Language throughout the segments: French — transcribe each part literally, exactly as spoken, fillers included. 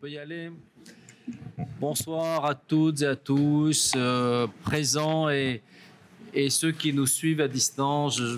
peut y aller. Bonsoir à toutes et à tous, euh, présents et, et ceux qui nous suivent à distance. Je...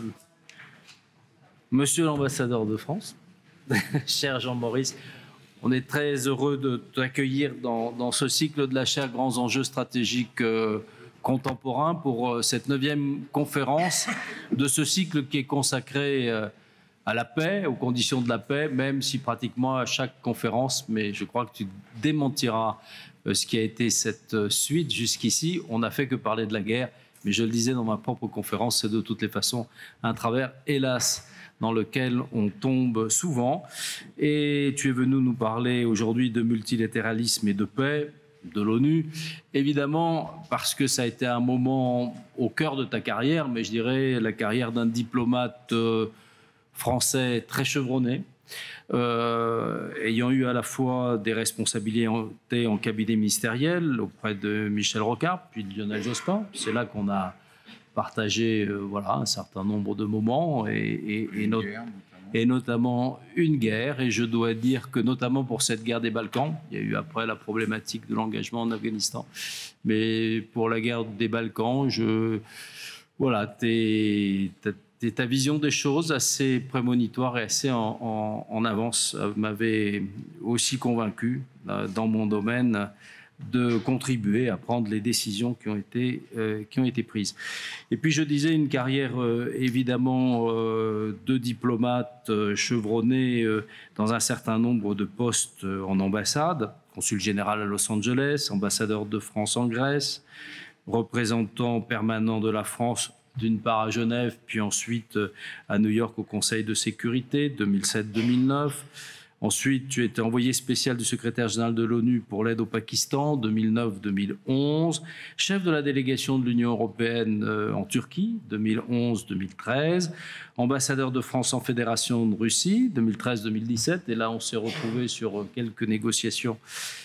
Monsieur l'ambassadeur de France, cher Jean-Maurice, on est très heureux de t'accueillir dans, dans ce cycle de la chaire Grands enjeux stratégiques euh, contemporains pour euh, cette neuvième conférence de ce cycle qui est consacré euh, à la paix, aux conditions de la paix, même si pratiquement à chaque conférence, mais je crois que tu démentiras euh, ce qui a été cette euh, suite jusqu'ici, on n'a fait que parler de la guerre, mais je le disais dans ma propre conférence, c'est de toutes les façons un travers, hélas, dans lequel on tombe souvent. Et tu es venu nous parler aujourd'hui de multilatéralisme et de paix, de l'ONU, évidemment parce que ça a été un moment au cœur de ta carrière, mais je dirais la carrière d'un diplomate euh, français très chevronné, euh, ayant eu à la fois des responsabilités en, en cabinet ministériel auprès de Michel Rocard, puis de Lionel Jospin. C'est là qu'on a partagé euh, voilà, un certain nombre de moments, et, et, et, not guerre, notamment. et notamment une guerre. Et je dois dire que notamment pour cette guerre des Balkans, il y a eu après la problématique de l'engagement en Afghanistan, mais pour la guerre des Balkans, je, voilà, t'es, t'as, ta vision des choses assez prémonitoire et assez en, en, en avance m'avait aussi convaincu euh, dans mon domaine de contribuer à prendre les décisions qui ont été, euh, qui ont été prises. Et puis je disais une carrière euh, évidemment euh, de diplomate euh, chevronné euh, dans un certain nombre de postes euh, en ambassade, consul général à Los Angeles, ambassadeur de France en Grèce, représentant permanent de la France d'une part à Genève, puis ensuite à New York au Conseil de sécurité, deux mille sept deux mille neuf. Ensuite, tu étais envoyé spécial du secrétaire général de l'ONU pour l'aide au Pakistan, deux mille neuf deux mille onze. Chef de la délégation de l'Union européenne en Turquie, deux mille onze deux mille treize. Ambassadeur de France en Fédération de Russie, deux mille treize deux mille dix-sept. Et là, on s'est retrouvé sur quelques négociations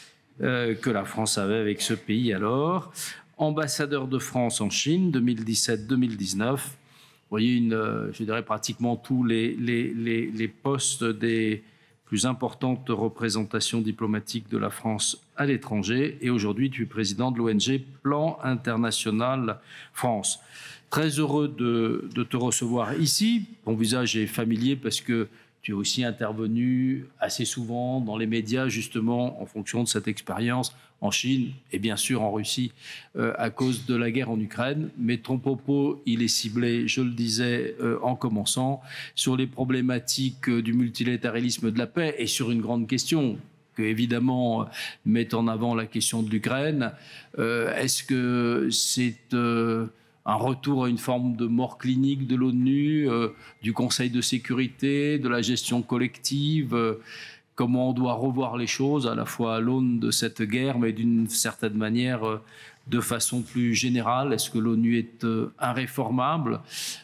euh, que la France avait avec ce pays alors. Ambassadeur de France en Chine, deux mille dix-sept deux mille dix-neuf. Vous voyez, une, je dirais pratiquement tous les, les, les, les postes des plus importantes représentations diplomatiques de la France à l'étranger. Et aujourd'hui, tu es président de l'O N G Plan International France. Très heureux de, de te recevoir ici. Ton visage est familier parce que tu es aussi intervenu assez souvent dans les médias, justement, en fonction de cette expérience en Chine et bien sûr en Russie euh, à cause de la guerre en Ukraine. Mais ton propos, il est ciblé, je le disais euh, en commençant, sur les problématiques euh, du multilatéralisme de la paix et sur une grande question que, évidemment, met en avant la question de l'Ukraine. Euh, est-ce que c'est euh, un retour à une forme de mort clinique de l'ONU, euh, du Conseil de sécurité, de la gestion collective euh, Comment on doit revoir les choses, à la fois à l'aune de cette guerre, mais d'une certaine manière, euh, de façon plus générale. Est-ce que l'ONU est euh, irréformable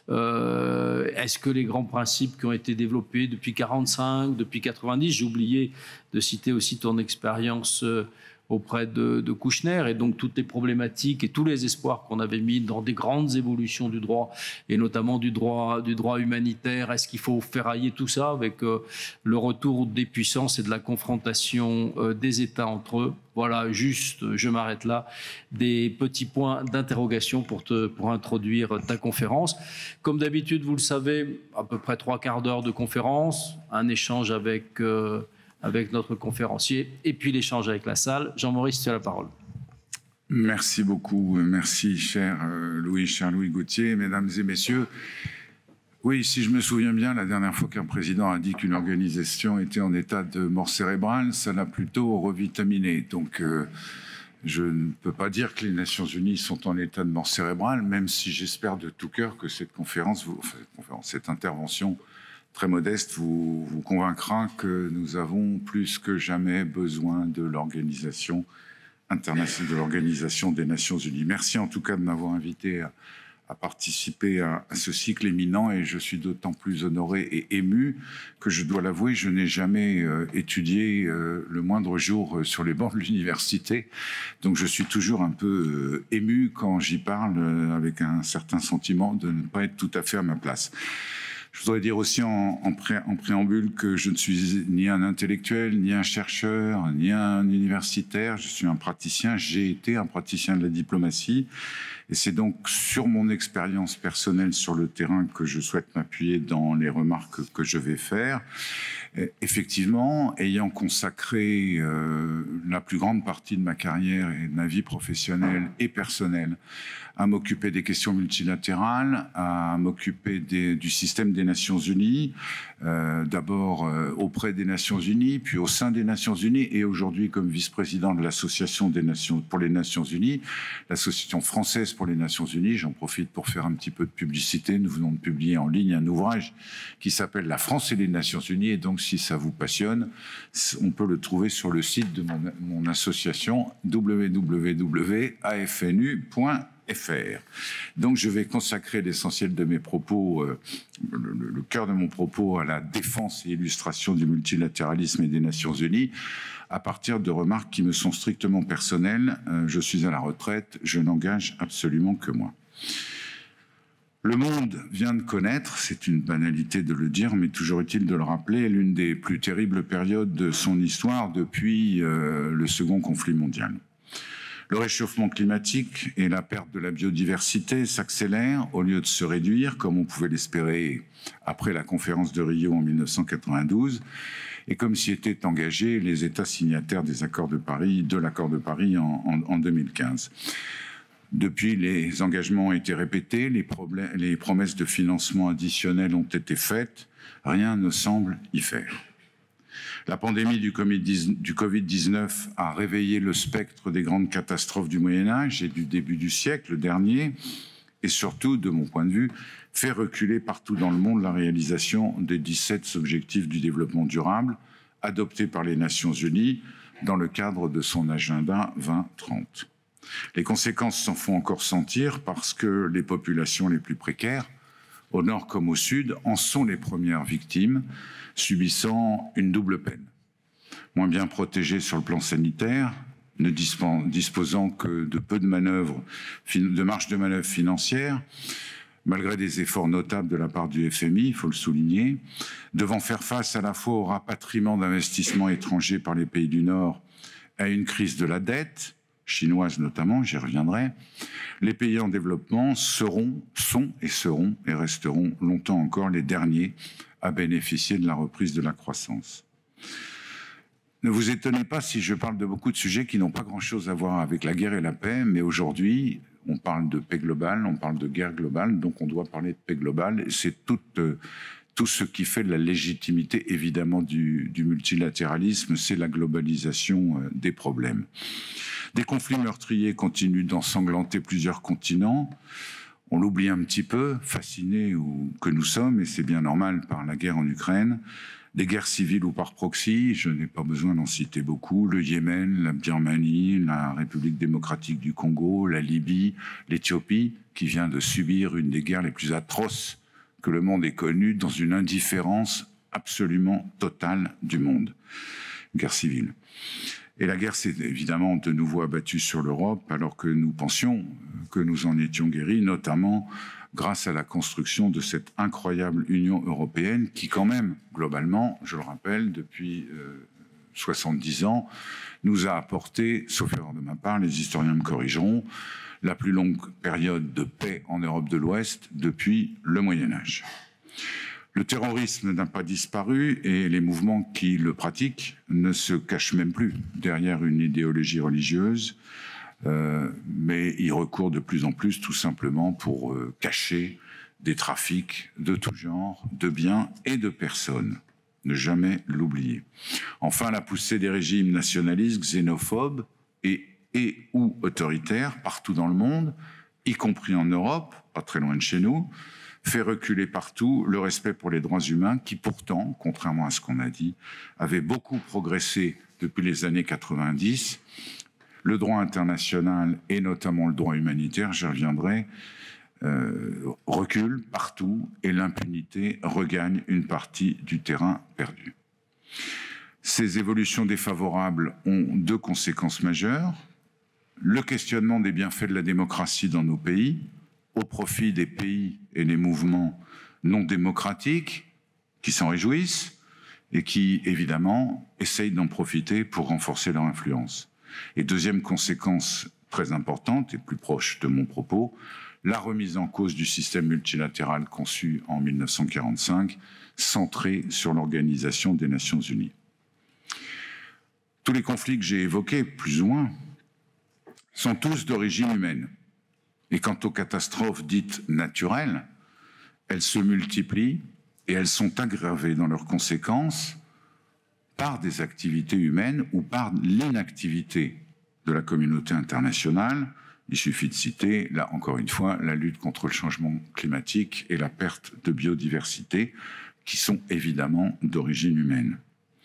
euh, Est-ce que les grands principes qui ont été développés depuis quarante-cinq, depuis quatre-vingt-dix, j'ai oublié de citer aussi ton expérience euh, auprès de, de Kouchner, et donc toutes les problématiques et tous les espoirs qu'on avait mis dans des grandes évolutions du droit, et notamment du droit, du droit humanitaire. Est-ce qu'il faut ferrailler tout ça avec euh, le retour des puissances et de la confrontation euh, des États entre eux? Voilà, juste, je m'arrête là, des petits points d'interrogation pour, te, pour introduire ta conférence. Comme d'habitude, vous le savez, à peu près trois quarts d'heure de conférence, un échange avec... Euh, avec notre conférencier, et puis l'échange avec la salle. Jean-Maurice, tu as la parole. Merci beaucoup. Merci, cher Louis, cher Louis Gauthier, mesdames et messieurs. Oui, si je me souviens bien, la dernière fois qu'un président a dit qu'une organisation était en état de mort cérébrale, ça l'a plutôt revitaminé. Donc, euh, je ne peux pas dire que les Nations Unies sont en état de mort cérébrale, même si j'espère de tout cœur que cette conférence, vous, enfin, cette, conférence cette intervention très modeste, vous, vous convaincra que nous avons plus que jamais besoin de l'organisation internationale, de l'organisation des Nations Unies. Merci en tout cas de m'avoir invité à, à participer à, à ce cycle éminent, et je suis d'autant plus honoré et ému que, je dois l'avouer, je n'ai jamais euh, étudié euh, le moindre jour euh, sur les bancs de l'université. Donc je suis toujours un peu euh, ému quand j'y parle, euh, avec un certain sentiment de ne pas être tout à fait à ma place. Je voudrais dire aussi en, en, pré, en préambule que je ne suis ni un intellectuel, ni un chercheur, ni un universitaire. Je suis un praticien, j'ai été un praticien de la diplomatie. Et c'est donc sur mon expérience personnelle sur le terrain que je souhaite m'appuyer dans les remarques que je vais faire. Effectivement, ayant consacré euh, la plus grande partie de ma carrière et de ma vie professionnelle et personnelle à m'occuper des questions multilatérales, à m'occuper du système des Nations Unies, euh, d'abord euh, auprès des Nations Unies, puis au sein des Nations Unies, et aujourd'hui comme vice-président de l'Association des Nations pour les Nations Unies, l'Association française pour les Nations Unies. J'en profite pour faire un petit peu de publicité. Nous venons de publier en ligne un ouvrage qui s'appelle « La France et les Nations Unies », et donc si ça vous passionne, on peut le trouver sur le site de mon, mon association w w w point a f n u point f r. Donc je vais consacrer l'essentiel de mes propos, euh, le, le cœur de mon propos, à la défense et illustration du multilatéralisme et des Nations Unies, à partir de remarques qui me sont strictement personnelles. Euh, je suis à la retraite, je n'engage absolument que moi. Le monde vient de connaître, c'est une banalité de le dire, mais toujours est-il de le rappeler, l'une des plus terribles périodes de son histoire depuis euh, le second conflit mondial. Le réchauffement climatique et la perte de la biodiversité s'accélèrent au lieu de se réduire, comme on pouvait l'espérer après la conférence de Rio en mille neuf cent quatre-vingt-douze, et comme s'y étaient engagés les États signataires des accords de Paris, de l'accord de Paris en, en, en deux mille quinze. Depuis, les engagements ont été répétés, les, problèmes, les promesses de financement additionnel ont été faites, rien ne semble y faire. La pandémie du covid dix-neuf a réveillé le spectre des grandes catastrophes du Moyen-Âge et du début du siècle dernier, et surtout, de mon point de vue, fait reculer partout dans le monde la réalisation des dix-sept objectifs du développement durable adoptés par les Nations Unies dans le cadre de son agenda vingt trente. Les conséquences s'en font encore sentir parce que les populations les plus précaires, au nord comme au sud, en sont les premières victimes, subissant une double peine. Moins bien protégées sur le plan sanitaire, ne disposant que de peu de manœuvres, de marge de manœuvre financière, malgré des efforts notables de la part du F M I, il faut le souligner, devant faire face à la fois au rapatriement d'investissements étrangers par les pays du Nord, à une crise de la dette, chinoise notamment, j'y reviendrai, les pays en développement seront, sont et seront et resteront longtemps encore les derniers à bénéficier de la reprise de la croissance. Ne vous étonnez pas si je parle de beaucoup de sujets qui n'ont pas grand-chose à voir avec la guerre et la paix, mais aujourd'hui, on parle de paix globale, on parle de guerre globale, donc on doit parler de paix globale. C'est tout, euh, tout ce qui fait la légitimité, évidemment, du, du multilatéralisme, c'est la globalisation euh, des problèmes. Des conflits meurtriers continuent d'ensanglanter plusieurs continents. On l'oublie un petit peu, fascinés ou que nous sommes, et c'est bien normal, par la guerre en Ukraine. Des guerres civiles ou par proxy, je n'ai pas besoin d'en citer beaucoup, le Yémen, la Birmanie, la République démocratique du Congo, la Libye, l'Éthiopie, qui vient de subir une des guerres les plus atroces que le monde ait connues, dans une indifférence absolument totale du monde. Guerre civile. Et la guerre s'est évidemment de nouveau abattue sur l'Europe, alors que nous pensions que nous en étions guéris, notamment grâce à la construction de cette incroyable Union européenne qui, quand même, globalement, je le rappelle, depuis euh, soixante-dix ans, nous a apporté, sauf erreur de ma part, les historiens me corrigeront, la plus longue période de paix en Europe de l'Ouest depuis le Moyen-Âge. Le terrorisme n'a pas disparu et les mouvements qui le pratiquent ne se cachent même plus derrière une idéologie religieuse, euh, mais y recourent de plus en plus tout simplement pour euh, cacher des trafics de tout genre, de biens et de personnes. Ne jamais l'oublier. Enfin, la poussée des régimes nationalistes, xénophobes et, et ou autoritaires partout dans le monde, y compris en Europe, pas très loin de chez nous, fait reculer partout le respect pour les droits humains qui pourtant, contrairement à ce qu'on a dit, avait beaucoup progressé depuis les années quatre-vingt-dix. Le droit international et notamment le droit humanitaire, j'y reviendrai, euh, recule partout et l'impunité regagne une partie du terrain perdu. Ces évolutions défavorables ont deux conséquences majeures. Le questionnement des bienfaits de la démocratie dans nos pays, au profit des pays et des mouvements non démocratiques, qui s'en réjouissent et qui, évidemment, essayent d'en profiter pour renforcer leur influence. Et deuxième conséquence très importante et plus proche de mon propos, la remise en cause du système multilatéral conçu en mille neuf cent quarante-cinq, centré sur l'Organisation des Nations Unies. Tous les conflits que j'ai évoqués, plus ou moins, sont tous d'origine humaine. Et quant aux catastrophes dites naturelles, elles se multiplient et elles sont aggravées dans leurs conséquences par des activités humaines ou par l'inactivité de la communauté internationale. Il suffit de citer, là encore une fois, la lutte contre le changement climatique et la perte de biodiversité, qui sont évidemment d'origine humaine.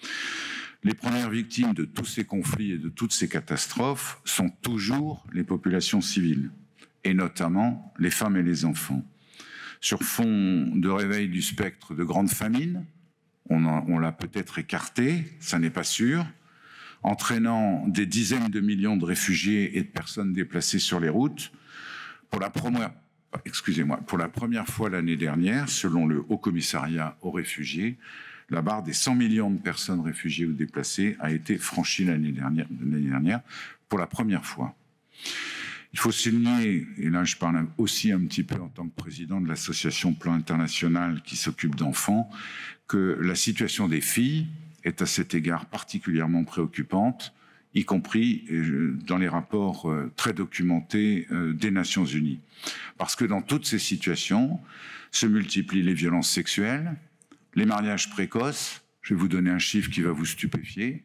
Les premières victimes de tous ces conflits et de toutes ces catastrophes sont toujours les populations civiles, et notamment les femmes et les enfants. Sur fond de réveil du spectre de grandes famines, on, on l'a peut-être écarté, ça n'est pas sûr, entraînant des dizaines de millions de réfugiés et de personnes déplacées sur les routes. Pour la première, excusez-moi, pour la première fois l'année dernière, selon le Haut Commissariat aux réfugiés, la barre des cent millions de personnes réfugiées ou déplacées a été franchie l'année dernière, l'année dernière pour la première fois. Il faut souligner, et là je parle aussi un petit peu en tant que président de l'association Plan International qui s'occupe d'enfants, que la situation des filles est à cet égard particulièrement préoccupante, y compris dans les rapports très documentés des Nations Unies. Parce que dans toutes ces situations se multiplient les violences sexuelles, les mariages précoces. Je vais vous donner un chiffre qui va vous stupéfier.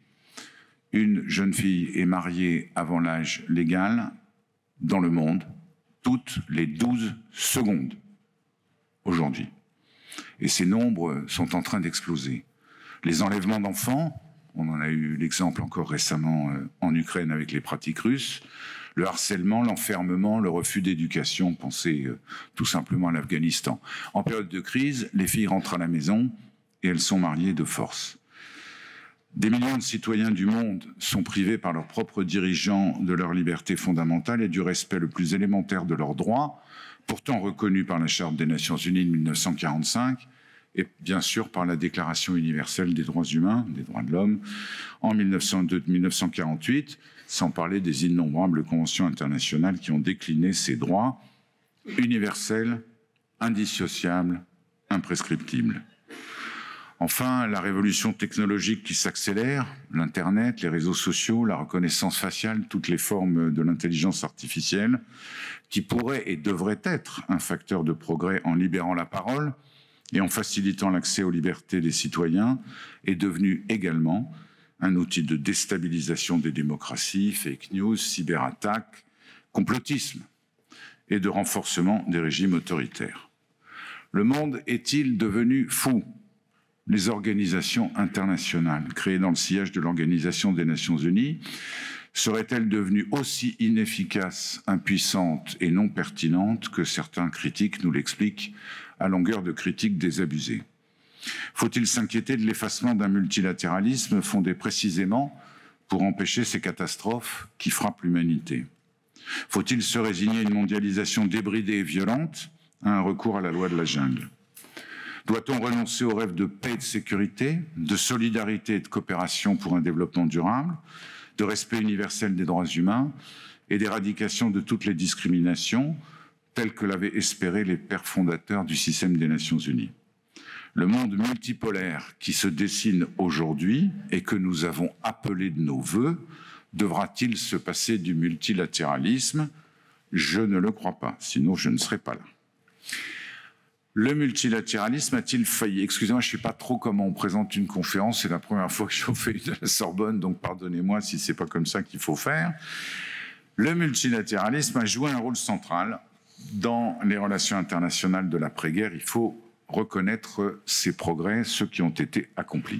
Une jeune fille est mariée avant l'âge légal dans le monde toutes les douze secondes aujourd'hui. Et ces nombres sont en train d'exploser. Les enlèvements d'enfants, on en a eu l'exemple encore récemment en Ukraine avec les pratiques russes, le harcèlement, l'enfermement, le refus d'éducation, pensez tout simplement à l'Afghanistan. En période de crise, les filles rentrent à la maison et elles sont mariées de force. Des millions de citoyens du monde sont privés par leurs propres dirigeants de leur liberté fondamentale et du respect le plus élémentaire de leurs droits, pourtant reconnus par la Charte des Nations Unies de mille neuf cent quarante-cinq, et bien sûr par la Déclaration universelle des droits humains, des droits de l'homme, en mille neuf cent deux, mille neuf cent quarante-huit, sans parler des innombrables conventions internationales qui ont décliné ces droits universels, indissociables, imprescriptibles. Enfin, la révolution technologique qui s'accélère, l'Internet, les réseaux sociaux, la reconnaissance faciale, toutes les formes de l'intelligence artificielle, qui pourraient et devraient être un facteur de progrès en libérant la parole, et en facilitant l'accès aux libertés des citoyens, est devenu également un outil de déstabilisation des démocraties, fake news, cyberattaques, complotisme et de renforcement des régimes autoritaires. Le monde est-il devenu fou ? Les organisations internationales créées dans le sillage de l'Organisation des Nations Unies seraient-elles devenues aussi inefficaces, impuissantes et non pertinentes que certains critiques nous l'expliquent à longueur de critiques désabusées? Faut-il s'inquiéter de l'effacement d'un multilatéralisme fondé précisément pour empêcher ces catastrophes qui frappent l'humanité? Faut-il se résigner à une mondialisation débridée et violente, à un recours à la loi de la jungle? Doit-on renoncer au rêve de paix et de sécurité, de solidarité et de coopération pour un développement durable, de respect universel des droits humains et d'éradication de toutes les discriminations, telles que l'avaient espéré les pères fondateurs du système des Nations Unies? Le monde multipolaire qui se dessine aujourd'hui et que nous avons appelé de nos vœux, devra-t-il se passer du multilatéralisme? Je ne le crois pas, sinon je ne serai pas là. Le multilatéralisme a-t-il failli? Excusez-moi, je ne sais pas trop comment on présente une conférence, c'est la première fois que j'en fais une à la Sorbonne, donc pardonnez-moi si ce n'est pas comme ça qu'il faut faire. Le multilatéralisme a joué un rôle central dans les relations internationales de l'après-guerre. Il faut reconnaître ces progrès, ceux qui ont été accomplis.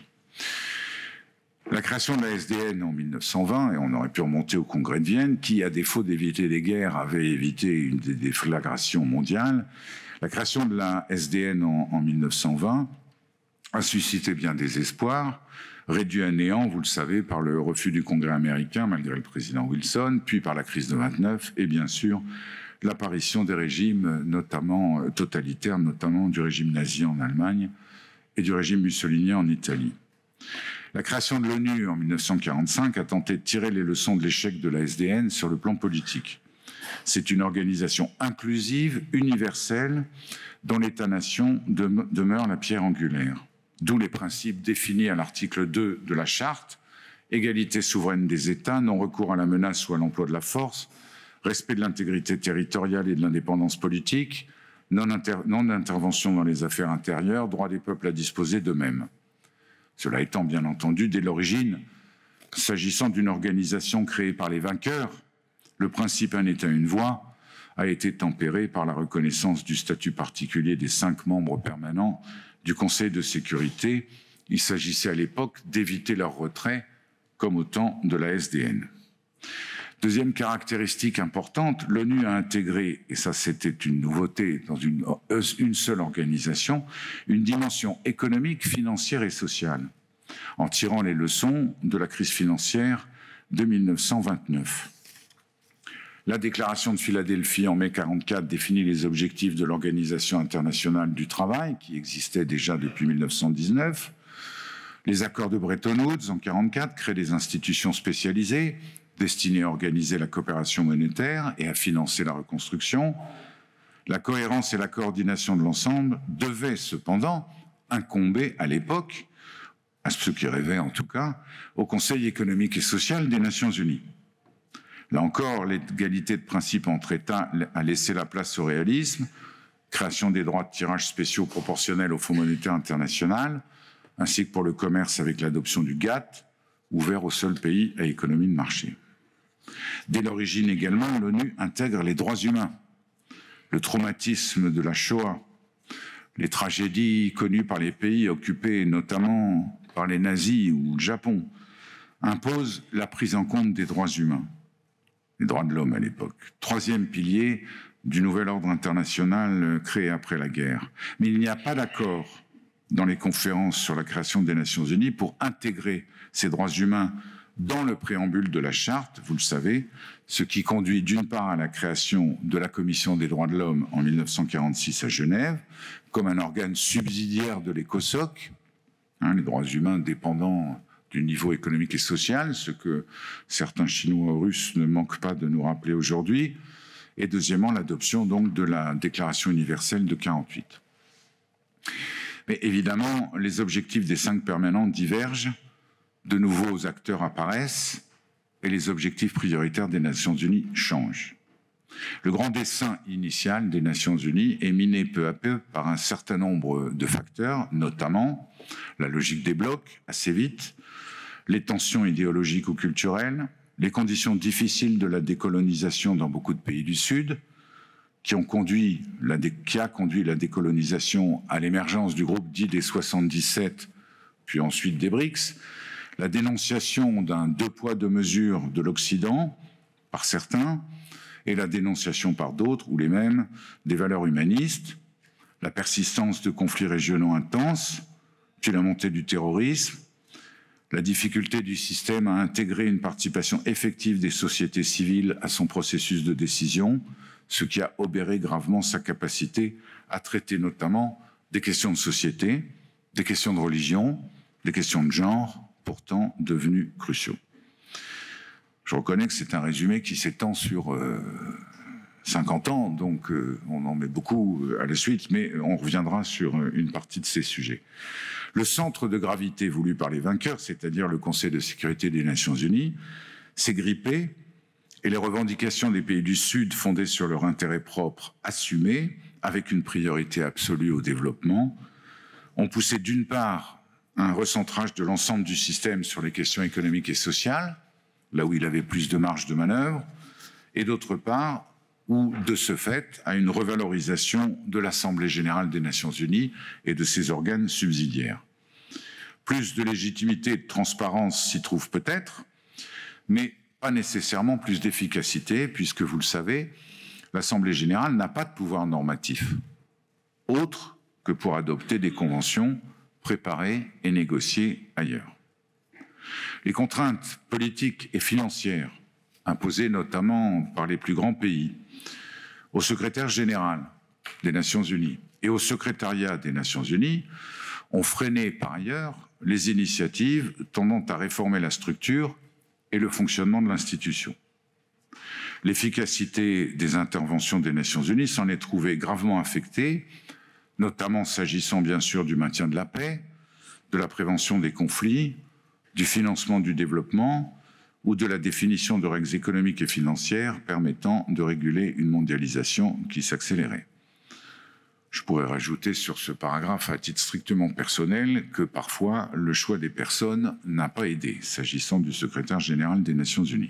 La création de la S D N en mille neuf cent vingt, et on aurait pu remonter au Congrès de Vienne, qui, à défaut d'éviter les guerres, avait évité une déflagration mondiale. La création de la S D N en, en mille neuf cent vingt a suscité bien des espoirs, réduit à néant, vous le savez, par le refus du Congrès américain, malgré le président Wilson, puis par la crise de vingt-neuf, et bien sûr l'apparition des régimes notamment euh, totalitaires, notamment du régime nazi en Allemagne et du régime mussolinien en Italie. La création de l'ONU en mille neuf cent quarante-cinq a tenté de tirer les leçons de l'échec de la S D N sur le plan politique. C'est une organisation inclusive, universelle, dont l'État-nation demeure la pierre angulaire. D'où les principes définis à l'article deux de la Charte: égalité souveraine des États, non-recours à la menace ou à l'emploi de la force, respect de l'intégrité territoriale et de l'indépendance politique, non-intervention dans les affaires intérieures, droit des peuples à disposer d'eux-mêmes. Cela étant bien entendu, dès l'origine, s'agissant d'une organisation créée par les vainqueurs, le principe un État, une voix a été tempéré par la reconnaissance du statut particulier des cinq membres permanents du Conseil de sécurité. Il s'agissait à l'époque d'éviter leur retrait, comme au temps de la S D N. Deuxième caractéristique importante, l'ONU a intégré, et ça c'était une nouveauté dans une, une seule organisation, une dimension économique, financière et sociale, en tirant les leçons de la crise financière de mille neuf cent vingt-neuf. La déclaration de Philadelphie en mai mille neuf cent quarante-quatre définit les objectifs de l'Organisation internationale du travail, qui existait déjà depuis mille neuf cent dix-neuf. Les accords de Bretton Woods en mille neuf cent quarante-quatre créent des institutions spécialisées destinées à organiser la coopération monétaire et à financer la reconstruction. La cohérence et la coordination de l'ensemble devaient cependant incomber à l'époque, à ceux qui rêvaient en tout cas, au Conseil économique et social des Nations unies. Là encore, l'égalité de principe entre États a laissé la place au réalisme, création des droits de tirage spéciaux proportionnels au Fonds monétaire international, ainsi que pour le commerce avec l'adoption du GATT, ouvert aux seuls pays à économie de marché. Dès l'origine également, l'ONU intègre les droits humains, le traumatisme de la Shoah, les tragédies connues par les pays occupés notamment par les nazis ou le Japon, imposent la prise en compte des droits humains. Les droits de l'homme à l'époque. Troisième pilier du nouvel ordre international créé après la guerre. Mais il n'y a pas d'accord dans les conférences sur la création des Nations Unies pour intégrer ces droits humains dans le préambule de la Charte, vous le savez, ce qui conduit d'une part à la création de la Commission des droits de l'homme en mille neuf cent quarante-six à Genève, comme un organe subsidiaire de l'ECOSOC, hein, les droits humains dépendant du niveau économique et social, ce que certains Chinois ou Russes ne manquent pas de nous rappeler aujourd'hui, et deuxièmement l'adoption donc de la Déclaration universelle de mille neuf cent quarante-huit. Mais évidemment, les objectifs des cinq permanents divergent, de nouveaux acteurs apparaissent, et les objectifs prioritaires des Nations Unies changent. Le grand dessein initial des Nations Unies est miné peu à peu par un certain nombre de facteurs, notamment la logique des blocs, assez vite, les tensions idéologiques ou culturelles, les conditions difficiles de la décolonisation dans beaucoup de pays du Sud, qui, ont conduit la dé... qui a conduit la décolonisation à l'émergence du groupe dit des soixante-dix-sept, puis ensuite des BRICS, la dénonciation d'un deux poids deux mesures de l'Occident par certains, et la dénonciation par d'autres, ou les mêmes, des valeurs humanistes, la persistance de conflits régionaux intenses, puis la montée du terrorisme, la difficulté du système à intégrer une participation effective des sociétés civiles à son processus de décision, ce qui a obéré gravement sa capacité à traiter notamment des questions de société, des questions de religion, des questions de genre, pourtant devenus cruciaux. Je reconnais que c'est un résumé qui s'étend sur euh, cinquante ans, donc euh, on en met beaucoup à la suite, mais on reviendra sur une partie de ces sujets. Le centre de gravité voulu par les vainqueurs, c'est-à-dire le Conseil de sécurité des Nations Unies, s'est grippé et les revendications des pays du Sud fondées sur leur intérêt propre assumé, avec une priorité absolue au développement, ont poussé d'une part un recentrage de l'ensemble du système sur les questions économiques et sociales, là où il avait plus de marge de manœuvre, et d'autre part, ou de ce fait, à une revalorisation de l'Assemblée générale des Nations Unies et de ses organes subsidiaires. Plus de légitimité et de transparence s'y trouve peut-être, mais pas nécessairement plus d'efficacité, puisque, vous le savez, l'Assemblée générale n'a pas de pouvoir normatif, autre que pour adopter des conventions préparées et négociées ailleurs. Les contraintes politiques et financières, imposées notamment par les plus grands pays, au secrétaire général des Nations Unies et au secrétariat des Nations Unies ont freiné par ailleurs les initiatives tendant à réformer la structure et le fonctionnement de l'institution. L'efficacité des interventions des Nations Unies s'en est trouvée gravement affectée, notamment s'agissant bien sûr du maintien de la paix, de la prévention des conflits, du financement du développement ou de la définition de règles économiques et financières permettant de réguler une mondialisation qui s'accélérait. Je pourrais rajouter sur ce paragraphe, à titre strictement personnel, que parfois le choix des personnes n'a pas aidé, s'agissant du secrétaire général des Nations Unies.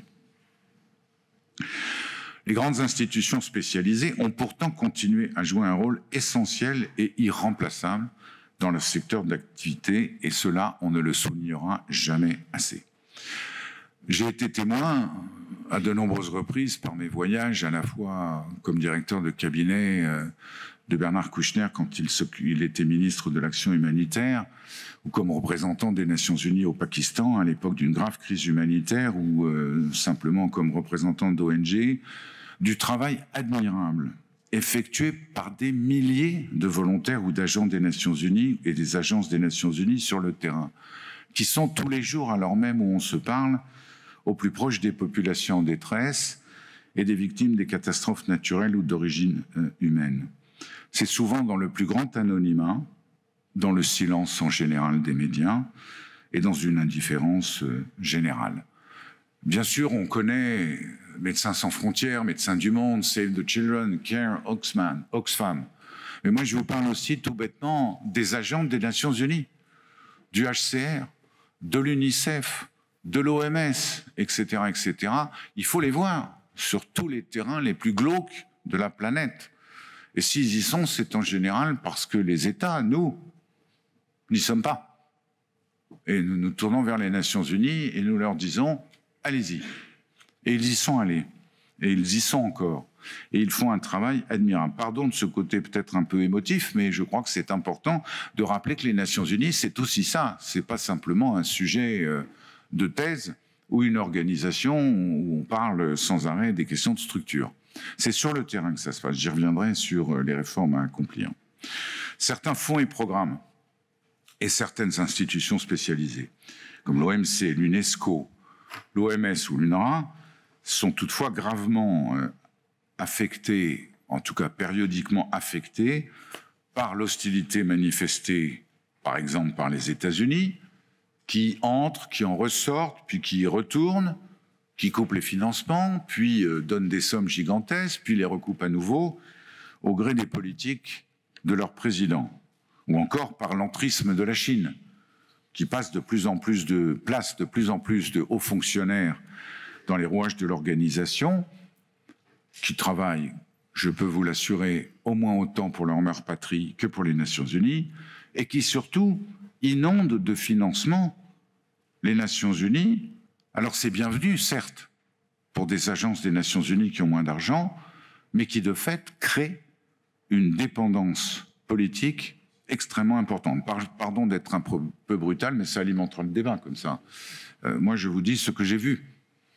Les grandes institutions spécialisées ont pourtant continué à jouer un rôle essentiel et irremplaçable dans leur secteur d'activité, et cela, on ne le soulignera jamais assez. J'ai été témoin à de nombreuses reprises par mes voyages, à la fois comme directeur de cabinet de Bernard Kouchner quand il, il était ministre de l'Action humanitaire, ou comme représentant des Nations Unies au Pakistan à l'époque d'une grave crise humanitaire, ou euh, simplement comme représentant d'O N G, du travail admirable effectué par des milliers de volontaires ou d'agents des Nations Unies et des agences des Nations Unies sur le terrain, qui sont tous les jours, alors même où on se parle, au plus proche des populations en détresse et des victimes des catastrophes naturelles ou d'origine euh, humaine. C'est souvent dans le plus grand anonymat, dans le silence en général des médias et dans une indifférence euh, générale. Bien sûr, on connaît Médecins sans frontières, Médecins du monde, Save the Children, CARE, Oxfam, Oxfam. Mais moi, je vous parle aussi tout bêtement des agents des Nations Unies, du H C R, de l'UNICEF, de l'O M S, et cetera, et cetera. Il faut les voir sur tous les terrains les plus glauques de la planète. Et s'ils y sont, c'est en général parce que les États, nous, n'y sommes pas. Et nous nous tournons vers les Nations Unies et nous leur disons « allez-y ». Et ils y sont allés. Et ils y sont encore. Et ils font un travail admirable. Pardon de ce côté peut-être un peu émotif, mais je crois que c'est important de rappeler que les Nations Unies, c'est aussi ça. C'est pas simplement un sujet de thèse ou une organisation où on parle sans arrêt des questions de structure. C'est sur le terrain que ça se passe. J'y reviendrai sur les réformes à accomplir. Certains fonds et programmes et certaines institutions spécialisées, comme l'O M C, l'UNESCO, l'O M S ou l'UNRWA, sont toutefois gravement euh, affectés, en tout cas périodiquement affectés, par l'hostilité manifestée, par exemple, par les États-Unis, qui entrent, qui en ressortent, puis qui y retournent, qui coupent les financements, puis euh, donnent des sommes gigantesques, puis les recoupent à nouveau, au gré des politiques de leur président, ou encore par l'entrisme de la Chine, qui passe de plus en plus de place, de plus en plus de hauts fonctionnaires dans les rouages de l'organisation, qui travaillent, je peux vous l'assurer, au moins autant pour leur mère patrie que pour les Nations Unies, et qui surtout inondent de financement les Nations Unies. Alors c'est bienvenu, certes, pour des agences des Nations Unies qui ont moins d'argent, mais qui de fait créent une dépendance politique extrêmement importante. Pardon d'être un peu brutal, mais ça alimentera le débat comme ça. Euh, moi, je vous dis ce que j'ai vu.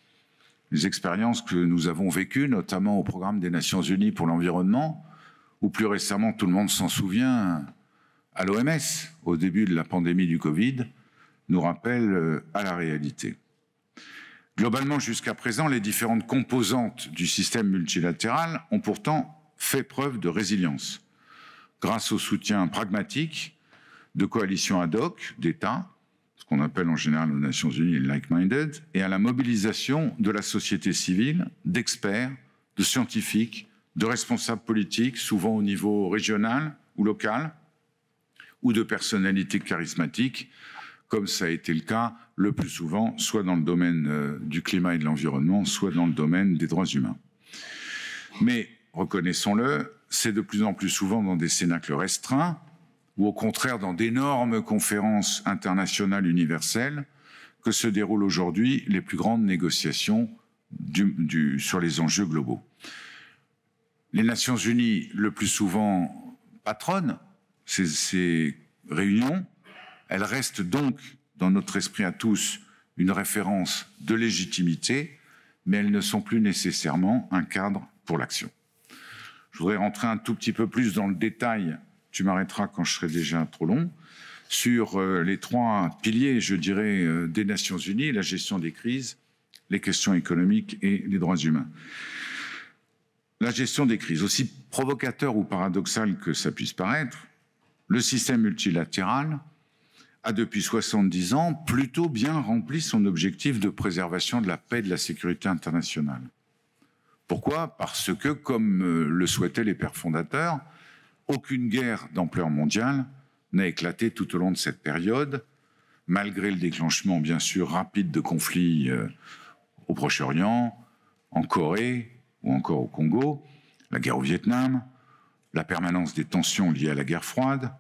Les expériences que nous avons vécues, notamment au programme des Nations Unies pour l'environnement, ou plus récemment, tout le monde s'en souvient, à l'O M S, au début de la pandémie du Covid, nous rappellent à la réalité. Globalement, jusqu'à présent, les différentes composantes du système multilatéral ont pourtant fait preuve de résilience, grâce au soutien pragmatique de coalitions ad hoc d'États, ce qu'on appelle en général aux Nations Unies like-minded, et à la mobilisation de la société civile, d'experts, de scientifiques, de responsables politiques, souvent au niveau régional ou local, ou de personnalités charismatiques, comme ça a été le cas le plus souvent, soit dans le domaine euh, du climat et de l'environnement, soit dans le domaine des droits humains. Mais, reconnaissons-le, c'est de plus en plus souvent dans des cénacles restreints, ou au contraire dans d'énormes conférences internationales universelles, que se déroulent aujourd'hui les plus grandes négociations du, du, sur les enjeux globaux. Les Nations Unies, le plus souvent, patronnent ces, ces réunions. Elles restent donc, dans notre esprit à tous, une référence de légitimité, mais elles ne sont plus nécessairement un cadre pour l'action. Je voudrais rentrer un tout petit peu plus dans le détail, tu m'arrêteras quand je serai déjà trop long, sur les trois piliers, je dirais, des Nations Unies, la gestion des crises, les questions économiques et les droits humains. La gestion des crises, aussi provocateur ou paradoxal que ça puisse paraître, le système multilatéral a depuis soixante-dix ans plutôt bien rempli son objectif de préservation de la paix et de la sécurité internationale. Pourquoi? Parce que, comme le souhaitaient les pères fondateurs, aucune guerre d'ampleur mondiale n'a éclaté tout au long de cette période, malgré le déclenchement bien sûr rapide de conflits euh, au Proche-Orient, en Corée ou encore au Congo, la guerre au Vietnam, la permanence des tensions liées à la guerre froide,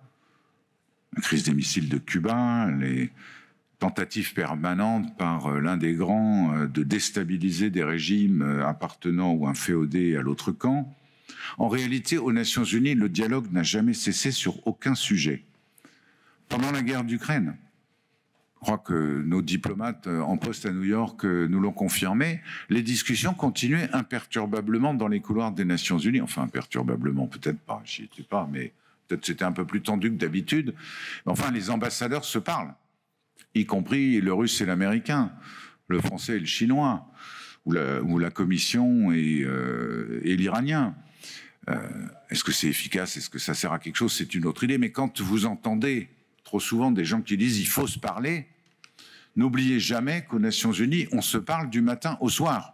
la crise des missiles de Cuba, les tentatives permanentes par l'un des grands de déstabiliser des régimes appartenant ou inféodés à l'autre camp. En réalité, aux Nations Unies, le dialogue n'a jamais cessé sur aucun sujet. Pendant la guerre d'Ukraine, je crois que nos diplomates en poste à New York nous l'ont confirmé, les discussions continuaient imperturbablement dans les couloirs des Nations Unies. Enfin, imperturbablement, peut-être pas, j'y étais pas, mais peut-être c'était un peu plus tendu que d'habitude. Enfin, les ambassadeurs se parlent, y compris le russe et l'américain, le français et le chinois, ou la, ou la commission et, euh, et l'iranien. Euh, est-ce que c'est efficace? Est-ce que ça sert à quelque chose? C'est une autre idée. Mais quand vous entendez trop souvent des gens qui disent « il faut se parler », n'oubliez jamais qu'aux Nations Unies, on se parle du matin au soir,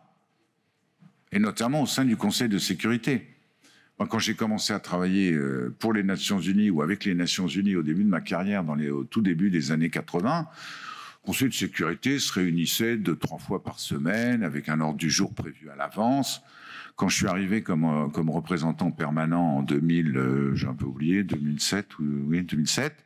et notamment au sein du Conseil de sécurité. Moi, quand j'ai commencé à travailler pour les Nations Unies ou avec les Nations Unies au début de ma carrière, dans les, au tout début des années quatre-vingts, le Conseil de sécurité se réunissait deux, trois fois par semaine, avec un ordre du jour prévu à l'avance. Quand je suis arrivé comme, comme représentant permanent en deux mille, euh, j'ai un peu oublié, deux mille sept, ou, oui, deux mille sept,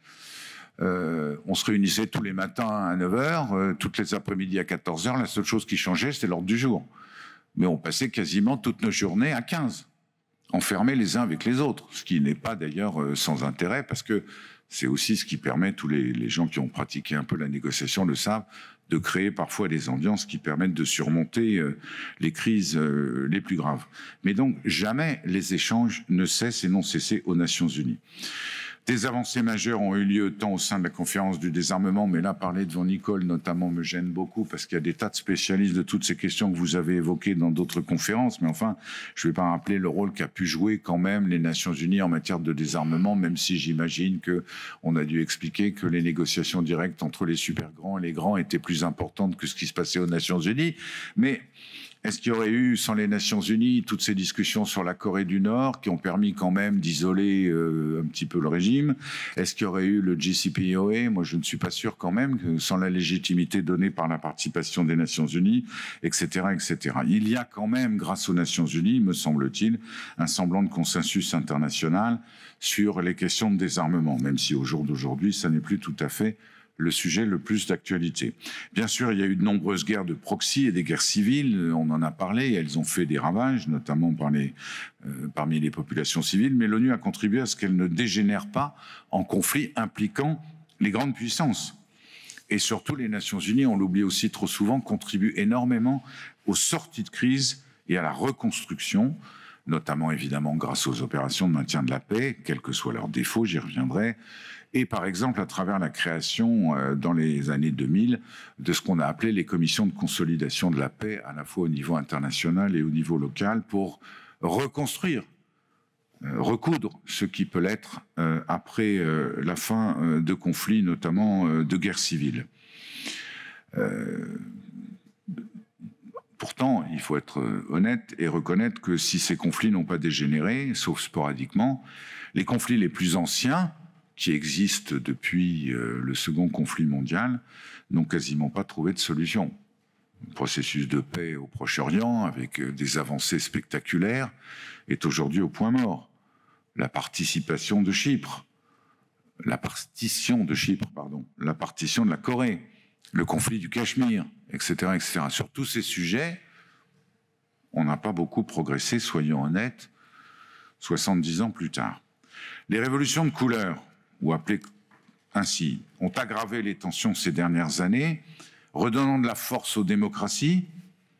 Euh, on se réunissait tous les matins à neuf heures, euh, toutes les après-midi à quatorze heures. La seule chose qui changeait, c'était l'ordre du jour. Mais on passait quasiment toutes nos journées à quinze, enfermés les uns avec les autres, ce qui n'est pas d'ailleurs euh, sans intérêt, parce que c'est aussi ce qui permet, tous les, les gens qui ont pratiqué un peu la négociation le savent, de créer parfois des ambiances qui permettent de surmonter euh, les crises euh, les plus graves. Mais donc, jamais les échanges ne cessent et n'ont cessé aux Nations Unies. Des avancées majeures ont eu lieu tant au sein de la conférence du désarmement, mais là, parler devant Nicole notamment me gêne beaucoup parce qu'il y a des tas de spécialistes de toutes ces questions que vous avez évoquées dans d'autres conférences. Mais enfin, je ne vais pas rappeler le rôle qu'a pu jouer quand même les Nations Unies en matière de désarmement, même si j'imagine qu'on a dû expliquer que les négociations directes entre les super grands et les grands étaient plus importantes que ce qui se passait aux Nations Unies. Mais est-ce qu'il y aurait eu, sans les Nations Unies, toutes ces discussions sur la Corée du Nord qui ont permis quand même d'isoler euh, un petit peu le régime? Est-ce qu'il y aurait eu le J C P O A? Moi, je ne suis pas sûr quand même, que sans la légitimité donnée par la participation des Nations Unies, et cetera, et cetera. Il y a quand même, grâce aux Nations Unies, me semble-t-il, un semblant de consensus international sur les questions de désarmement, même si au jour d'aujourd'hui, ça n'est plus tout à fait le sujet le plus d'actualité. Bien sûr, il y a eu de nombreuses guerres de proxy et des guerres civiles, on en a parlé, elles ont fait des ravages, notamment par les, euh, parmi les populations civiles, mais l'ONU a contribué à ce qu'elle ne dégénère pas en conflits impliquant les grandes puissances. Et surtout, les Nations Unies, on l'oublie aussi trop souvent, contribuent énormément aux sorties de crise et à la reconstruction, notamment évidemment grâce aux opérations de maintien de la paix, quels que soient leurs défauts, j'y reviendrai, et par exemple à travers la création euh, dans les années deux mille de ce qu'on a appelé les commissions de consolidation de la paix, à la fois au niveau international et au niveau local, pour reconstruire, euh, recoudre ce qui peut l'être euh, après euh, la fin euh, de conflits, notamment euh, de guerres civiles. Euh, Pourtant, il faut être honnête et reconnaître que si ces conflits n'ont pas dégénéré, sauf sporadiquement, les conflits les plus anciens, qui existent depuis euh, le second conflit mondial, n'ont quasiment pas trouvé de solution. Le processus de paix au Proche-Orient, avec euh, des avancées spectaculaires, est aujourd'hui au point mort. La participation de Chypre, la partition de Chypre, pardon, la partition de la Corée, le conflit du Cachemire, et cetera, et cetera. Sur tous ces sujets, on n'a pas beaucoup progressé, soyons honnêtes, soixante-dix ans plus tard. Les révolutions de couleur, ou appelées ainsi, ont aggravé les tensions ces dernières années, redonnant de la force aux démocraties,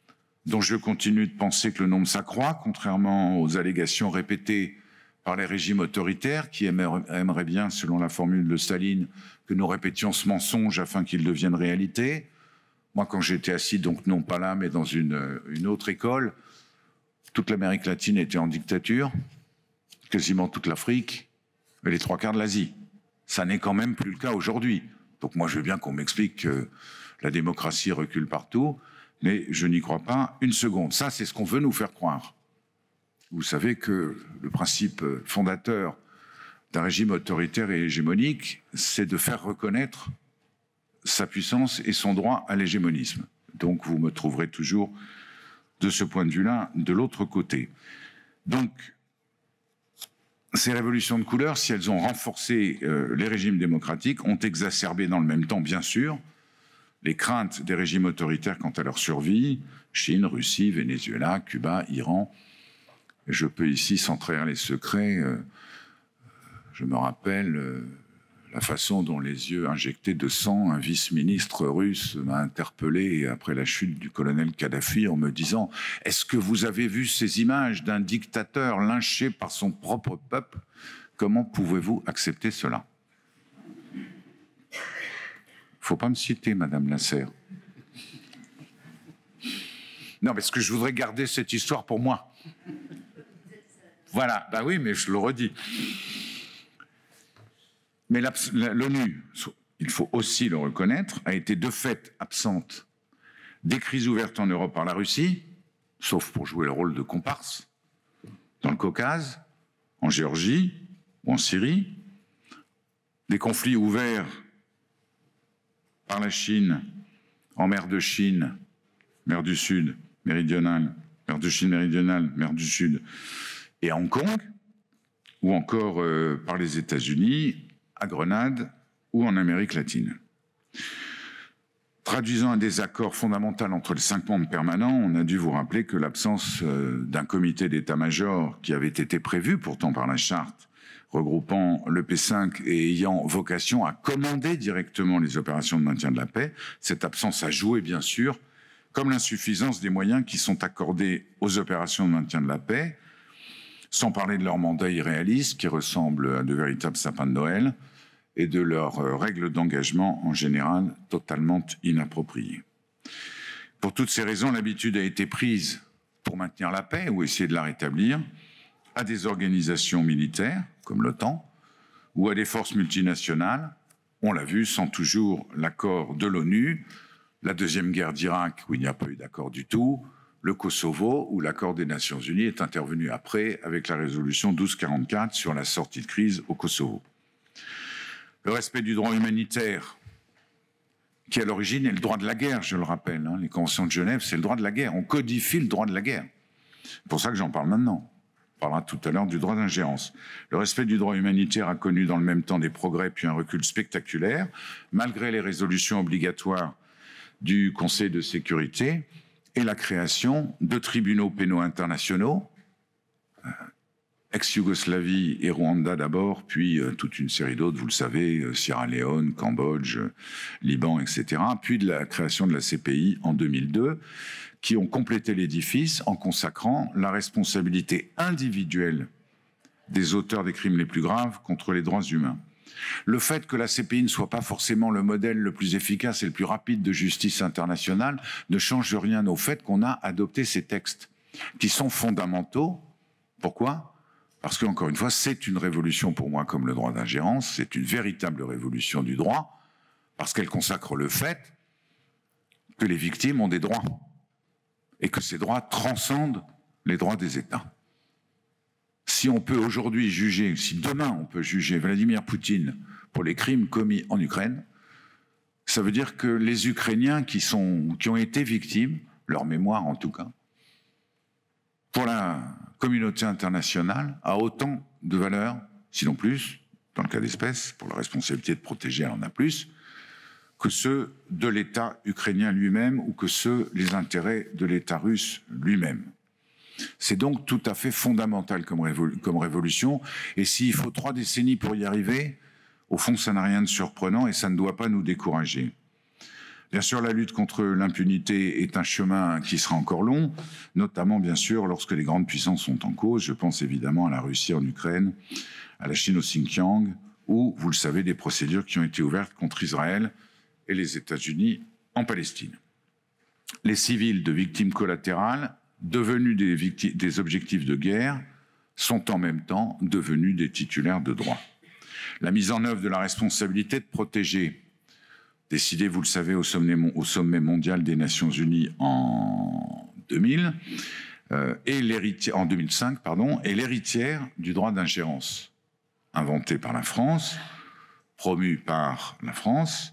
dont je continue de penser que le nombre s'accroît, contrairement aux allégations répétées par les régimes autoritaires qui aimeraient bien, selon la formule de Staline, que nous répétions ce mensonge afin qu'il devienne réalité. Moi, quand j'étais assis, donc non pas là, mais dans une, une autre école, toute l'Amérique latine était en dictature, quasiment toute l'Afrique et les trois quarts de l'Asie. Ça n'est quand même plus le cas aujourd'hui. Donc moi, je veux bien qu'on m'explique que la démocratie recule partout, mais je n'y crois pas une seconde. Ça, c'est ce qu'on veut nous faire croire. Vous savez que le principe fondateur d'un régime autoritaire et hégémonique, c'est de faire reconnaître sa puissance et son droit à l'hégémonisme. Donc vous me trouverez toujours, de ce point de vue-là, de l'autre côté. Donc, ces révolutions de couleur, si elles ont renforcé euh, les régimes démocratiques, ont exacerbé dans le même temps, bien sûr, les craintes des régimes autoritaires quant à leur survie, Chine, Russie, Venezuela, Cuba, Iran. Je peux ici, sans trahir les secrets, euh, je me rappelle euh, la façon dont les yeux injectés de sang, un vice-ministre russe m'a interpellé après la chute du colonel Kadhafi en me disant « Est-ce que vous avez vu ces images d'un dictateur lynché par son propre peuple? Comment pouvez-vous accepter cela ?» Faut pas me citer, Madame Lasserre. Non, parce que je voudrais garder cette histoire pour moi. Voilà, ben oui, mais je le redis. Mais l'ONU, il faut aussi le reconnaître, a été de fait absente des crises ouvertes en Europe par la Russie, sauf pour jouer le rôle de comparse, dans le Caucase, en Géorgie ou en Syrie, des conflits ouverts par la Chine, en mer de Chine, mer du Sud, méridionale, mer de Chine méridionale, mer du Sud, et à Hong Kong, ou encore euh, par les États-Unis, à Grenade ou en Amérique latine. Traduisant un désaccord fondamental entre les cinq membres permanents, on a dû vous rappeler que l'absence euh, d'un comité d'état-major qui avait été prévu pourtant par la charte, regroupant le P cinq et ayant vocation à commander directement les opérations de maintien de la paix, cette absence a joué bien sûr, comme l'insuffisance des moyens qui sont accordés aux opérations de maintien de la paix, sans parler de leur mandat irréaliste qui ressemble à de véritables sapins de Noël et de leurs règles d'engagement en général totalement inappropriées. Pour toutes ces raisons, l'habitude a été prise pour maintenir la paix ou essayer de la rétablir à des organisations militaires comme l'OTAN ou à des forces multinationales, on l'a vu, sans toujours l'accord de l'ONU, la deuxième guerre d'Irak où il n'y a pas eu d'accord du tout, le Kosovo, où l'accord des Nations Unies est intervenu après avec la résolution douze quarante-quatre sur la sortie de crise au Kosovo. Le respect du droit humanitaire, qui à l'origine est le droit de la guerre, je le rappelle. Hein, les conventions de Genève, c'est le droit de la guerre. On codifie le droit de la guerre. C'est pour ça que j'en parle maintenant. On parlera tout à l'heure du droit d'ingérence. Le respect du droit humanitaire a connu dans le même temps des progrès puis un recul spectaculaire, malgré les résolutions obligatoires du Conseil de sécurité et la création de tribunaux pénaux internationaux, euh, ex-Yougoslavie et Rwanda d'abord, puis euh, toute une série d'autres, vous le savez, euh, Sierra Leone, Cambodge, euh, Liban, et cetera, puis de la création de la C P I en deux mille deux, qui ont complété l'édifice en consacrant la responsabilité individuelle des auteurs des crimes les plus graves contre les droits humains. Le fait que la C P I ne soit pas forcément le modèle le plus efficace et le plus rapide de justice internationale ne change rien au fait qu'on a adopté ces textes qui sont fondamentaux. Pourquoi ? Parce qu'encore une fois, c'est une révolution pour moi comme le droit d'ingérence, c'est une véritable révolution du droit, parce qu'elle consacre le fait que les victimes ont des droits et que ces droits transcendent les droits des États. Si on peut aujourd'hui juger, si demain on peut juger Vladimir Poutine pour les crimes commis en Ukraine, ça veut dire que les Ukrainiens qui, sont, qui ont été victimes, leur mémoire en tout cas, pour la communauté internationale, a autant de valeur, sinon plus, dans le cas d'espèce, pour la responsabilité de protéger, elle en a plus, que ceux de l'État ukrainien lui-même ou que ceux, les intérêts de l'État russe lui-même. C'est donc tout à fait fondamental comme, révol comme révolution, et s'il faut trois décennies pour y arriver, au fond, ça n'a rien de surprenant et ça ne doit pas nous décourager. Bien sûr, la lutte contre l'impunité est un chemin qui sera encore long, notamment, bien sûr, lorsque les grandes puissances sont en cause. Je pense évidemment à la Russie en Ukraine, à la Chine au Xinjiang, ou, vous le savez, des procédures qui ont été ouvertes contre Israël et les États-Unis en Palestine. Les civils de victimes collatérales, devenus des, victimes, des objectifs de guerre, sont en même temps devenus des titulaires de droits. La mise en œuvre de la responsabilité de protéger, décidée, vous le savez, au sommet, au sommet mondial des Nations Unies en deux mille, euh, et l'héritière, en deux mille cinq, pardon, est l'héritière du droit d'ingérence, inventé par la France, promu par la France,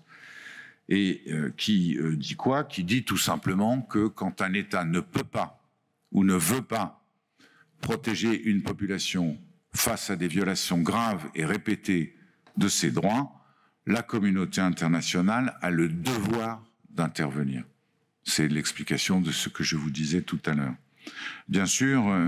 et euh, qui euh, dit quoi? Qui dit tout simplement que quand un État ne peut pas ou ne veut pas protéger une population face à des violations graves et répétées de ses droits, la communauté internationale a le devoir d'intervenir. C'est l'explication de ce que je vous disais tout à l'heure. Bien sûr, euh,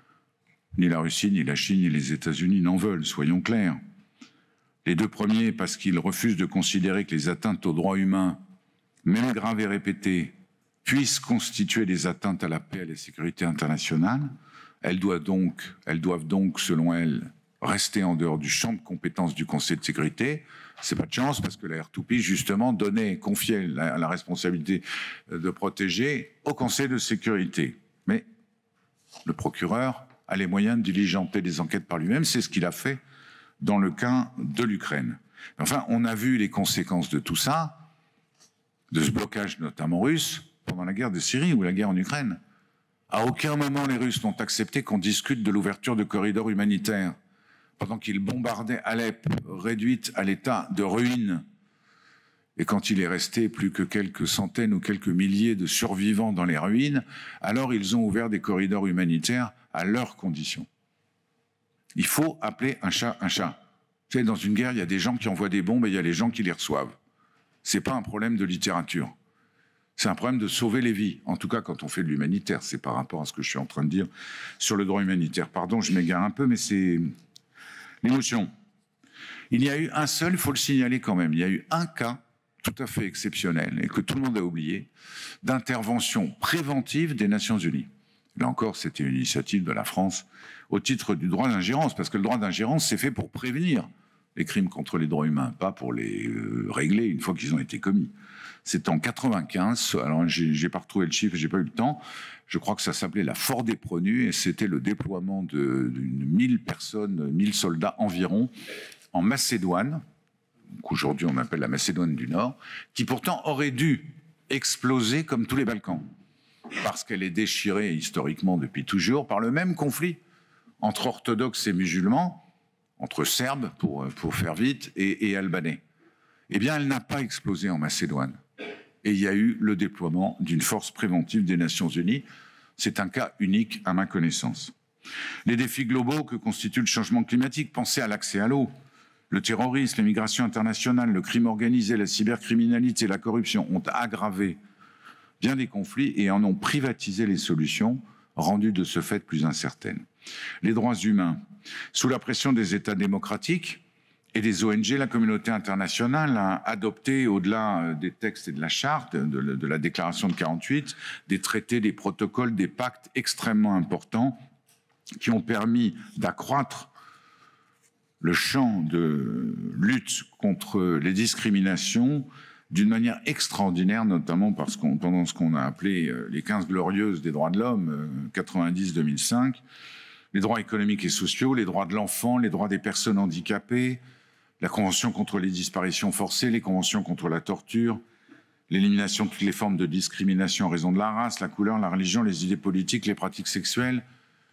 ni la Russie, ni la Chine, ni les États-Unis n'en veulent, soyons clairs. Les deux premiers parce qu'ils refusent de considérer que les atteintes aux droits humains, même graves et répétées, puissent constituer des atteintes à la paix et à la sécurité internationale. Elles doivent donc, elles doivent donc, selon elles, rester en dehors du champ de compétences du Conseil de sécurité. C'est pas de chance parce que la R deux P, justement, donnait, confiait la, la responsabilité de protéger au Conseil de sécurité. Mais le procureur a les moyens de diligenter des enquêtes par lui-même. C'est ce qu'il a fait dans le cas de l'Ukraine. Enfin, on a vu les conséquences de tout ça, de ce blocage notamment russe, pendant la guerre de Syrie ou la guerre en Ukraine. À aucun moment les Russes n'ont accepté qu'on discute de l'ouverture de corridors humanitaires, pendant qu'ils bombardaient Alep, réduite à l'état de ruine. Et quand il est resté plus que quelques centaines ou quelques milliers de survivants dans les ruines, alors ils ont ouvert des corridors humanitaires à leurs conditions. Il faut appeler un chat un chat. Vous savez, dans une guerre, il y a des gens qui envoient des bombes et il y a les gens qui les reçoivent. C'est pas un problème de littérature. C'est un problème de sauver les vies. En tout cas, quand on fait de l'humanitaire, c'est par rapport à ce que je suis en train de dire sur le droit humanitaire. Pardon, je m'égare un peu, mais c'est l'émotion. Il y a eu un seul, il faut le signaler quand même, il y a eu un cas tout à fait exceptionnel et que tout le monde a oublié, d'intervention préventive des Nations Unies. Là encore, c'était une initiative de la France au titre du droit d'ingérence, parce que le droit d'ingérence, c'est fait pour prévenir les crimes contre les droits humains, pas pour les euh, régler une fois qu'ils ont été commis. C'est en quatre-vingt-quinze, alors j'ai pas retrouvé le chiffre, j'ai pas eu le temps, je crois que ça s'appelait la Fort des Prenus, et c'était le déploiement de mille personnes, mille soldats environ, en Macédoine, qu'aujourd'hui on appelle la Macédoine du Nord, qui pourtant aurait dû exploser comme tous les Balkans, parce qu'elle est déchirée historiquement depuis toujours par le même conflit entre orthodoxes et musulmans, entre Serbes, pour, pour faire vite, et, et Albanais. Eh bien, elle n'a pas explosé en Macédoine. Et il y a eu le déploiement d'une force préventive des Nations Unies. C'est un cas unique à ma connaissance. Les défis globaux que constitue le changement climatique, pensez à l'accès à l'eau, le terrorisme, les migrations internationales, le crime organisé, la cybercriminalité, la corruption ont aggravé bien des conflits et en ont privatisé les solutions, rendues de ce fait plus incertaines. Les droits humains, sous la pression des États démocratiques et des O N G, la communauté internationale a adopté, au-delà des textes et de la charte, de, de la déclaration de quarante-huit, des traités, des protocoles, des pactes extrêmement importants qui ont permis d'accroître le champ de lutte contre les discriminations d'une manière extraordinaire, notamment parce qu'on, pendant ce qu'on a appelé les quinze glorieuses des droits de l'homme, quatre-vingt-dix deux mille cinq, les droits économiques et sociaux, les droits de l'enfant, les droits des personnes handicapées, la Convention contre les disparitions forcées, les conventions contre la torture, l'élimination de toutes les formes de discrimination en raison de la race, la couleur, la religion, les idées politiques, les pratiques sexuelles,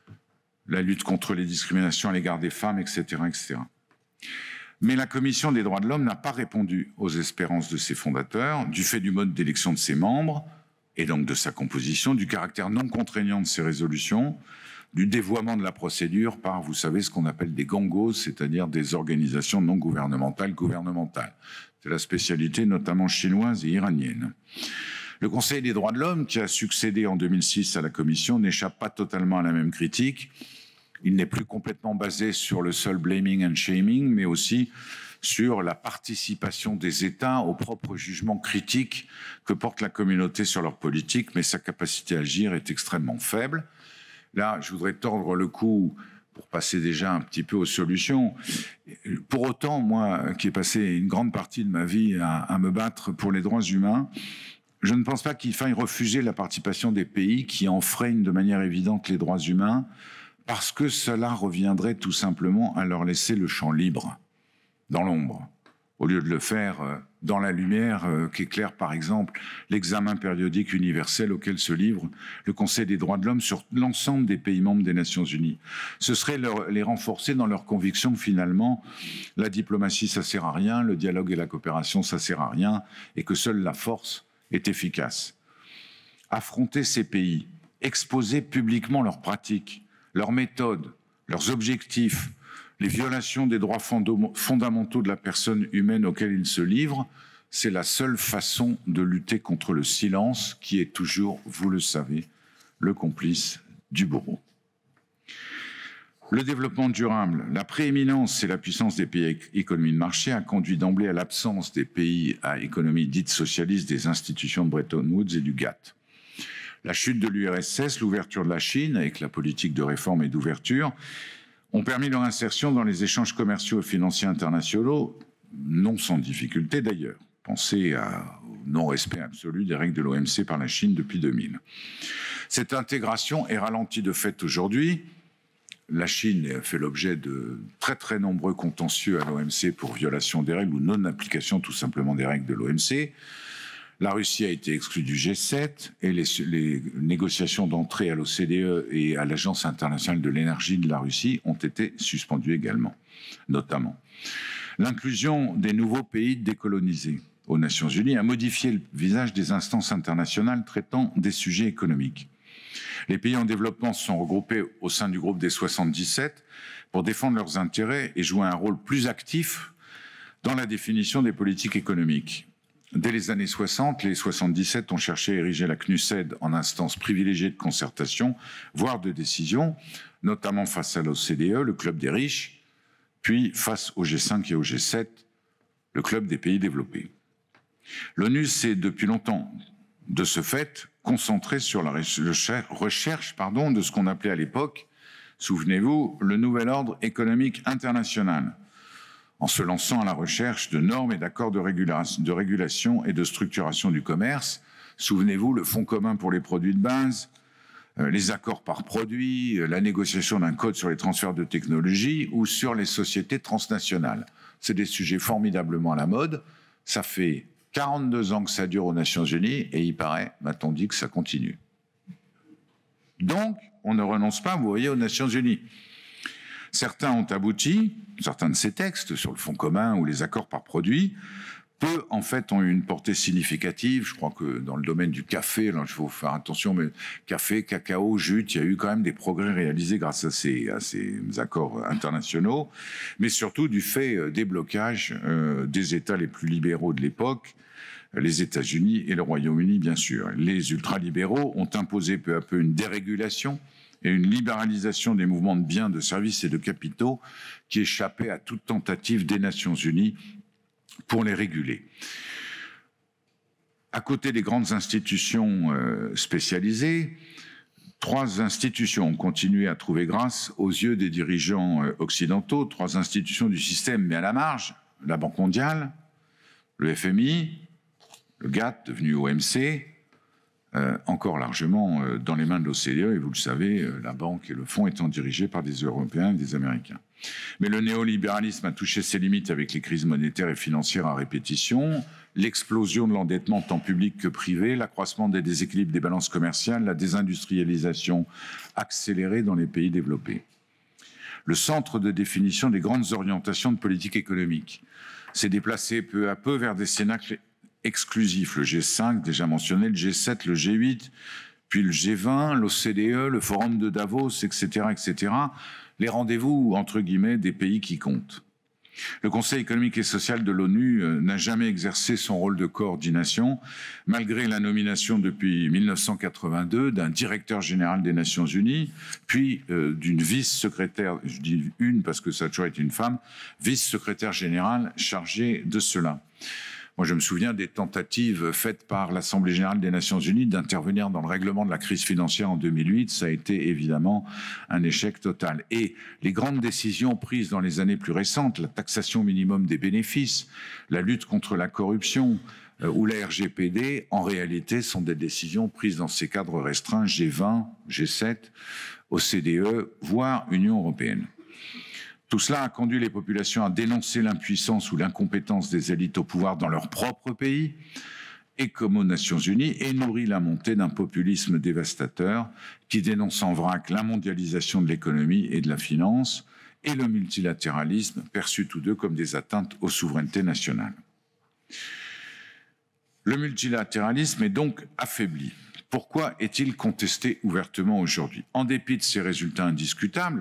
la lutte contre les discriminations à l'égard des femmes, et cetera, et cetera. Mais la Commission des droits de l'homme n'a pas répondu aux espérances de ses fondateurs, du fait du mode d'élection de ses membres, et donc de sa composition, du caractère non contraignant de ses résolutions, du dévoiement de la procédure par, vous savez, ce qu'on appelle des gongos, c'est-à-dire des organisations non gouvernementales gouvernementales. C'est la spécialité notamment chinoise et iranienne. Le Conseil des droits de l'homme, qui a succédé en deux mille six à la Commission, n'échappe pas totalement à la même critique. Il n'est plus complètement basé sur le seul blaming and shaming, mais aussi sur la participation des États au propre jugement critique que porte la communauté sur leur politique, mais sa capacité à agir est extrêmement faible. Là, je voudrais tordre le cou pour passer déjà un petit peu aux solutions. Pour autant, moi, qui ai passé une grande partie de ma vie à, à me battre pour les droits humains, je ne pense pas qu'il faille refuser la participation des pays qui enfreignent de manière évidente les droits humains, parce que cela reviendrait tout simplement à leur laisser le champ libre, dans l'ombre, au lieu de le faire dans la lumière qu'éclaire par exemple l'examen périodique universel auquel se livre le Conseil des droits de l'homme sur l'ensemble des pays membres des Nations Unies. Ce serait leur, les renforcer dans leur conviction que finalement la diplomatie ça sert à rien, le dialogue et la coopération ça sert à rien, et que seule la force est efficace. Affronter ces pays, exposer publiquement leurs pratiques, leurs méthodes, leurs objectifs, les violations des droits fondamentaux de la personne humaine auxquels ils se livrent, c'est la seule façon de lutter contre le silence qui est toujours, vous le savez, le complice du bourreau. Le développement durable, la prééminence et la puissance des pays à économie de marché a conduit d'emblée à l'absence des pays à économie dite socialiste des institutions de Bretton Woods et du GATT. La chute de l'U R S S, l'ouverture de la Chine avec la politique de réforme et d'ouverture, ont permis leur insertion dans les échanges commerciaux et financiers internationaux, non sans difficulté d'ailleurs. Pensez à, au non-respect absolu des règles de l'O M C par la Chine depuis deux mille. Cette intégration est ralentie de fait aujourd'hui. La Chine fait l'objet de très très nombreux contentieux à l'O M C pour violation des règles ou non-application tout simplement des règles de l'O M C. La Russie a été exclue du G sept et les, les négociations d'entrée à l'O C D E et à l'Agence internationale de l'énergie de la Russie ont été suspendues également, notamment. L'inclusion des nouveaux pays décolonisés aux Nations Unies a modifié le visage des instances internationales traitant des sujets économiques. Les pays en développement se sont regroupés au sein du groupe des soixante-dix-sept pour défendre leurs intérêts et jouer un rôle plus actif dans la définition des politiques économiques. Dès les années soixante, les soixante-dix-sept ont cherché à ériger la C N U S E D en instance privilégiée de concertation, voire de décision, notamment face à l'O C D E, le club des riches, puis face au G cinq et au G sept, le club des pays développés. L'ONU s'est depuis longtemps, de ce fait, concentrée sur la recherche pardon, de ce qu'on appelait à l'époque, souvenez-vous, le nouvel ordre économique international, en se lançant à la recherche de normes et d'accords de, de régulation et de structuration du commerce. Souvenez-vous, le Fonds commun pour les produits de base, euh, les accords par produit, euh, la négociation d'un code sur les transferts de technologie ou sur les sociétés transnationales. C'est des sujets formidablement à la mode. Ça fait quarante-deux ans que ça dure aux Nations Unies et il paraît, m'a-t-on dit, que ça continue. Donc, on ne renonce pas, vous voyez, aux Nations Unies. Certains ont abouti, certains de ces textes sur le fonds commun ou les accords par produit, peu en fait ont eu une portée significative. Je crois que dans le domaine du café, là, il faut faire attention, mais café, cacao, jute, il y a eu quand même des progrès réalisés grâce à ces, à ces accords internationaux, mais surtout du fait des blocages euh, des États les plus libéraux de l'époque, les États-Unis et le Royaume-Uni, bien sûr. Les ultralibéraux ont imposé peu à peu une dérégulation et une libéralisation des mouvements de biens, de services et de capitaux qui échappaient à toute tentative des Nations Unies pour les réguler. À côté des grandes institutions euh, spécialisées, trois institutions ont continué à trouver grâce aux yeux des dirigeants euh, occidentaux, trois institutions du système, mais à la marge, la Banque mondiale, le F M I, le GATT, devenu O M C, Euh, encore largement euh, dans les mains de l'O C D E, et vous le savez, euh, la banque et le fonds étant dirigés par des Européens et des Américains. Mais le néolibéralisme a touché ses limites avec les crises monétaires et financières à répétition, l'explosion de l'endettement tant public que privé, l'accroissement des déséquilibres des balances commerciales, la désindustrialisation accélérée dans les pays développés. Le centre de définition des grandes orientations de politique économique s'est déplacé peu à peu vers des cénacles exclusifs, le G cinq, déjà mentionné, le G sept, le G huit, puis le G vingt, l'O C D E, le Forum de Davos, et cetera, et cetera, les rendez-vous, entre guillemets, des pays qui comptent. Le Conseil économique et social de l'ONU euh, n'a jamais exercé son rôle de coordination, malgré la nomination depuis mille neuf cent quatre-vingt-deux d'un directeur général des Nations Unies, puis euh, d'une vice-secrétaire, je dis une parce que ça a toujours été une femme, vice-secrétaire générale chargée de cela. Moi, je me souviens des tentatives faites par l'Assemblée générale des Nations unies d'intervenir dans le règlement de la crise financière en deux mille huit. Ça a été évidemment un échec total. Et les grandes décisions prises dans les années plus récentes, la taxation minimum des bénéfices, la lutte contre la corruption euh, ou la R G P D, en réalité, sont des décisions prises dans ces cadres restreints G vingt, G sept, O C D E, voire Union européenne. Tout cela a conduit les populations à dénoncer l'impuissance ou l'incompétence des élites au pouvoir dans leur propre pays et comme aux Nations Unies, et nourrit la montée d'un populisme dévastateur qui dénonce en vrac la mondialisation de l'économie et de la finance et le multilatéralisme, perçus tous deux comme des atteintes aux souverainetés nationales. Le multilatéralisme est donc affaibli. Pourquoi est-il contesté ouvertement aujourd'hui? En dépit de ses résultats indiscutables,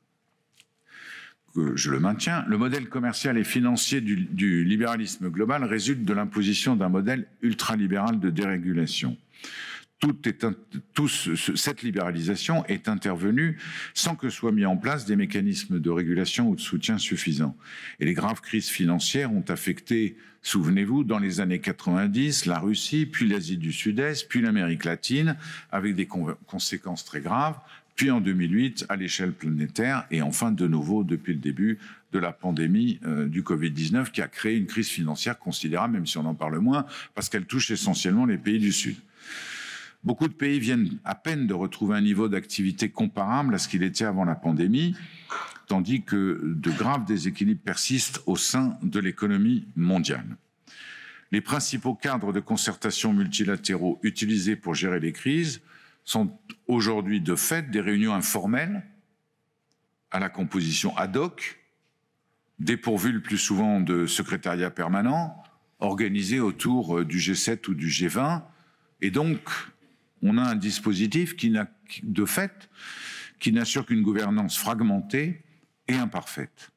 que je le maintiens, le modèle commercial et financier du, du libéralisme global résulte de l'imposition d'un modèle ultralibéral de dérégulation. Tout est, tout ce, cette libéralisation est intervenue sans que soient mis en place des mécanismes de régulation ou de soutien suffisants. Et les graves crises financières ont affecté, souvenez-vous, dans les années quatre-vingt-dix, la Russie, puis l'Asie du Sud-Est, puis l'Amérique latine, avec des conséquences très graves, puis en deux mille huit à l'échelle planétaire, et enfin de nouveau depuis le début de la pandémie euh, du Covid dix-neuf qui a créé une crise financière considérable, même si on en parle moins, parce qu'elle touche essentiellement les pays du Sud. Beaucoup de pays viennent à peine de retrouver un niveau d'activité comparable à ce qu'il était avant la pandémie, tandis que de graves déséquilibres persistent au sein de l'économie mondiale. Les principaux cadres de concertation multilatéraux utilisés pour gérer les crises sont aujourd'hui de fait des réunions informelles à la composition ad hoc, dépourvues le plus souvent de secrétariat permanent, organisées autour du G sept ou du G vingt, et donc on a un dispositif qui n'a de fait qui n'assure qu'une gouvernance fragmentée et imparfaite.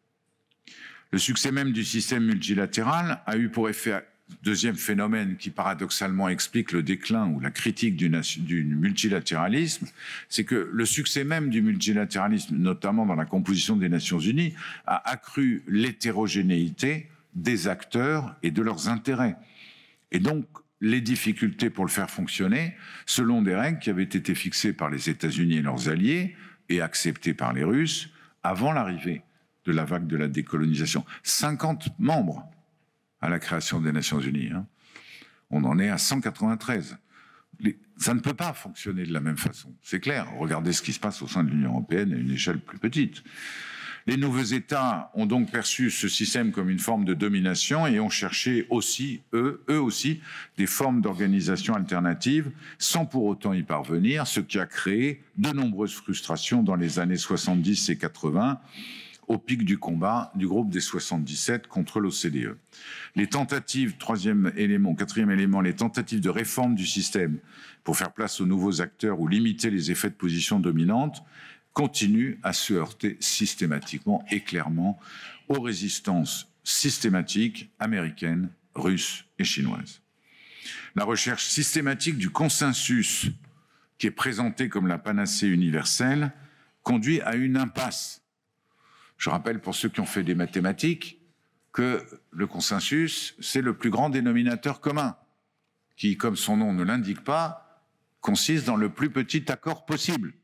Le succès même du système multilatéral a eu pour effet, deuxième phénomène qui paradoxalement explique le déclin ou la critique du, du multilatéralisme, c'est que le succès même du multilatéralisme, notamment dans la composition des Nations Unies, a accru l'hétérogénéité des acteurs et de leurs intérêts. Et donc, les difficultés pour le faire fonctionner selon des règles qui avaient été fixées par les États-Unis et leurs alliés et acceptées par les Russes avant l'arrivée de la vague de la décolonisation. cinquante membres à la création des Nations Unies. Hein. On en est à cent quatre-vingt-treize. Les, ça ne peut pas fonctionner de la même façon. C'est clair. Regardez ce qui se passe au sein de l'Union européenne à une échelle plus petite. Les nouveaux États ont donc perçu ce système comme une forme de domination et ont cherché aussi, eux, eux aussi, des formes d'organisation alternatives sans pour autant y parvenir, ce qui a créé de nombreuses frustrations dans les années soixante-dix et quatre-vingts, au pic du combat du groupe des soixante-dix-sept contre l'O C D E. Les tentatives, troisième élément, quatrième élément, les tentatives de réforme du système pour faire place aux nouveaux acteurs ou limiter les effets de position dominante continuent à se heurter systématiquement et clairement aux résistances systématiques américaines, russes et chinoises. La recherche systématique du consensus qui est présentée comme la panacée universelle conduit à une impasse. Je rappelle pour ceux qui ont fait des mathématiques que le consensus, c'est le plus grand dénominateur commun, qui, comme son nom ne l'indique pas, consiste dans le plus petit accord possible.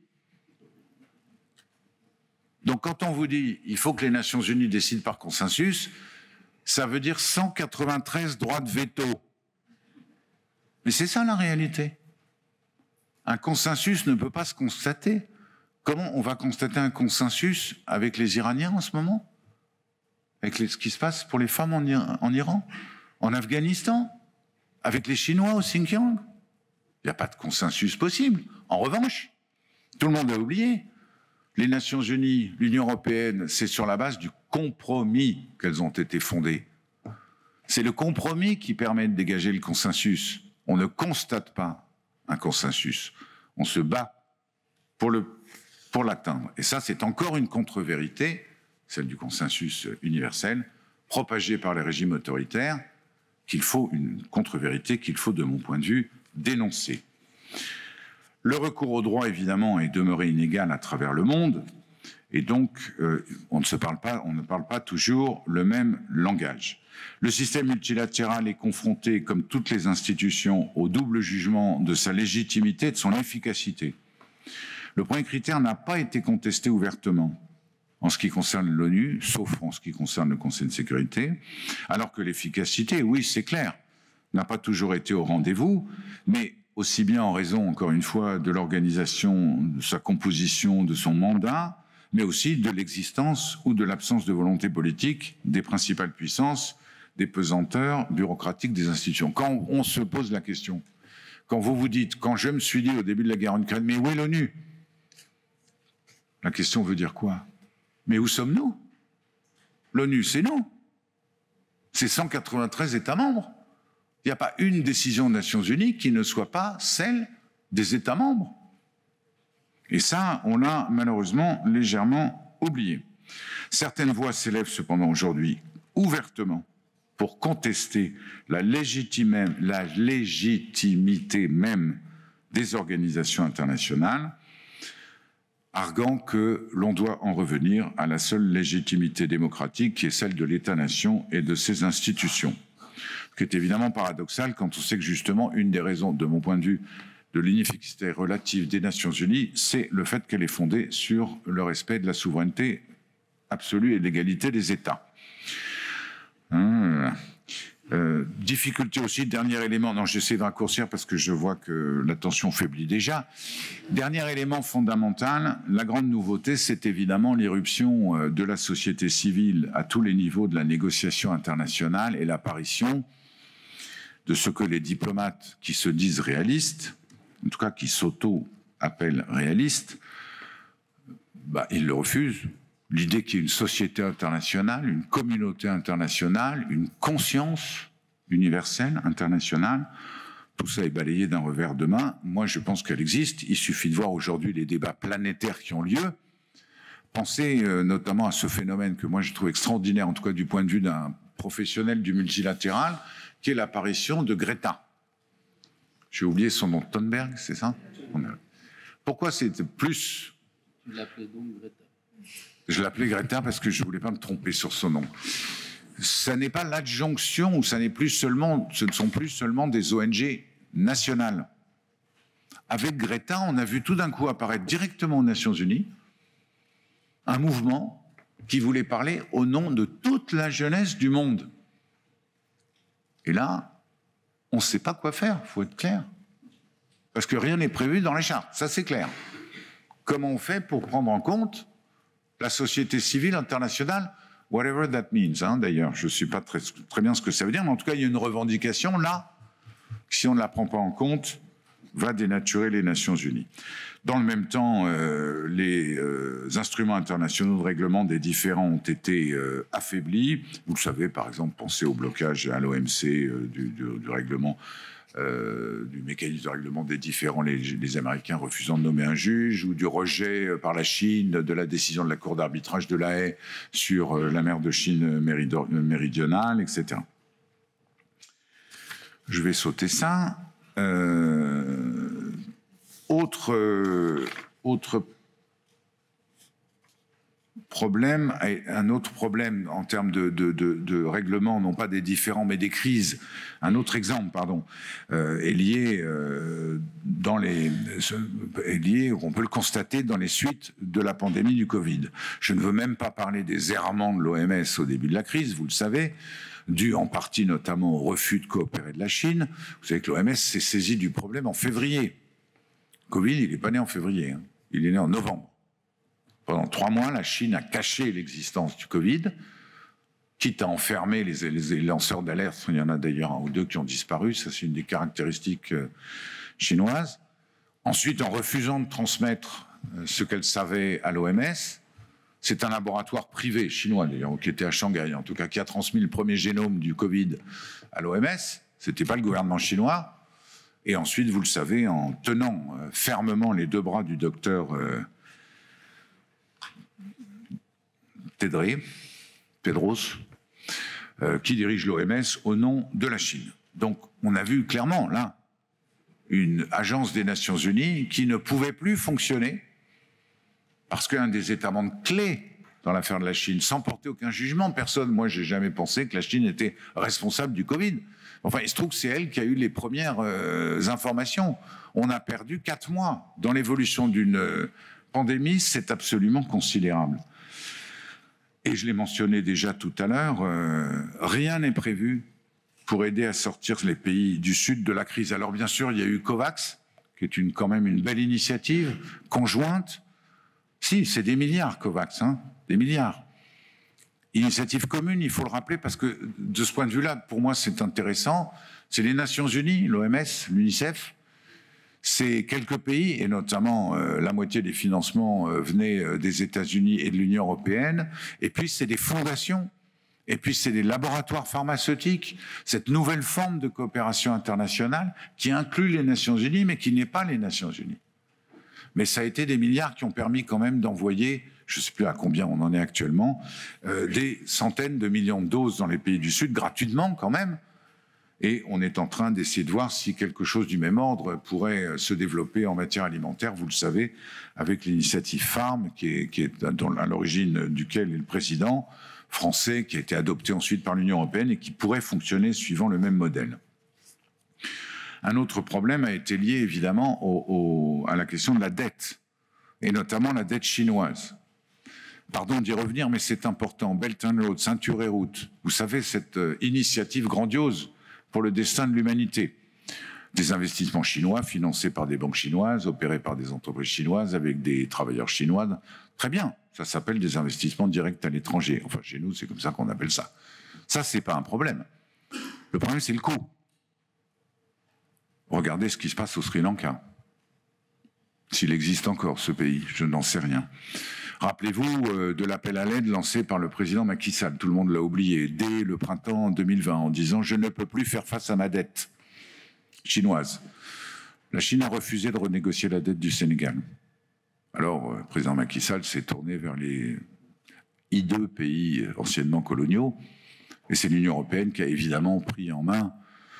Donc quand on vous dit il faut que les Nations Unies décident par consensus, ça veut dire cent quatre-vingt-treize droits de veto. Mais c'est ça la réalité. Un consensus ne peut pas se constater. Comment on va constater un consensus avec les Iraniens en ce moment? Avec les, ce qui se passe pour les femmes en, en Iran? En Afghanistan? Avec les Chinois au Xinjiang? Il n'y a pas de consensus possible. En revanche, tout le monde a oublié, les Nations Unies, l'Union européenne, c'est sur la base du compromis qu'elles ont été fondées. C'est le compromis qui permet de dégager le consensus. On ne constate pas un consensus. On se bat pour le pour l'atteindre. Et ça, c'est encore une contre-vérité, celle du consensus universel. propagée par les régimes autoritaires, qu'il faut, une contre-vérité qu'il faut, de mon point de vue, dénoncer. Le recours au droit, évidemment, est demeuré inégal à travers le monde, et donc euh, on ne se parle pas, on ne parle pas toujours le même langage. Le système multilatéral est confronté, comme toutes les institutions, au double jugement de sa légitimité et de son efficacité. Le premier critère n'a pas été contesté ouvertement en ce qui concerne l'ONU, sauf en ce qui concerne le Conseil de sécurité, alors que l'efficacité, oui, c'est clair, n'a pas toujours été au rendez-vous, mais aussi bien en raison, encore une fois, de l'organisation, de sa composition, de son mandat, mais aussi de l'existence ou de l'absence de volonté politique des principales puissances, des pesanteurs bureaucratiques des institutions. Quand on se pose la question, quand vous vous dites, quand je me suis dit au début de la guerre en Ukraine, mais où est l'ONU? La question veut dire quoi? Mais où sommes-nous? L'ONU, c'est nous. C'est cent quatre-vingt-treize États membres. Il n'y a pas une décision des Nations Unies qui ne soit pas celle des États membres. Et ça, on l'a malheureusement légèrement oublié. Certaines voix s'élèvent cependant aujourd'hui ouvertement pour contester la, légitime, la légitimité même des organisations internationales, arguant que l'on doit en revenir à la seule légitimité démocratique qui est celle de l'État-nation et de ses institutions. Ce qui est évidemment paradoxal quand on sait que justement une des raisons, de mon point de vue, de l'inefficacité relative des Nations Unies, c'est le fait qu'elle est fondée sur le respect de la souveraineté absolue et de l'égalité des États. Hum. Euh, difficulté aussi, dernier élément, non j'essaie de raccourcir parce que je vois que la tension faiblit déjà. Dernier élément fondamental, la grande nouveauté, c'est évidemment l'irruption de la société civile à tous les niveaux de la négociation internationale et l'apparition de ce que les diplomates qui se disent réalistes, en tout cas qui s'auto-appellent réalistes, bah, ils le refusent. L'idée qu'il y ait une société internationale, une communauté internationale, une conscience universelle internationale, tout ça est balayé d'un revers de main. Moi, je pense qu'elle existe. Il suffit de voir aujourd'hui les débats planétaires qui ont lieu. Pensez euh, notamment à ce phénomène que moi je trouve extraordinaire, en tout cas du point de vue d'un professionnel du multilatéral, qui est l'apparition de Greta. J'ai oublié son nom, Thunberg, c'est ça? Pourquoi c'est plus... Tu l'appelais donc Greta. Je l'appelais Greta parce que je ne voulais pas me tromper sur son nom. Ça n'est pas l'adjonction, ou ça n'est plus seulement, ce ne sont plus seulement des O N G nationales. Avec Greta, on a vu tout d'un coup apparaître directement aux Nations Unies un mouvement qui voulait parler au nom de toute la jeunesse du monde. Et là, on ne sait pas quoi faire, il faut être clair. Parce que rien n'est prévu dans les chartes, ça c'est clair. Comment on fait pour prendre en compte la société civile internationale, whatever that means, hein, d'ailleurs, je ne sais pas très, très bien ce que ça veut dire, mais en tout cas, il y a une revendication là, si on ne la prend pas en compte, va dénaturer les Nations Unies. Dans le même temps, euh, les euh, instruments internationaux de règlement des différends ont été euh, affaiblis. Vous le savez, par exemple, pensez au blocage à l'O M C euh, du, du, du règlement Euh, du mécanisme de règlement des différends, les, les Américains refusant de nommer un juge, ou du rejet euh, par la Chine de la décision de la Cour d'arbitrage de La Haye sur euh, la mer de Chine méridionale, et cetera. Je vais sauter ça. Euh, autre, euh, autre problème, un autre problème en termes de, de, de, de règlement, non pas des différends, mais des crises. Un autre exemple, pardon, euh, est lié euh, dans les, est lié, on peut le constater dans les suites de la pandémie du Covid. Je ne veux même pas parler des errements de l'O M S au début de la crise, vous le savez, dû en partie notamment au refus de coopérer de la Chine. Vous savez que l'O M S s'est saisi du problème en février. Covid, il n'est pas né en février, hein. Il est né en novembre. Pendant trois mois, la Chine a caché l'existence du Covid, quitte à enfermer les, les, les lanceurs d'alerte. Il y en a d'ailleurs un ou deux qui ont disparu, ça c'est une des caractéristiques euh, chinoises. Ensuite, en refusant de transmettre euh, ce qu'elle savait à l'O M S, c'est un laboratoire privé chinois d'ailleurs, qui était à Shanghai, en tout cas, qui a transmis le premier génome du Covid à l'O M S. C'était pas le gouvernement chinois. Et ensuite, vous le savez, en tenant euh, fermement les deux bras du docteur euh, Tedré, Tedros, euh, qui dirige l'O M S au nom de la Chine. Donc on a vu clairement là une agence des Nations Unies qui ne pouvait plus fonctionner parce qu'un des États membres clés dans l'affaire de la Chine, sans porter aucun jugement, personne, moi j'ai jamais pensé que la Chine était responsable du Covid. Enfin, il se trouve que c'est elle qui a eu les premières euh, informations. On a perdu quatre mois dans l'évolution d'une euh, pandémie, c'est absolument considérable. Et je l'ai mentionné déjà tout à l'heure, euh, rien n'est prévu pour aider à sortir les pays du Sud de la crise. Alors bien sûr, il y a eu COVAX, qui est une, quand même une belle initiative conjointe. Si, c'est des milliards COVAX, hein, des milliards. Initiative commune, il faut le rappeler, parce que de ce point de vue-là, pour moi, c'est intéressant. C'est les Nations Unies, l'O M S, l'UNICEF. C'est quelques pays, et notamment euh, la moitié des financements euh, venaient euh, des États-Unis et de l'Union européenne. Et puis, c'est des fondations. Et puis, c'est des laboratoires pharmaceutiques. Cette nouvelle forme de coopération internationale qui inclut les Nations Unies, mais qui n'est pas les Nations Unies. Mais ça a été des milliards qui ont permis quand même d'envoyer, je ne sais plus à combien on en est actuellement, euh, des centaines de millions de doses dans les pays du Sud, gratuitement quand même. Et on est en train d'essayer de voir si quelque chose du même ordre pourrait se développer en matière alimentaire, vous le savez, avec l'initiative Farm, qui est, qui est à l'origine duquel est le président français, qui a été adopté ensuite par l'Union européenne et qui pourrait fonctionner suivant le même modèle. Un autre problème a été lié évidemment au, au, à la question de la dette, et notamment la dette chinoise. Pardon d'y revenir, mais c'est important. Belt and Road, ceinture et route. Vous savez, cette euh, initiative grandiose pour le destin de l'humanité. Des investissements chinois financés par des banques chinoises, opérés par des entreprises chinoises, avec des travailleurs chinois. Très bien, ça s'appelle des investissements directs à l'étranger. Enfin, chez nous, c'est comme ça qu'on appelle ça. Ça, c'est pas un problème. Le problème, c'est le coût. Regardez ce qui se passe au Sri Lanka. S'il existe encore, ce pays, je n'en sais rien. Rappelez-vous euh, de l'appel à l'aide lancé par le président Macky Sall, tout le monde l'a oublié, dès le printemps deux mille vingt, en disant « Je ne peux plus faire face à ma dette chinoise ». La Chine a refusé de renégocier la dette du Sénégal. Alors, le président Macky Sall s'est tourné vers les hideux pays anciennement coloniaux, et c'est l'Union européenne qui a évidemment pris en main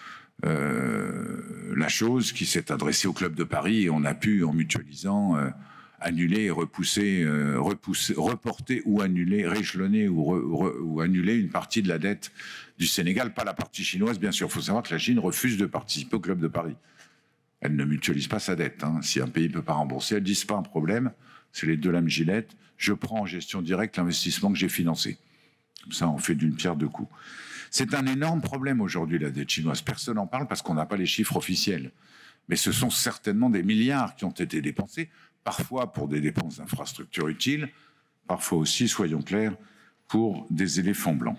euh, la chose, qui s'est adressée au Club de Paris, et on a pu, en mutualisant, euh, annuler et repousser, euh, repousser, reporter ou annuler, réchelonner ou, re, re, ou annuler une partie de la dette du Sénégal, pas la partie chinoise, bien sûr. Il faut savoir que la Chine refuse de participer au Club de Paris. Elle ne mutualise pas sa dette. Hein. Si un pays ne peut pas rembourser, elle dit c'est pas un problème, c'est les deux lames gilettes, je prends en gestion directe l'investissement que j'ai financé. Comme ça, on fait d'une pierre deux coups. C'est un énorme problème aujourd'hui, la dette chinoise. Personne n'en parle parce qu'on n'a pas les chiffres officiels. Mais ce sont certainement des milliards qui ont été dépensés, parfois pour des dépenses d'infrastructures utiles, parfois aussi, soyons clairs, pour des éléphants blancs.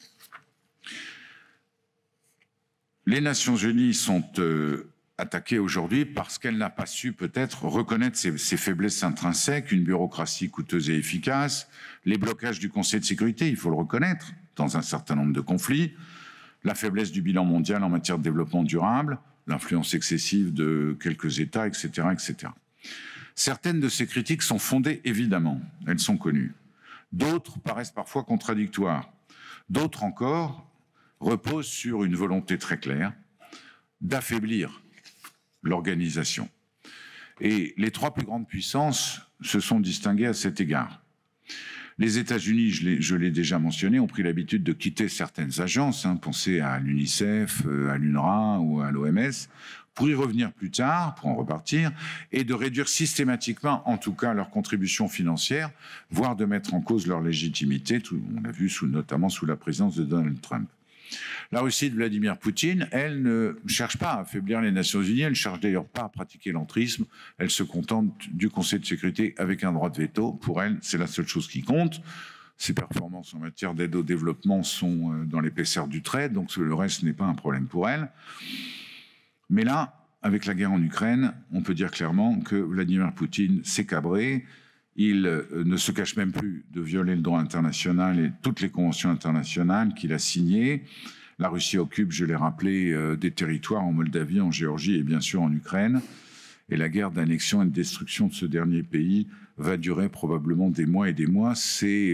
Les Nations Unies sont euh, attaquées aujourd'hui parce qu'elle n'a pas su peut-être reconnaître ses, ses faiblesses intrinsèques, une bureaucratie coûteuse et efficace, les blocages du Conseil de sécurité, il faut le reconnaître, dans un certain nombre de conflits, la faiblesse du bilan mondial en matière de développement durable, l'influence excessive de quelques États, et cetera, et cetera. Certaines de ces critiques sont fondées, évidemment, elles sont connues. D'autres paraissent parfois contradictoires. D'autres encore reposent sur une volonté très claire d'affaiblir l'organisation. Et les trois plus grandes puissances se sont distinguées à cet égard. Les États-Unis, je l'ai déjà mentionné, ont pris l'habitude de quitter certaines agences, hein, pensez à l'UNICEF, à l'UNRWA ou à l'O M S, pour y revenir plus tard, pour en repartir, et de réduire systématiquement, en tout cas, leur contribution financière, voire de mettre en cause leur légitimité, tout, on l'a vu sous, notamment sous la présidence de Donald Trump. La Russie de Vladimir Poutine, elle ne cherche pas à affaiblir les Nations Unies, elle ne cherche d'ailleurs pas à pratiquer l'entrisme, elle se contente du Conseil de sécurité avec un droit de veto. Pour elle, c'est la seule chose qui compte. Ses performances en matière d'aide au développement sont dans l'épaisseur du trait, donc le reste n'est pas un problème pour elle. Mais là, avec la guerre en Ukraine, on peut dire clairement que Vladimir Poutine s'est cabré. Il ne se cache même plus de violer le droit international et toutes les conventions internationales qu'il a signées. La Russie occupe, je l'ai rappelé, des territoires en Moldavie, en Géorgie et bien sûr en Ukraine. Et la guerre d'annexion et de destruction de ce dernier pays va durer probablement des mois et des mois. C'est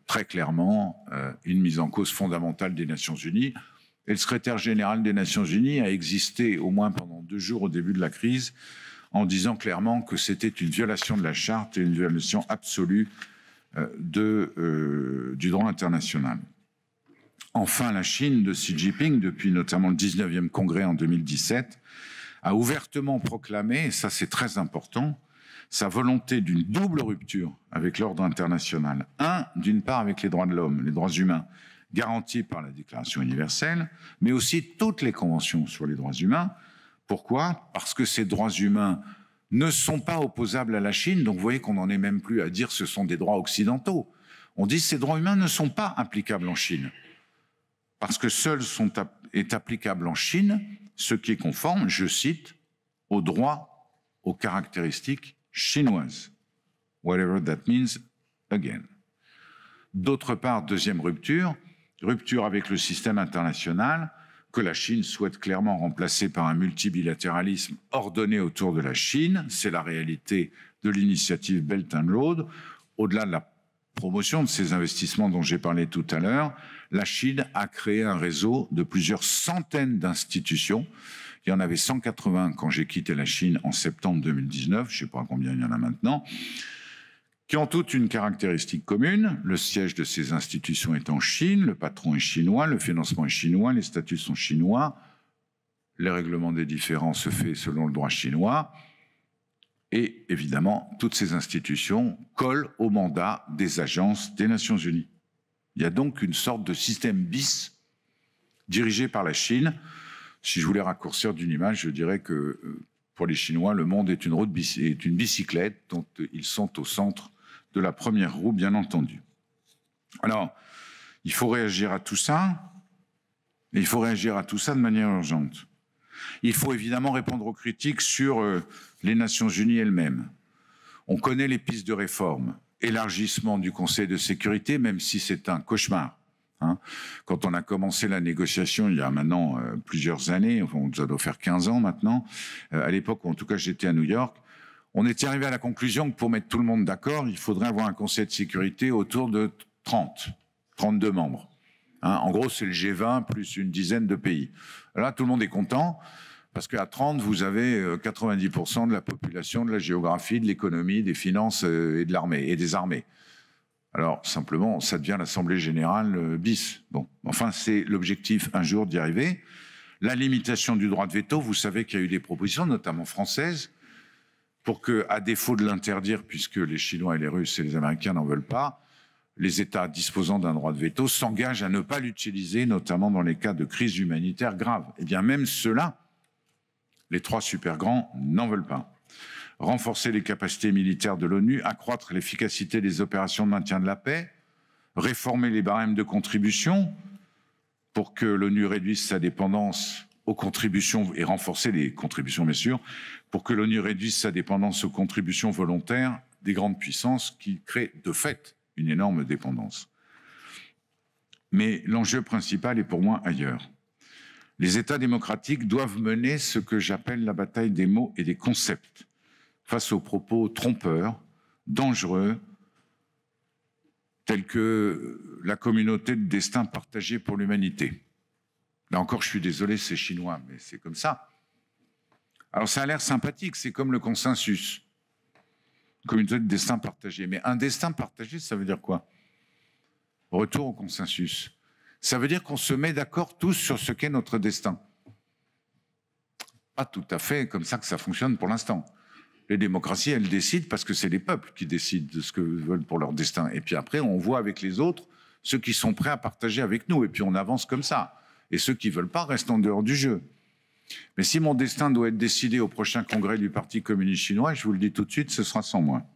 très clairement euh, une mise en cause fondamentale des Nations Unies. Et le secrétaire général des Nations Unies a existé au moins pendant deux jours au début de la crise en disant clairement que c'était une violation de la charte et une violation absolue euh, de, euh, du droit international. Enfin, la Chine de Xi Jinping, depuis notamment le dix-neuvième congrès en deux mille dix-sept, a ouvertement proclamé, et ça c'est très important, sa volonté d'une double rupture avec l'ordre international. Un, d'une part avec les droits de l'homme, les droits humains, garantis par la Déclaration universelle, mais aussi toutes les conventions sur les droits humains. Pourquoi? Parce que ces droits humains ne sont pas opposables à la Chine, donc vous voyez qu'on n'en est même plus à dire que ce sont des droits occidentaux. On dit que ces droits humains ne sont pas applicables en Chine, parce que seuls sont, est applicable en Chine ce qui est conforme, je cite, aux droits, aux caractéristiques chinoises. Whatever that means, again. D'autre part, deuxième rupture, rupture avec le système international que la Chine souhaite clairement remplacer par un multibilatéralisme ordonné autour de la Chine. C'est la réalité de l'initiative Belt and Road. Au-delà de la promotion de ces investissements dont j'ai parlé tout à l'heure, la Chine a créé un réseau de plusieurs centaines d'institutions. Il y en avait cent quatre-vingts quand j'ai quitté la Chine en septembre deux mille dix-neuf, je ne sais pas combien il y en a maintenant, qui ont toutes une caractéristique commune. Le siège de ces institutions est en Chine, le patron est chinois, le financement est chinois, les statuts sont chinois, les règlements des différends se fait selon le droit chinois, et évidemment, toutes ces institutions collent au mandat des agences des Nations Unies. Il y a donc une sorte de système bis dirigé par la Chine. Si je voulais raccourcir d'une image, je dirais que pour les Chinois, le monde est une, route est une bicyclette dont ils sont au centre de la première roue, bien entendu. Alors, il faut réagir à tout ça, et il faut réagir à tout ça de manière urgente. Il faut évidemment répondre aux critiques sur euh, les Nations Unies elles-mêmes. On connaît les pistes de réforme, élargissement du Conseil de sécurité, même si c'est un cauchemar. Hein. Quand on a commencé la négociation il y a maintenant euh, plusieurs années, enfin, ça doit faire quinze ans maintenant, euh, à l'époque où en tout cas j'étais à New York, on était arrivé à la conclusion que pour mettre tout le monde d'accord, il faudrait avoir un Conseil de sécurité autour de trente, trente-deux membres. Hein, en gros, c'est le G vingt plus une dizaine de pays. Là, tout le monde est content, parce qu'à trente, vous avez quatre-vingt-dix pour cent de la population, de la géographie, de l'économie, des finances et de l'armée, et des armées. Alors, simplement, ça devient l'Assemblée générale bis. Bon, enfin, c'est l'objectif un jour d'y arriver. La limitation du droit de veto, vous savez qu'il y a eu des propositions, notamment françaises, pour que, à défaut de l'interdire, puisque les Chinois et les Russes et les Américains n'en veulent pas, les États disposant d'un droit de veto s'engagent à ne pas l'utiliser, notamment dans les cas de crise humanitaire grave. Eh bien, même ceux-là, les trois super grands n'en veulent pas. Renforcer les capacités militaires de l'ONU, accroître l'efficacité des opérations de maintien de la paix, réformer les barèmes de contribution pour que l'ONU réduise sa dépendance aux contributions et renforcer les contributions, bien sûr, pour que l'ONU réduise sa dépendance aux contributions volontaires des grandes puissances qui créent de fait une énorme dépendance. Mais l'enjeu principal est pour moi ailleurs. Les États démocratiques doivent mener ce que j'appelle la bataille des mots et des concepts face aux propos trompeurs, dangereux, tels que la communauté de destin partagé pour l'humanité. Là encore, je suis désolé, c'est chinois, mais c'est comme ça. Alors ça a l'air sympathique, c'est comme le consensus. Communauté de destin partagé. Mais un destin partagé, ça veut dire quoi? Retour au consensus. Ça veut dire qu'on se met d'accord tous sur ce qu'est notre destin. Pas tout à fait comme ça que ça fonctionne pour l'instant. Les démocraties, elles décident parce que c'est les peuples qui décident de ce que veulent pour leur destin. Et puis après, on voit avec les autres ceux qui sont prêts à partager avec nous. Et puis on avance comme ça. Et ceux qui ne veulent pas restent en dehors du jeu. Mais si mon destin doit être décidé au prochain congrès du Parti communiste chinois, je vous le dis tout de suite, ce sera sans moi.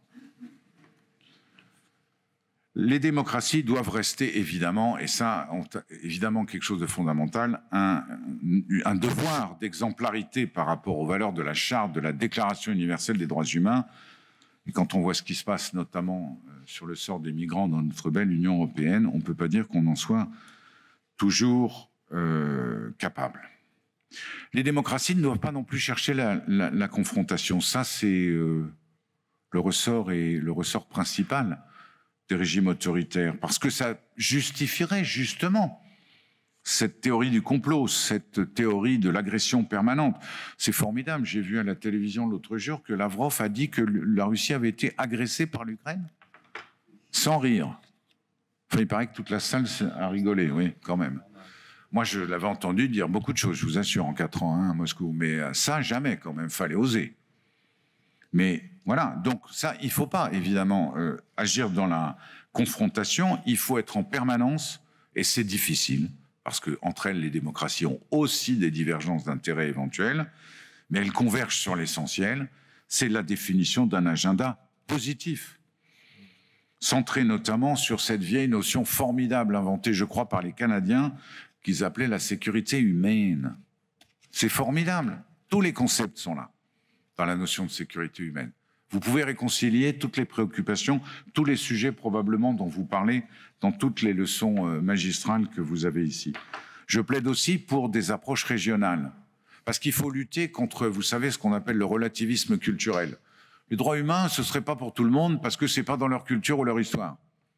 Les démocraties doivent rester évidemment, et ça, évidemment quelque chose de fondamental, un, un devoir d'exemplarité par rapport aux valeurs de la Charte, de la Déclaration universelle des droits humains. Et quand on voit ce qui se passe notamment sur le sort des migrants dans notre belle Union européenne, on ne peut pas dire qu'on en soit toujours euh, capable. Les démocraties ne doivent pas non plus chercher la, la, la confrontation. Ça, c'est euh, le ressort et le ressort principal des régimes autoritaires, parce que ça justifierait justement cette théorie du complot, cette théorie de l'agression permanente. C'est formidable. J'ai vu à la télévision l'autre jour que Lavrov a dit que la Russie avait été agressée par l'Ukraine, sans rire. Enfin, il paraît que toute la salle a rigolé, oui, quand même. Moi, je l'avais entendu dire beaucoup de choses, je vous assure, en quatre ans hein, à Moscou. Mais ça, jamais, quand même, fallait oser. Mais voilà, donc ça, il ne faut pas, évidemment, euh, agir dans la confrontation. Il faut être en permanence, et c'est difficile, parce qu'entre elles, les démocraties ont aussi des divergences d'intérêts éventuelles, mais elles convergent sur l'essentiel, c'est la définition d'un agenda positif, centré notamment sur cette vieille notion formidable inventée, je crois, par les Canadiens, qu'ils appelaient la sécurité humaine. C'est formidable, tous les concepts sont là, dans la notion de sécurité humaine. Vous pouvez réconcilier toutes les préoccupations, tous les sujets probablement dont vous parlez dans toutes les leçons magistrales que vous avez ici. Je plaide aussi pour des approches régionales, parce qu'il faut lutter contre, vous savez, ce qu'on appelle le relativisme culturel. Les droits humains, ce ne serait pas pour tout le monde parce que ce n'est pas dans leur culture ou leur histoire.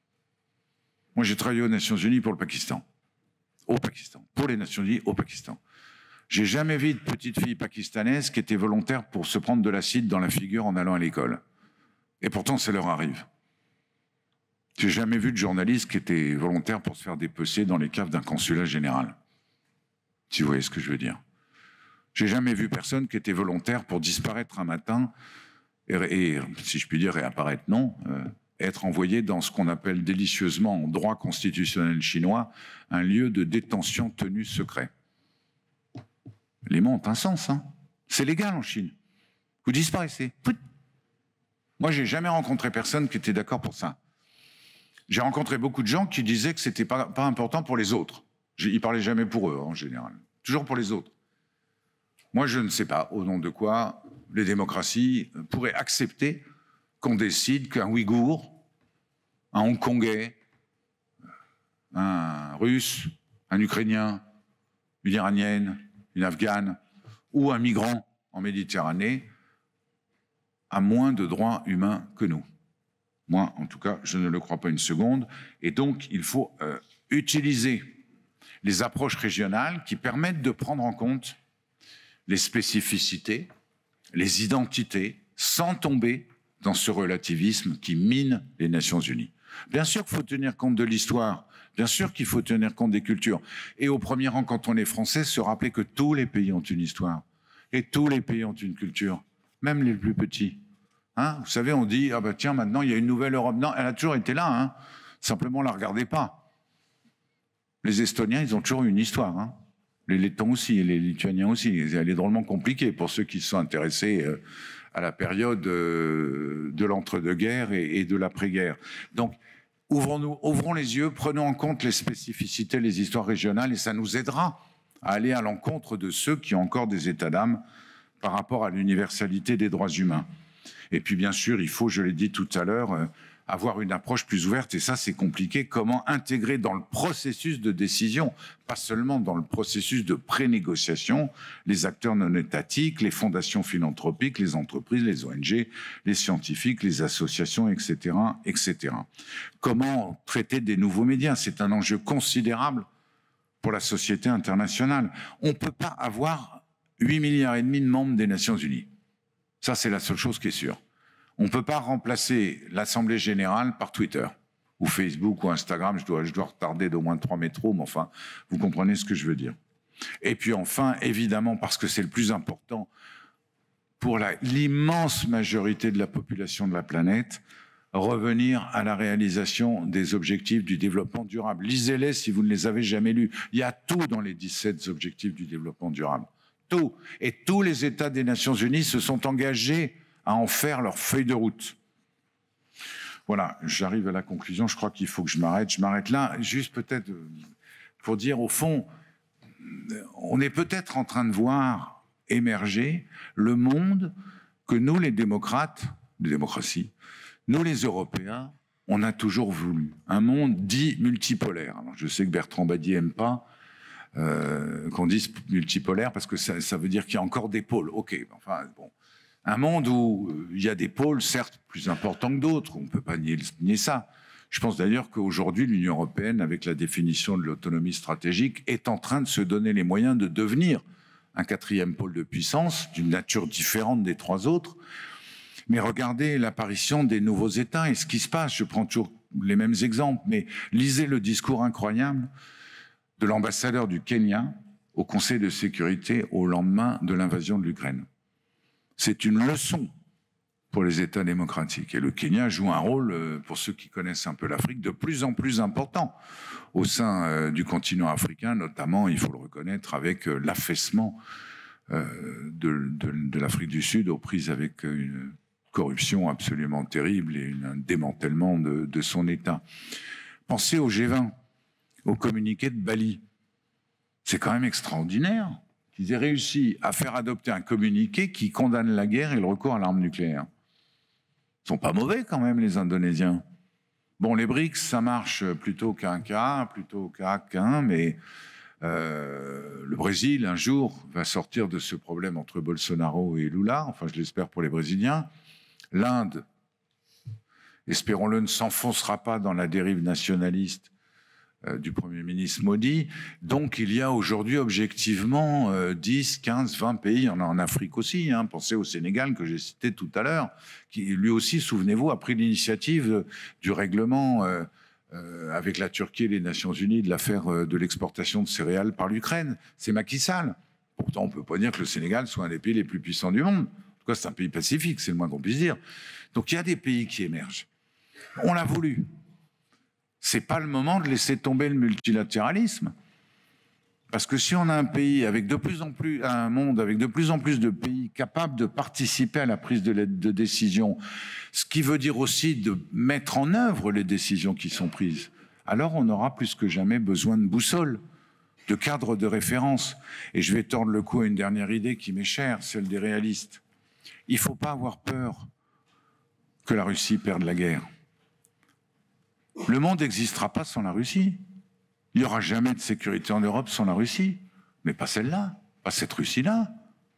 Moi, j'ai travaillé aux Nations Unies pour le Pakistan, au Pakistan, pour les Nations Unies au Pakistan. J'ai jamais vu de petite fille pakistanaise qui était volontaire pour se prendre de l'acide dans la figure en allant à l'école. Et pourtant, ça leur arrive. J'ai jamais vu de journaliste qui était volontaire pour se faire dépecer dans les caves d'un consulat général. Si vous voyez ce que je veux dire. J'ai jamais vu personne qui était volontaire pour disparaître un matin et, et si je puis dire, réapparaître, non, euh, être envoyé dans ce qu'on appelle délicieusement en droit constitutionnel chinois un lieu de détention tenu secret. Les mots ont un sens, hein. C'est légal en Chine. Vous disparaissez. Moi, j'ai jamais rencontré personne qui était d'accord pour ça. J'ai rencontré beaucoup de gens qui disaient que c'était pas, pas important pour les autres. Ils parlaient jamais pour eux, en général. Toujours pour les autres. Moi, je ne sais pas au nom de quoi les démocraties pourraient accepter qu'on décide qu'un Ouïghour, un Hongkongais, un Russe, un Ukrainien, une Iranienne, une Afghane ou un migrant en Méditerranée a moins de droits humains que nous. Moi, en tout cas, je ne le crois pas une seconde. Et donc, il faut euh, utiliser les approches régionales qui permettent de prendre en compte les spécificités, les identités, sans tomber dans ce relativisme qui mine les Nations Unies. Bien sûr qu'il faut tenir compte de l'histoire, bien sûr qu'il faut tenir compte des cultures. Et au premier rang, quand on est français, se rappeler que tous les pays ont une histoire. Et tous les pays ont une culture, même les plus petits. Hein, vous savez, on dit, ah ben tiens, maintenant, il y a une nouvelle Europe. Non, elle a toujours été là, hein. Simplement, on ne la regardait pas. Les Estoniens, ils ont toujours eu une histoire. Hein. Les Lettons aussi, et les Lituaniens aussi. Elle est drôlement compliquée pour ceux qui se sont intéressés euh, à la période euh, de l'entre-deux-guerres et, et de l'après-guerre. Donc, ouvrons-nous, ouvrons les yeux, prenons en compte les spécificités, les histoires régionales, et ça nous aidera à aller à l'encontre de ceux qui ont encore des états d'âme par rapport à l'universalité des droits humains. Et puis, bien sûr, il faut, je l'ai dit tout à l'heure, euh, avoir une approche plus ouverte, et ça, c'est compliqué. Comment intégrer dans le processus de décision, pas seulement dans le processus de pré-négociation, les acteurs non étatiques, les fondations philanthropiques, les entreprises, les O N G, les scientifiques, les associations, et cetera, et cetera. Comment traiter des nouveaux médias? C'est un enjeu considérable pour la société internationale. On ne peut pas avoir huit milliards et demi de membres des Nations Unies. Ça, c'est la seule chose qui est sûre. On ne peut pas remplacer l'Assemblée générale par Twitter ou Facebook ou Instagram. Je dois, je dois retarder d'au moins trois métros, mais enfin, vous comprenez ce que je veux dire. Et puis enfin, évidemment, parce que c'est le plus important pour l'immense majorité de la population de la planète, revenir à la réalisation des objectifs du développement durable. Lisez-les si vous ne les avez jamais lus. Il y a tout dans les dix-sept objectifs du développement durable. Tout. Et tous les États des Nations Unies se sont engagés à en faire leur feuille de route. Voilà, j'arrive à la conclusion, je crois qu'il faut que je m'arrête. Je m'arrête là, juste peut-être pour dire, au fond, on est peut-être en train de voir émerger le monde que nous, les démocrates, les démocraties, nous, les Européens, on a toujours voulu. Un monde dit multipolaire. Alors, je sais que Bertrand Badier n'aime pas euh, qu'on dise multipolaire parce que ça, ça veut dire qu'il y a encore des pôles. Ok, enfin, bon. Un monde où il y a des pôles, certes, plus importants que d'autres, on ne peut pas nier, nier ça. Je pense d'ailleurs qu'aujourd'hui, l'Union européenne, avec la définition de l'autonomie stratégique, est en train de se donner les moyens de devenir un quatrième pôle de puissance, d'une nature différente des trois autres. Mais regardez l'apparition des nouveaux États et ce qui se passe. Je prends toujours les mêmes exemples, mais lisez le discours incroyable de l'ambassadeur du Kenya au Conseil de sécurité au lendemain de l'invasion de l'Ukraine. C'est une leçon pour les États démocratiques. Et le Kenya joue un rôle, pour ceux qui connaissent un peu l'Afrique, de plus en plus important au sein du continent africain, notamment, il faut le reconnaître, avec l'affaissement de, de, de l'Afrique du Sud aux prises avec une corruption absolument terrible et un démantèlement de, de son État. Pensez au G vingt, au communiqué de Bali. C'est quand même extraordinaire qu'ils aient réussi à faire adopter un communiqué qui condamne la guerre et le recours à l'arme nucléaire. Ils sont pas mauvais quand même, les Indonésiens. Bon, les BRICS, ça marche plutôt qu'un cas, plutôt qu'un qu'un, mais euh, le Brésil, un jour, va sortir de ce problème entre Bolsonaro et Lula, enfin je l'espère pour les Brésiliens. L'Inde, espérons-le, ne s'enfoncera pas dans la dérive nationaliste du Premier ministre Modi. Donc, il y a aujourd'hui objectivement euh, dix, quinze, vingt pays, on en a en Afrique aussi, hein. Pensez au Sénégal que j'ai cité tout à l'heure, qui lui aussi, souvenez-vous, a pris l'initiative du règlement euh, euh, avec la Turquie et les Nations Unies de l'affaire euh, de l'exportation de céréales par l'Ukraine. C'est Macky Sall. Pourtant, on ne peut pas dire que le Sénégal soit un des pays les plus puissants du monde. En tout cas, c'est un pays pacifique, c'est le moins qu'on puisse dire. Donc, il y a des pays qui émergent. On l'a voulu. C'est pas le moment de laisser tomber le multilatéralisme. Parce que si on a un pays avec de plus en plus, un monde avec de plus en plus de pays capables de participer à la prise de, de décision, ce qui veut dire aussi de mettre en œuvre les décisions qui sont prises, alors on aura plus que jamais besoin de boussole, de cadre de référence. Et je vais tordre le cou à une dernière idée qui m'est chère, celle des réalistes. Il ne faut pas avoir peur que la Russie perde la guerre. Le monde n'existera pas sans la Russie. Il n'y aura jamais de sécurité en Europe sans la Russie. Mais pas celle-là, pas cette Russie-là.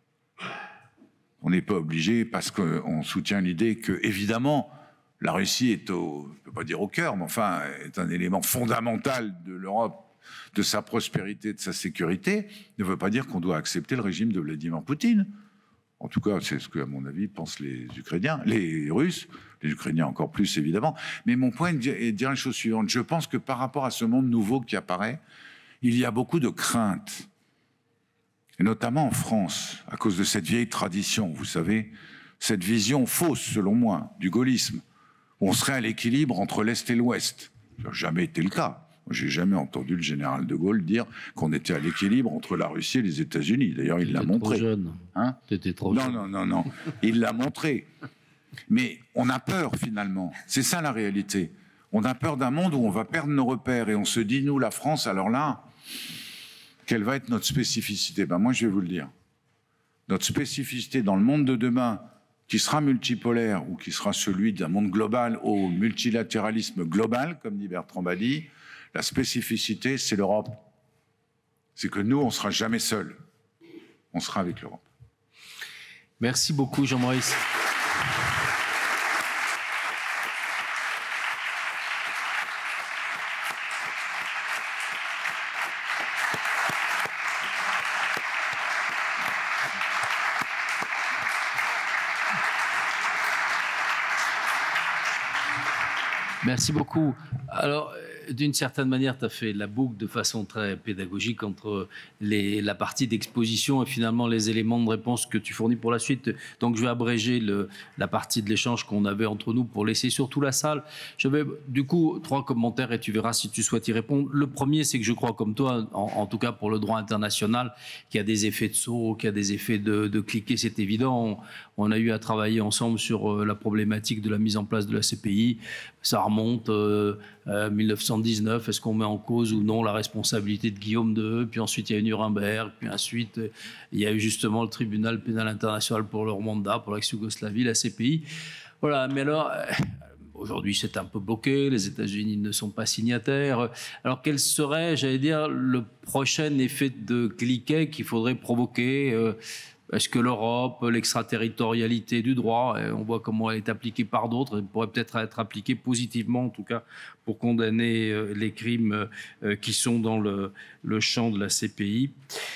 On n'est pas obligé, parce qu'on soutient l'idée que, évidemment, la Russie est au, je ne peux pas dire au cœur, mais enfin, est un élément fondamental de l'Europe, de sa prospérité, de sa sécurité, ne veut pas dire qu'on doit accepter le régime de Vladimir Poutine. En tout cas, c'est ce que, à mon avis, pensent les Ukrainiens, les Russes, les Ukrainiens encore plus, évidemment. Mais mon point est de dire la chose suivante. Je pense que par rapport à ce monde nouveau qui apparaît, il y a beaucoup de craintes. Et notamment en France, à cause de cette vieille tradition, vous savez, cette vision fausse, selon moi, du gaullisme, où on serait à l'équilibre entre l'Est et l'Ouest. Ça n'a jamais été le cas. J'ai jamais entendu le général de Gaulle dire qu'on était à l'équilibre entre la Russie et les États-Unis. D'ailleurs, il l'a montré. Trop jeune. Hein? T'étais trop non, jeune. Non, non, non, non. Il l'a montré. Mais on a peur, finalement. C'est ça, la réalité. On a peur d'un monde où on va perdre nos repères. Et on se dit, nous, la France, alors là, quelle va être notre spécificité? Ben, moi, je vais vous le dire. Notre spécificité dans le monde de demain, qui sera multipolaire ou qui sera celui d'un monde global au multilatéralisme global, comme dit Bertrand Badi, la spécificité, c'est l'Europe. C'est que nous, on ne sera jamais seuls. On sera avec l'Europe. Merci beaucoup, Jean-Maurice. Merci beaucoup. Alors, d'une certaine manière, tu as fait la boucle de façon très pédagogique entre les, la partie d'exposition et finalement les éléments de réponse que tu fournis pour la suite. Donc, je vais abréger le, la partie de l'échange qu'on avait entre nous pour laisser surtout la salle. Je vais, du coup, trois commentaires et tu verras si tu souhaites y répondre. Le premier, c'est que je crois, comme toi, en, en tout cas pour le droit international, qu'il y a des effets de saut, qu'il y a des effets de, de cliquet, c'est évident. On, on a eu à travailler ensemble sur la problématique de la mise en place de la C P I. Ça remonte euh, à mille neuf cent dix-neuf. Est-ce qu'on met en cause ou non la responsabilité de Guillaume deux? Puis ensuite, il y a eu Nuremberg. Puis ensuite, il y a eu justement le tribunal pénal international pour le Rwanda, pour l'ex-Yougoslavie, la C P I. Voilà, mais alors, euh, aujourd'hui, c'est un peu bloqué. Les États-Unis ne sont pas signataires. Alors, quel serait, j'allais dire, le prochain effet de cliquet qu'il faudrait provoquer euh, Est-ce que l'Europe, l'extraterritorialité du droit, on voit comment elle est appliquée par d'autres, elle pourrait peut-être être appliquée positivement, en tout cas, pour condamner les crimes qui sont dans le, le champ de la C P I.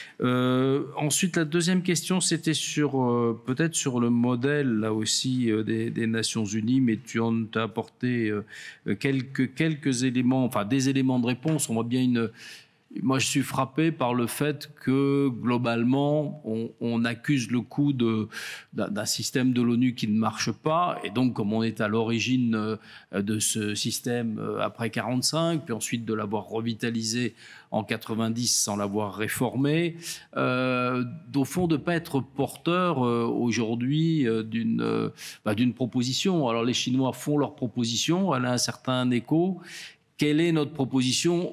Euh, ensuite, la deuxième question, c'était sur euh, peut-être sur le modèle, là aussi, euh, des, des Nations Unies, mais tu en as apporté euh, quelques, quelques éléments, enfin des éléments de réponse. On voit bien une... Moi, je suis frappé par le fait que, globalement, on, on accuse le coup de, d'un système de l'ONU qui ne marche pas. Et donc, comme on est à l'origine de ce système après quarante-cinq, puis ensuite de l'avoir revitalisé en quatre-vingt-dix sans l'avoir réformé, euh, au fond, de ne pas être porteur euh, aujourd'hui euh, d'une euh, bah, d'une proposition. Alors, les Chinois font leur proposition, elle a un certain écho. Quelle est notre proposition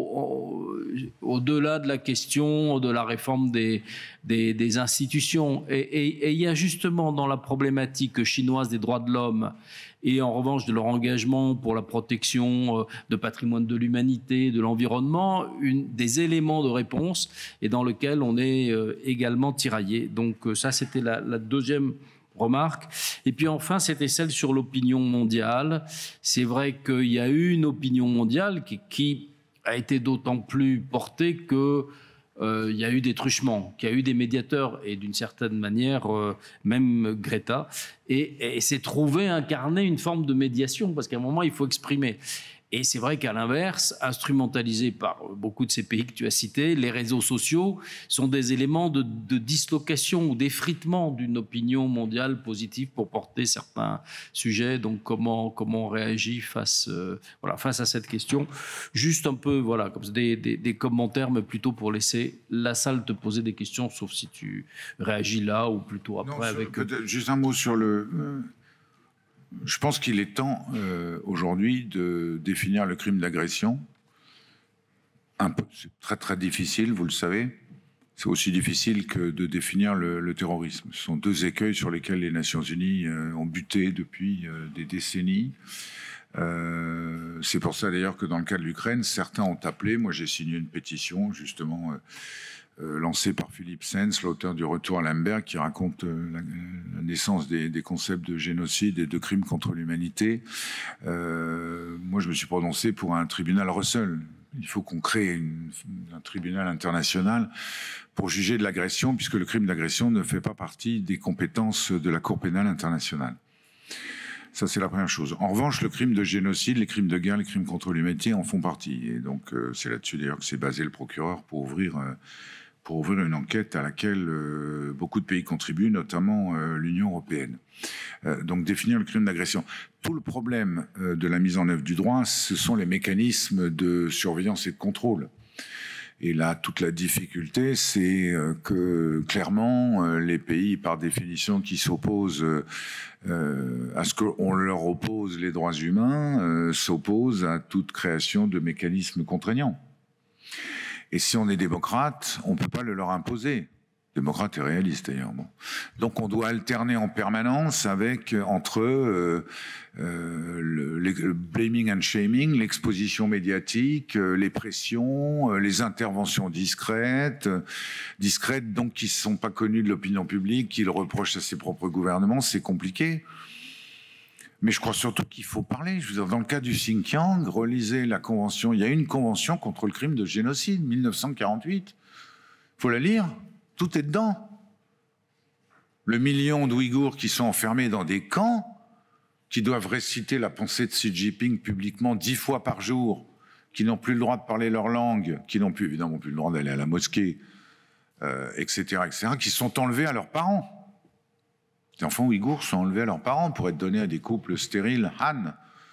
au, au, au-delà de la question de la réforme des, des, des institutions? Et, et, et il y a justement dans la problématique chinoise des droits de l'homme et en revanche de leur engagement pour la protection de patrimoine de l'humanité, de l'environnement, une, des éléments de réponse et dans lequel on est également tiraillé. Donc ça, c'était la, la deuxième remarque. Et puis enfin, c'était celle sur l'opinion mondiale. C'est vrai qu'il y a eu une opinion mondiale qui, qui a été d'autant plus portée que euh, il y a eu des truchements, qu'il y a eu des médiateurs et d'une certaine manière, euh, même Greta, et, et s'est trouvé incarner une forme de médiation, parce qu'à un moment, il faut exprimer. Et c'est vrai qu'à l'inverse, instrumentalisés par beaucoup de ces pays que tu as cités, les réseaux sociaux sont des éléments de, de dislocation ou d'effritement d'une opinion mondiale positive pour porter certains sujets. Donc comment, comment on réagit face, euh, voilà, face à cette question? Juste un peu, voilà, comme des, des, des commentaires, mais plutôt pour laisser la salle te poser des questions, sauf si tu réagis là ou plutôt après. Non, avec... Juste un mot sur le... Euh... Je pense qu'il est temps euh, aujourd'hui de définir le crime d'agression. C'est très très difficile, vous le savez. C'est aussi difficile que de définir le, le terrorisme. Ce sont deux écueils sur lesquels les Nations Unies euh, ont buté depuis euh, des décennies. Euh, c'est pour ça d'ailleurs que dans le cas de l'Ukraine, certains ont appelé, moi j'ai signé une pétition justement... Euh, Euh, lancé par Philippe Sens, l'auteur du Retour à Lemberg, qui raconte euh, la, la naissance des, des concepts de génocide et de crimes contre l'humanité. Euh, moi, je me suis prononcé pour un tribunal Russell. Il faut qu'on crée une, un tribunal international pour juger de l'agression, puisque le crime d'agression ne fait pas partie des compétences de la Cour pénale internationale. Ça, c'est la première chose. En revanche, le crime de génocide, les crimes de guerre, les crimes contre l'humanité en font partie. Et donc, euh, c'est là-dessus, d'ailleurs, que s'est basé le procureur pour ouvrir... Euh, pour ouvrir une enquête à laquelle euh, beaucoup de pays contribuent, notamment euh, l'Union européenne. Euh, donc définir le crime d'agression. Tout le problème euh, de la mise en œuvre du droit, ce sont les mécanismes de surveillance et de contrôle. Et là, toute la difficulté, c'est euh, que clairement, euh, les pays, par définition, qui s'opposent euh, à ce qu'on leur oppose les droits humains, euh, s'opposent à toute création de mécanismes contraignants. Et si on est démocrate, on ne peut pas le leur imposer. Démocrate et réaliste d'ailleurs. Bon. Donc on doit alterner en permanence avec entre euh, euh, le, le blaming and shaming, l'exposition médiatique, euh, les pressions, euh, les interventions discrètes, euh, discrètes donc qui ne sont pas connues de l'opinion publique, qui le reprochent à ses propres gouvernements. C'est compliqué. Mais je crois surtout qu'il faut parler. Je veux dire, dans le cas du Xinjiang, relisez la convention. Il y a une convention contre le crime de génocide, mille neuf cent quarante-huit. Il faut la lire. Tout est dedans. Le million d'Ouïghours qui sont enfermés dans des camps, qui doivent réciter la pensée de Xi Jinping publiquement dix fois par jour, qui n'ont plus le droit de parler leur langue, qui n'ont plus évidemment plus le droit d'aller à la mosquée, euh, et cetera, et cetera, qui sont enlevés à leurs parents. Les enfants ouïghours sont enlevés à leurs parents pour être donnés à des couples stériles Han.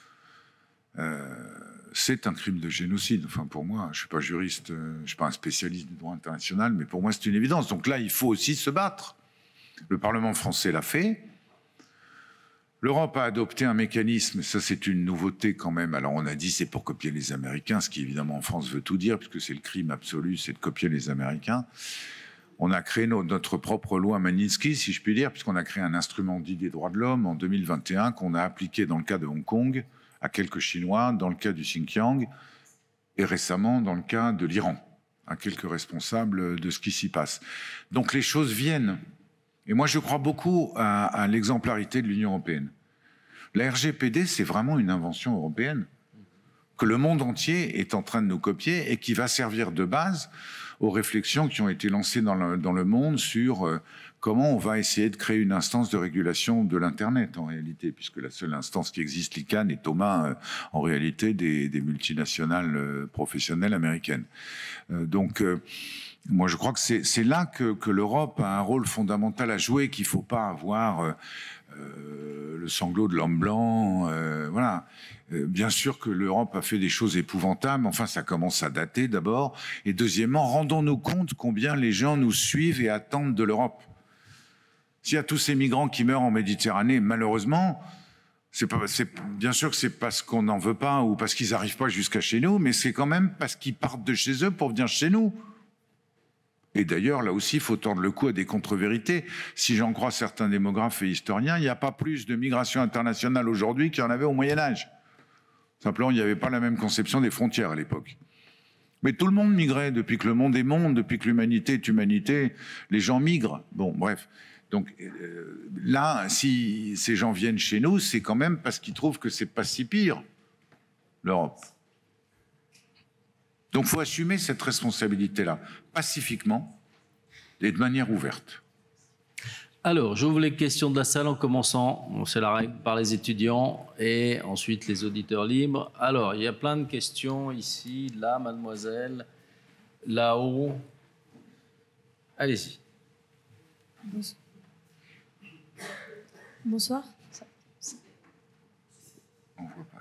Euh, c'est un crime de génocide. Enfin, pour moi, je ne suis pas juriste, je ne suis pas un spécialiste du droit international, mais pour moi, c'est une évidence. Donc là, il faut aussi se battre. Le Parlement français l'a fait. L'Europe a adopté un mécanisme, ça c'est une nouveauté quand même. Alors on a dit c'est pour copier les Américains, ce qui évidemment en France veut tout dire, puisque c'est le crime absolu, c'est de copier les Américains. On a créé nos, notre propre loi Magnitsky, si je puis dire, puisqu'on a créé un instrument dit des droits de l'homme en deux mille vingt et un qu'on a appliqué dans le cas de Hong Kong à quelques Chinois, dans le cas du Xinjiang et récemment dans le cas de l'Iran, à quelques responsables de ce qui s'y passe. Donc les choses viennent. Et moi, je crois beaucoup à, à l'exemplarité de l'Union européenne. La R G P D, c'est vraiment une invention européenne que le monde entier est en train de nous copier et qui va servir de base aux réflexions qui ont été lancées dans le, dans le monde sur euh, comment on va essayer de créer une instance de régulation de l'Internet, en réalité, puisque la seule instance qui existe, l'I C A N, est aux mains, euh, en réalité, des, des multinationales euh, professionnelles américaines. Euh, donc, euh, moi, je crois que c'est là que, que l'Europe a un rôle fondamental à jouer, qu'il ne faut pas avoir euh, euh, le sanglot de l'homme blanc, euh, voilà. Bien sûr que l'Europe a fait des choses épouvantables, enfin ça commence à dater d'abord, et deuxièmement, rendons-nous compte combien les gens nous suivent et attendent de l'Europe. S'il y a tous ces migrants qui meurent en Méditerranée, malheureusement, c'est pas, c'est, bien sûr que c'est parce qu'on n'en veut pas ou parce qu'ils n'arrivent pas jusqu'à chez nous, mais c'est quand même parce qu'ils partent de chez eux pour venir chez nous. Et d'ailleurs, là aussi, il faut tordre le cou à des contre-vérités. Si j'en crois certains démographes et historiens, il n'y a pas plus de migration internationale aujourd'hui qu'il y en avait au Moyen-Âge. Simplement, il n'y avait pas la même conception des frontières à l'époque. Mais tout le monde migrait. Depuis que le monde est monde, depuis que l'humanité est humanité, les gens migrent. Bon, bref. Donc euh, là, si ces gens viennent chez nous, c'est quand même parce qu'ils trouvent que c'est pas si pire, l'Europe. Donc il faut assumer cette responsabilité-là, pacifiquement et de manière ouverte. Alors, j'ouvre les questions de la salle en commençant, c'est la règle, par les étudiants et ensuite les auditeurs libres. Alors, il y a plein de questions ici, là, mademoiselle, là-haut. Allez-y. Bonsoir. On voit pas là.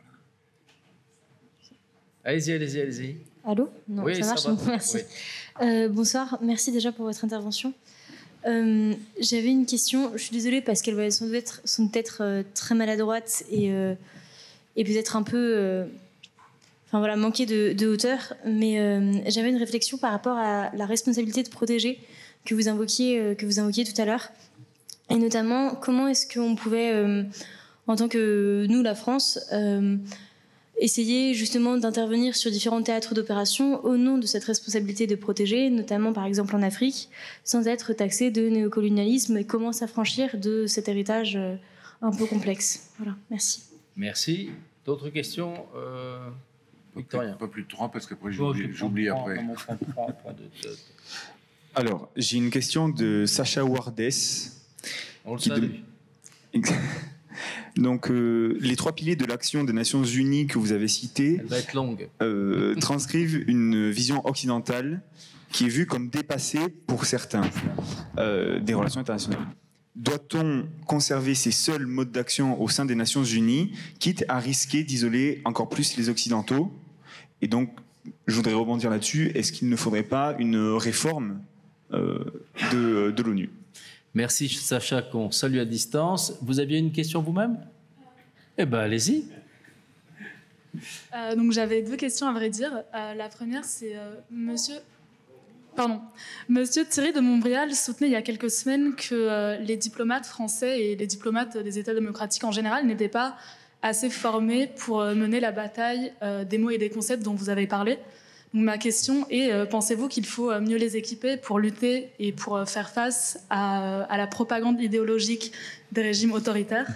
Allez-y, allez-y, allez-y. Allô? Non, oui, ça marche. ça va. Merci. Oui. Euh, bonsoir, merci déjà pour votre intervention. Euh, J'avais une question, je suis désolée parce qu'elles va sans être, sont peut-être euh, très maladroites et, euh, et peut-être un peu euh, enfin, voilà, manquer de, de hauteur, mais euh, j'avais une réflexion par rapport à la responsabilité de protéger que vous invoquiez, euh, que vous invoquiez tout à l'heure, et notamment comment est-ce qu'on pouvait, euh, en tant que nous, la France, euh, essayer justement d'intervenir sur différents théâtres d'opération au nom de cette responsabilité de protéger, notamment par exemple en Afrique, sans être taxé de néocolonialisme, et comment s'affranchir de cet héritage un peu complexe. Voilà, merci. Merci. D'autres questions, euh, Victorien? Pas plus de trois parce qu'après j'oublie après. Non, prends, prends, prends de, de... Alors, j'ai une question de Sacha Wardes. On le salue. De... Donc, euh, les trois piliers de l'action des Nations Unies que vous avez cités Elle va être longue. Euh, transcrivent une vision occidentale qui est vue comme dépassée pour certains euh, des relations internationales. Doit-on conserver ces seuls modes d'action au sein des Nations Unies, quitte à risquer d'isoler encore plus les Occidentaux? Et donc, je voudrais rebondir là-dessus, est-ce qu'il ne faudrait pas une réforme euh, de, de l'ONU? Merci Sacha, qu'on salue à distance. Vous aviez une question vous-même? Eh bien, allez-y. Euh, donc j'avais deux questions à vrai dire. Euh, la première, c'est euh, Monsieur, pardon, Monsieur Thierry de Montbrial soutenait il y a quelques semaines que euh, les diplomates français et les diplomates des États démocratiques en général n'étaient pas assez formés pour euh, mener la bataille euh, des mots et des concepts dont vous avez parlé. Donc, ma question est, euh, pensez-vous qu'il faut euh, mieux les équiper pour lutter et pour euh, faire face à, à la propagande idéologique des régimes autoritaires?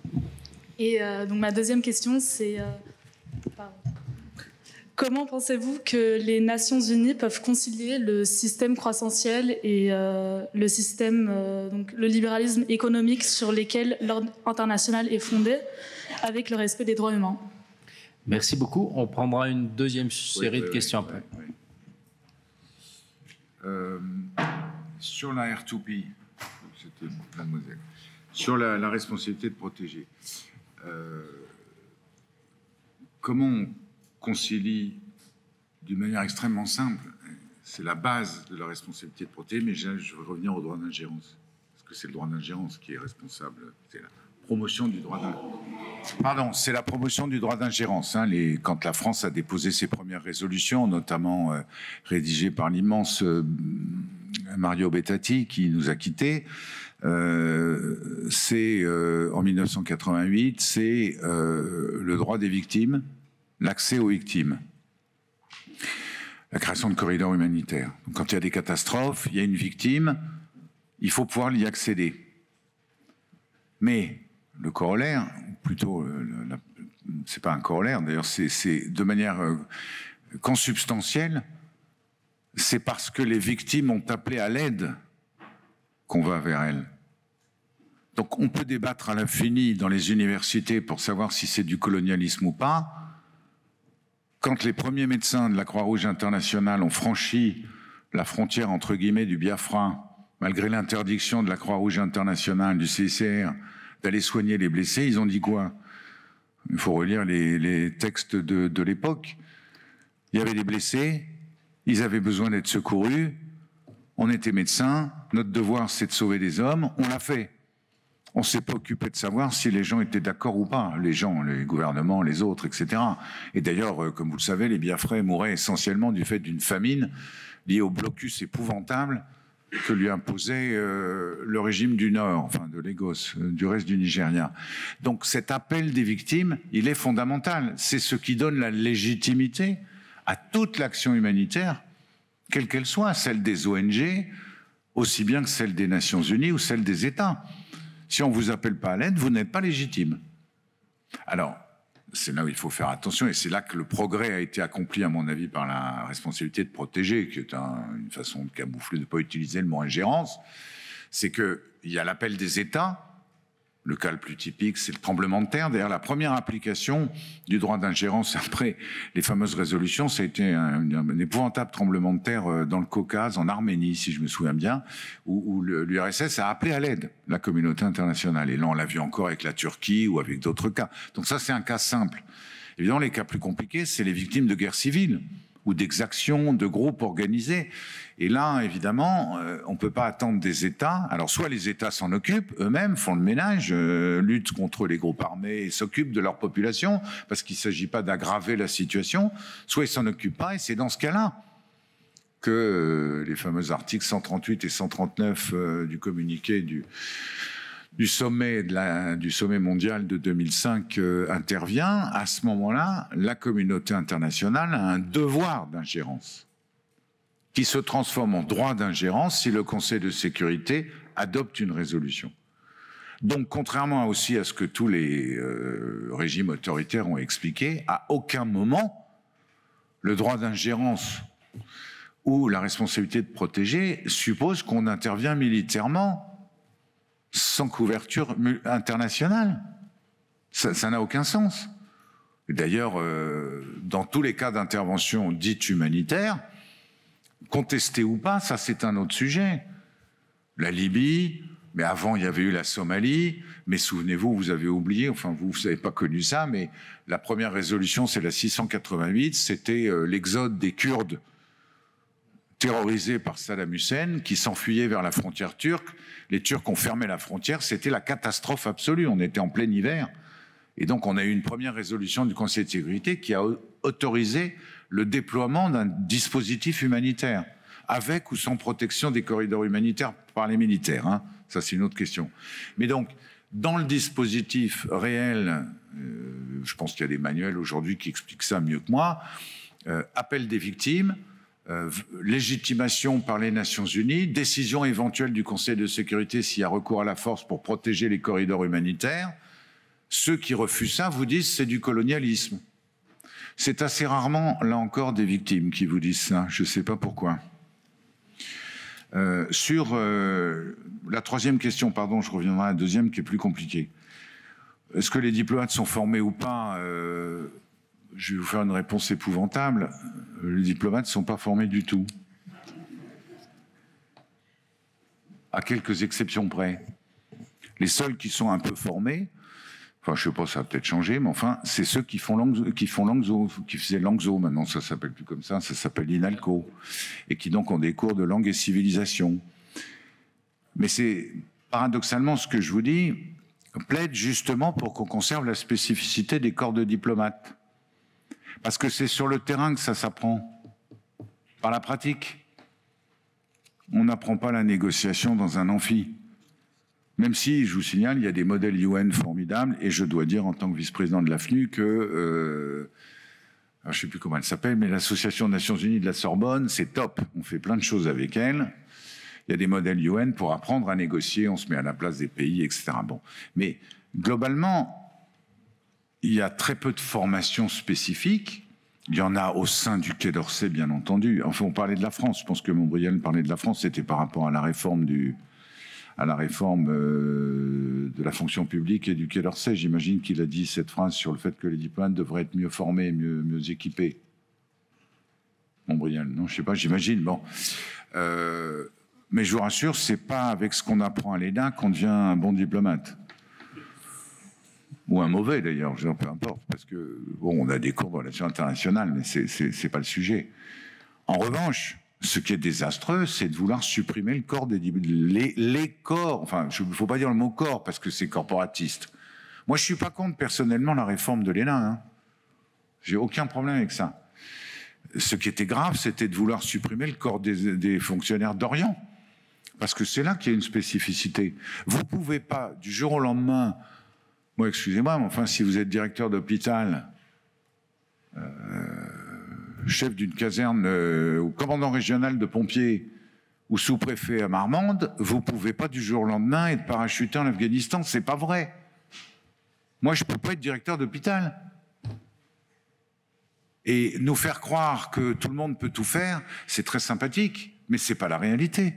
Et euh, donc ma deuxième question, c'est euh, pardon. Comment pensez-vous que les Nations Unies peuvent concilier le système croissantien et euh, le système, euh, donc le libéralisme économique sur lesquels l'ordre international est fondé, avec le respect des droits humains? Merci beaucoup. On prendra une deuxième série oui, de questions oui, après. Oui, oui. Euh, sur la R deux P, c'était mademoiselle, sur la, la responsabilité de protéger, euh, comment on concilie d'une manière extrêmement simple, c'est la base de la responsabilité de protéger, mais je, je veux revenir au droit d'ingérence, parce que c'est le droit d'ingérence qui est responsable, c'est la promotion du droit d'ingérence. Pardon, c'est la promotion du droit d'ingérence. Hein, les, quand la France a déposé ses premières résolutions, notamment euh, rédigées par l'immense euh, Mario Bettati, qui nous a quittés, euh, c'est euh, en mille neuf cent quatre-vingt-huit, c'est euh, le droit des victimes, l'accès aux victimes, la création de corridors humanitaires. Donc, quand il y a des catastrophes, il y a une victime, il faut pouvoir y accéder. Mais le corollaire, plutôt, c'est pas un corollaire, d'ailleurs, c'est de manière euh, consubstantielle, c'est parce que les victimes ont appelé à l'aide qu'on va vers elles. Donc on peut débattre à l'infini dans les universités pour savoir si c'est du colonialisme ou pas. Quand les premiers médecins de la Croix-Rouge internationale ont franchi la frontière entre guillemets du Biafra, malgré l'interdiction de la Croix-Rouge internationale, du C I C R, d'aller soigner les blessés, ils ont dit quoi? Il faut relire les, les textes de, de l'époque. Il y avait des blessés, ils avaient besoin d'être secourus, on était médecins, notre devoir c'est de sauver des hommes, on l'a fait. On ne s'est pas occupé de savoir si les gens étaient d'accord ou pas, les gens, les gouvernements, les autres, et cetera. Et d'ailleurs, comme vous le savez, les Biafrais mouraient essentiellement du fait d'une famine liée au blocus épouvantable que lui imposait euh, le régime du Nord, enfin de Lagos, euh, du reste du Nigeria. Donc cet appel des victimes, il est fondamental. C'est ce qui donne la légitimité à toute l'action humanitaire, quelle qu'elle soit, celle des O N G, aussi bien que celle des Nations Unies ou celle des États. Si on ne vous appelle pas à l'aide, vous n'êtes pas légitime. Alors, c'est là où il faut faire attention, et c'est là que le progrès a été accompli, à mon avis, par la responsabilité de protéger, qui est un, une façon de camoufler, de ne pas utiliser le mot ingérence. C'est qu'il y a l'appel des États. Le cas le plus typique, c'est le tremblement de terre. D'ailleurs, la première application du droit d'ingérence après les fameuses résolutions, ça a été un, un épouvantable tremblement de terre dans le Caucase, en Arménie, si je me souviens bien, où, où l'U R S S a appelé à l'aide la communauté internationale. Et là, on l'a vu encore avec la Turquie ou avec d'autres cas. Donc ça, c'est un cas simple. Évidemment, les cas plus compliqués, c'est les victimes de guerre civile ou d'exactions de groupes organisés. Et là, évidemment, euh, on ne peut pas attendre des États. Alors, soit les États s'en occupent eux-mêmes, font le ménage, euh, luttent contre les groupes armés et s'occupent de leur population, parce qu'il ne s'agit pas d'aggraver la situation, soit ils ne s'en occupent pas, et c'est dans ce cas-là que euh, les fameux articles cent trente-huit et cent trente-neuf euh, du communiqué du, du, sommet de la, du sommet mondial de deux mille cinq euh, intervient. À ce moment-là, la communauté internationale a un devoir d'ingérence qui se transforme en droit d'ingérence si le Conseil de sécurité adopte une résolution. Donc, contrairement aussi à ce que tous les euh, régimes autoritaires ont expliqué, à aucun moment, le droit d'ingérence ou la responsabilité de protéger suppose qu'on intervient militairement sans couverture internationale. Ça n'a aucun sens. D'ailleurs, euh, dans tous les cas d'intervention dite humanitaire, contesté ou pas, ça c'est un autre sujet. La Libye, mais avant il y avait eu la Somalie, mais souvenez-vous, vous avez oublié, enfin vous vous n'avez pas connu ça, mais la première résolution c'est la six cent quatre-vingt-huit, c'était euh, l'exode des Kurdes terrorisés par Saddam Hussein qui s'enfuyaient vers la frontière turque. Les Turcs ont fermé la frontière, c'était la catastrophe absolue, on était en plein hiver. Et donc on a eu une première résolution du Conseil de sécurité qui a autorisé le déploiement d'un dispositif humanitaire, avec ou sans protection des corridors humanitaires par les militaires. Hein. Ça, c'est une autre question. Mais donc, dans le dispositif réel, euh, je pense qu'il y a des manuels aujourd'hui qui expliquent ça mieux que moi, euh, appel des victimes, euh, légitimation par les Nations Unies, décision éventuelle du Conseil de sécurité s'il y a recours à la force pour protéger les corridors humanitaires. Ceux qui refusent ça vous disent c'est du colonialisme. C'est assez rarement, là encore, des victimes qui vous disent ça. Je ne sais pas pourquoi. Euh, sur euh, la troisième question, pardon, je reviendrai à la deuxième qui est plus compliquée. Est-ce que les diplomates sont formés ou pas? euh, Je vais vous faire une réponse épouvantable. Les diplomates ne sont pas formés du tout. À quelques exceptions près. Les seuls qui sont un peu formés, enfin, je ne sais pas, ça a peut-être changé, mais enfin, c'est ceux qui font Langso, qui font Langso, qui faisaient Langso, maintenant ça ne s'appelle plus comme ça, ça s'appelle INALCO, et qui donc ont des cours de langue et civilisation. Mais c'est, paradoxalement, ce que je vous dis, plaide justement pour qu'on conserve la spécificité des corps de diplomates. Parce que c'est sur le terrain que ça s'apprend, par la pratique. On n'apprend pas la négociation dans un amphi. Même si, je vous signale, il y a des modèles U N formidables, et je dois dire en tant que vice-président de l'A F N U que, euh, je ne sais plus comment elle s'appelle, mais l'Association des Nations Unies de la Sorbonne, c'est top. On fait plein de choses avec elle. Il y a des modèles U N pour apprendre à négocier, on se met à la place des pays, et cetera. Bon. Mais globalement, il y a très peu de formations spécifiques. Il y en a au sein du Quai d'Orsay, bien entendu. Enfin, on parlait de la France. Je pense que Montbrial parlait de la France. C'était par rapport à la réforme du, à la réforme euh, de la fonction publique et du Quai d'Orsay. J'imagine qu'il a dit cette phrase sur le fait que les diplomates devraient être mieux formés, mieux, mieux équipés. Montbrial, non, je sais pas. J'imagine. Bon, euh, mais je vous rassure, c'est pas avec ce qu'on apprend à l'E D A qu'on devient un bon diplomate. Ou un mauvais d'ailleurs, peu importe, parce que bon, on a des cours de relations internationales, mais c'est c'est pas le sujet. En revanche, ce qui est désastreux, c'est de vouloir supprimer le corps des les, les corps. Enfin, il ne faut pas dire le mot corps parce que c'est corporatiste. Moi, je suis pas contre personnellement la réforme de l'E N A. Hein. J'ai aucun problème avec ça. Ce qui était grave, c'était de vouloir supprimer le corps des, des fonctionnaires d'Orient, parce que c'est là qu'il y a une spécificité. Vous pouvez pas du jour au lendemain. Moi, excusez-moi, mais enfin, si vous êtes directeur d'hôpital, euh, chef d'une caserne euh, ou commandant régional de pompiers ou sous-préfet à Marmande, vous pouvez pas du jour au lendemain être parachuté en Afghanistan. C'est pas vrai. Moi, je peux pas être directeur d'hôpital. Et nous faire croire que tout le monde peut tout faire, c'est très sympathique, mais c'est pas la réalité.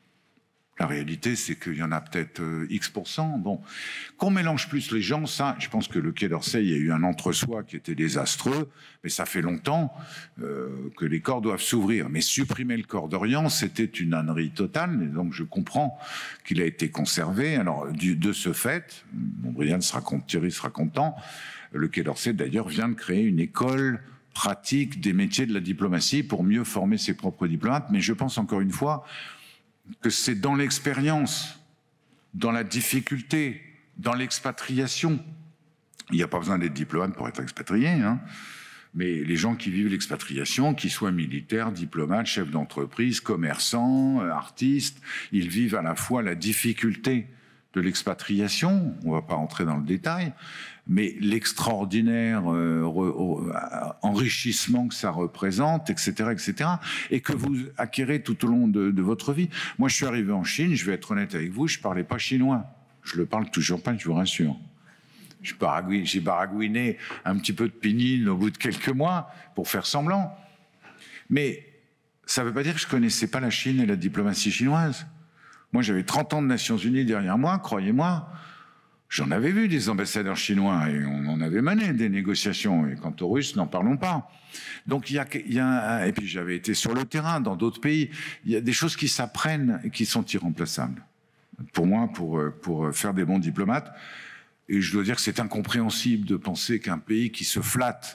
La réalité, c'est qu'il y en a peut-être euh, X pour cent. Bon, qu'on mélange plus les gens, ça, je pense que le Quai d'Orsay, il y a eu un entre-soi qui était désastreux, mais ça fait longtemps euh, que les corps doivent s'ouvrir. Mais supprimer le corps d'Orient, c'était une ânerie totale, et donc je comprends qu'il a été conservé. Alors, du, de ce fait, Montbrial sera content, Thierry sera content, le Quai d'Orsay, d'ailleurs, vient de créer une école pratique des métiers de la diplomatie pour mieux former ses propres diplomates. Mais je pense encore une fois que c'est dans l'expérience, dans la difficulté, dans l'expatriation. Il n'y a pas besoin d'être diplomate pour être expatrié, hein. Mais les gens qui vivent l'expatriation, qu'ils soient militaires, diplomates, chefs d'entreprise, commerçants, artistes, ils vivent à la fois la difficulté de l'expatriation, on ne va pas entrer dans le détail, mais l'extraordinaire euh, re, enrichissement que ça représente, et cetera, et cetera, et que vous acquérez tout au long de, de votre vie. Moi, je suis arrivé en Chine, je vais être honnête avec vous, je ne parlais pas chinois. Je le parle toujours pas, je vous rassure. J'ai baragouiné un petit peu de pinyin au bout de quelques mois pour faire semblant. Mais ça ne veut pas dire que je ne connaissais pas la Chine et la diplomatie chinoise. Moi, j'avais trente ans de Nations Unies derrière moi, croyez-moi. J'en avais vu des ambassadeurs chinois et on en avait mené des négociations. Et quant aux Russes, n'en parlons pas. Donc, il y a, il y a, et puis j'avais été sur le terrain dans d'autres pays. Il y a des choses qui s'apprennent et qui sont irremplaçables. Pour moi, pour, pour faire des bons diplomates. Et je dois dire que c'est incompréhensible de penser qu'un pays qui se flatte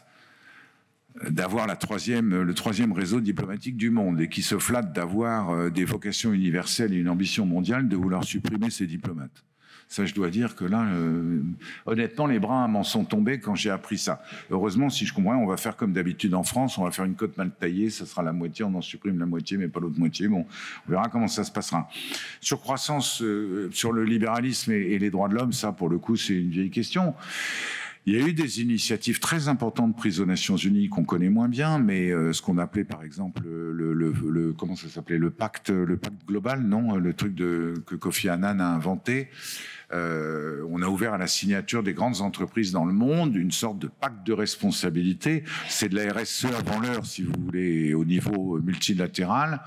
d'avoir la troisième, le troisième réseau diplomatique du monde et qui se flatte d'avoir des vocations universelles et une ambition mondiale, de vouloir supprimer ses diplomates. Ça, je dois dire que là, euh, honnêtement, les bras m'en sont tombés quand j'ai appris ça. Heureusement, si je comprends, on va faire comme d'habitude en France, on va faire une cote mal taillée, ça sera la moitié, on en supprime la moitié, mais pas l'autre moitié. Bon, on verra comment ça se passera. Sur croissance, euh, sur le libéralisme et, et les droits de l'homme, ça, pour le coup, c'est une vieille question. Il y a eu des initiatives très importantes prises aux Nations Unies qu'on connaît moins bien, mais euh, ce qu'on appelait par exemple le, le, le, le comment ça s'appelait le pacte, le pacte global, non, le truc de, que Kofi Annan a inventé. Euh, on a ouvert à la signature des grandes entreprises dans le monde une sorte de pacte de responsabilité. C'est de la R S E avant l'heure, si vous voulez, au niveau multilatéral.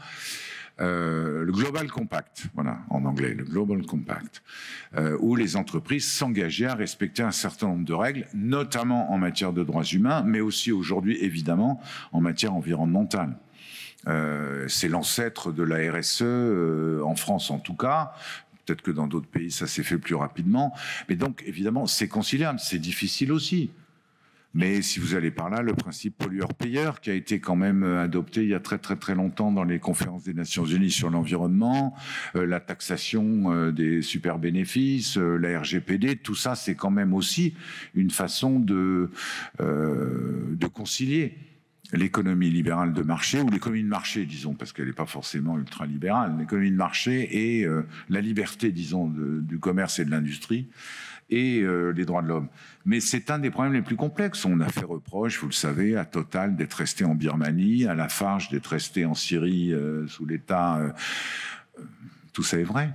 Euh, le Global Compact, voilà, en anglais, le Global Compact, euh, où les entreprises s'engageaient à respecter un certain nombre de règles, notamment en matière de droits humains, mais aussi aujourd'hui, évidemment, en matière environnementale. Euh, c'est l'ancêtre de la R S E, euh, en France en tout cas. Peut-être que dans d'autres pays, ça s'est fait plus rapidement. Mais donc, évidemment, c'est conciliable, c'est difficile aussi. Mais si vous allez par là, le principe pollueur-payeur qui a été quand même adopté il y a très très très longtemps dans les conférences des Nations Unies sur l'environnement, euh, la taxation euh, des super bénéfices, euh, la R G P D, tout ça c'est quand même aussi une façon de, euh, de concilier l'économie libérale de marché, ou l'économie de marché, disons, parce qu'elle n'est pas forcément ultra-libérale, l'économie de marché et euh, la liberté, disons, de, du commerce et de l'industrie, et euh, les droits de l'homme. Mais c'est un des problèmes les plus complexes. On a fait reproche, vous le savez, à Total d'être resté en Birmanie, à Lafarge d'être resté en Syrie euh, sous l'État, euh, tout ça est vrai.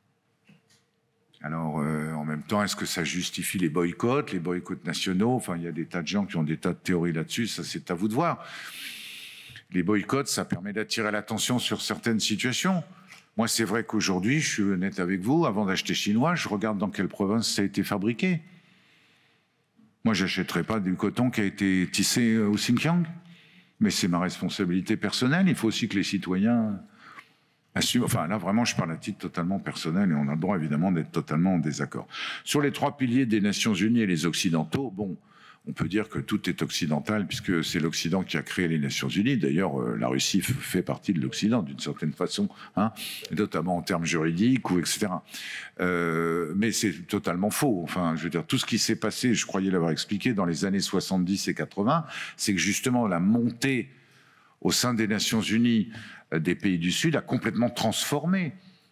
Alors, euh, en même temps, est-ce que ça justifie les boycotts, les boycotts nationaux? Enfin, il y a des tas de gens qui ont des tas de théories là-dessus, ça c'est à vous de voir. Les boycotts, ça permet d'attirer l'attention sur certaines situations. Moi, c'est vrai qu'aujourd'hui, je suis honnête avec vous, avant d'acheter chinois, je regarde dans quelle province ça a été fabriqué. Moi, j'achèterai pas du coton qui a été tissé au Xinjiang. Mais c'est ma responsabilité personnelle. Il faut aussi que les citoyens assument. Enfin, là, vraiment, je parle à titre totalement personnel et on a le droit, évidemment, d'être totalement en désaccord. Sur les trois piliers des Nations Unies et les Occidentaux, bon, on peut dire que tout est occidental puisque c'est l'Occident qui a créé les Nations Unies. D'ailleurs, euh, la Russie fait partie de l'Occident d'une certaine façon, hein, notamment en termes juridiques ou et cetera. Euh, mais c'est totalement faux. Enfin, je veux dire, tout ce qui s'est passé, je croyais l'avoir expliqué dans les années soixante-dix et quatre-vingts, c'est que justement la montée au sein des Nations Unies euh, des pays du Sud a complètement transformé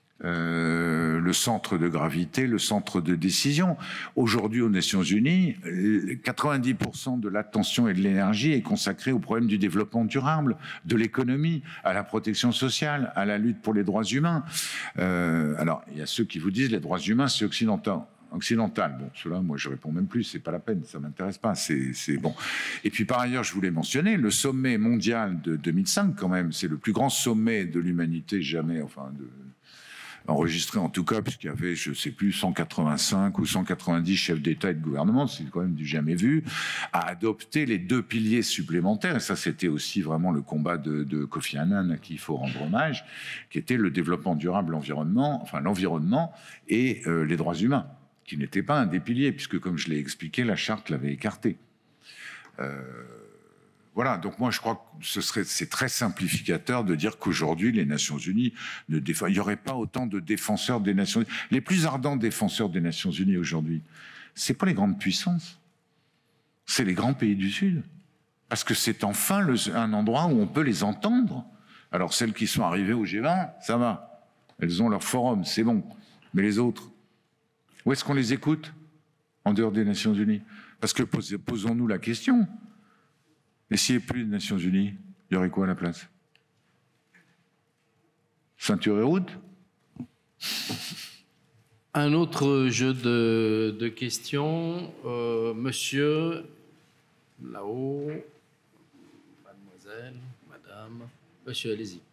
Euh, le centre de gravité, le centre de décision. Aujourd'hui, aux Nations Unies, quatre-vingt-dix pour cent de l'attention et de l'énergie est consacrée au problème du développement durable, de l'économie, à la protection sociale, à la lutte pour les droits humains. Euh, alors, il y a ceux qui vous disent les droits humains, c'est occidental. Occidental. Bon, cela, moi, je réponds même plus. C'est pas la peine, ça m'intéresse pas. C'est, c'est bon. Et puis, par ailleurs, je voulais mentionner le sommet mondial de deux mille cinq, quand même. C'est le plus grand sommet de l'humanité jamais, enfin, de enregistré en tout cas, puisqu'il y avait, je ne sais plus, cent quatre-vingt-cinq ou cent quatre-vingt-dix chefs d'État et de gouvernement, c'est quand même du jamais vu, à adopter les deux piliers supplémentaires, et ça c'était aussi vraiment le combat de, de Kofi Annan à qui il faut rendre hommage, qui était le développement durable, l'environnement, enfin l'environnement et euh, les droits humains, qui n'étaient pas un des piliers, puisque comme je l'ai expliqué, la charte l'avait écarté. Euh, Voilà, donc moi je crois que ce serait, c'est très simplificateur de dire qu'aujourd'hui les Nations Unies ne défendent, il n'y aurait pas autant de défenseurs des Nations Unies. Les plus ardents défenseurs des Nations Unies aujourd'hui, c'est pas les grandes puissances, c'est les grands pays du Sud, parce que c'est enfin le, un endroit où on peut les entendre. Alors celles qui sont arrivées au G vingt, ça va, elles ont leur forum, c'est bon, mais les autres, où est-ce qu'on les écoute en dehors des Nations Unies? Parce que posons-nous la question. Et s'il n'y avait plus de Nations Unies, il y aurait quoi à la place? Ceinture et route? Un autre jeu de, de questions. Euh, monsieur, là-haut. Mademoiselle, madame. Monsieur, allez-y.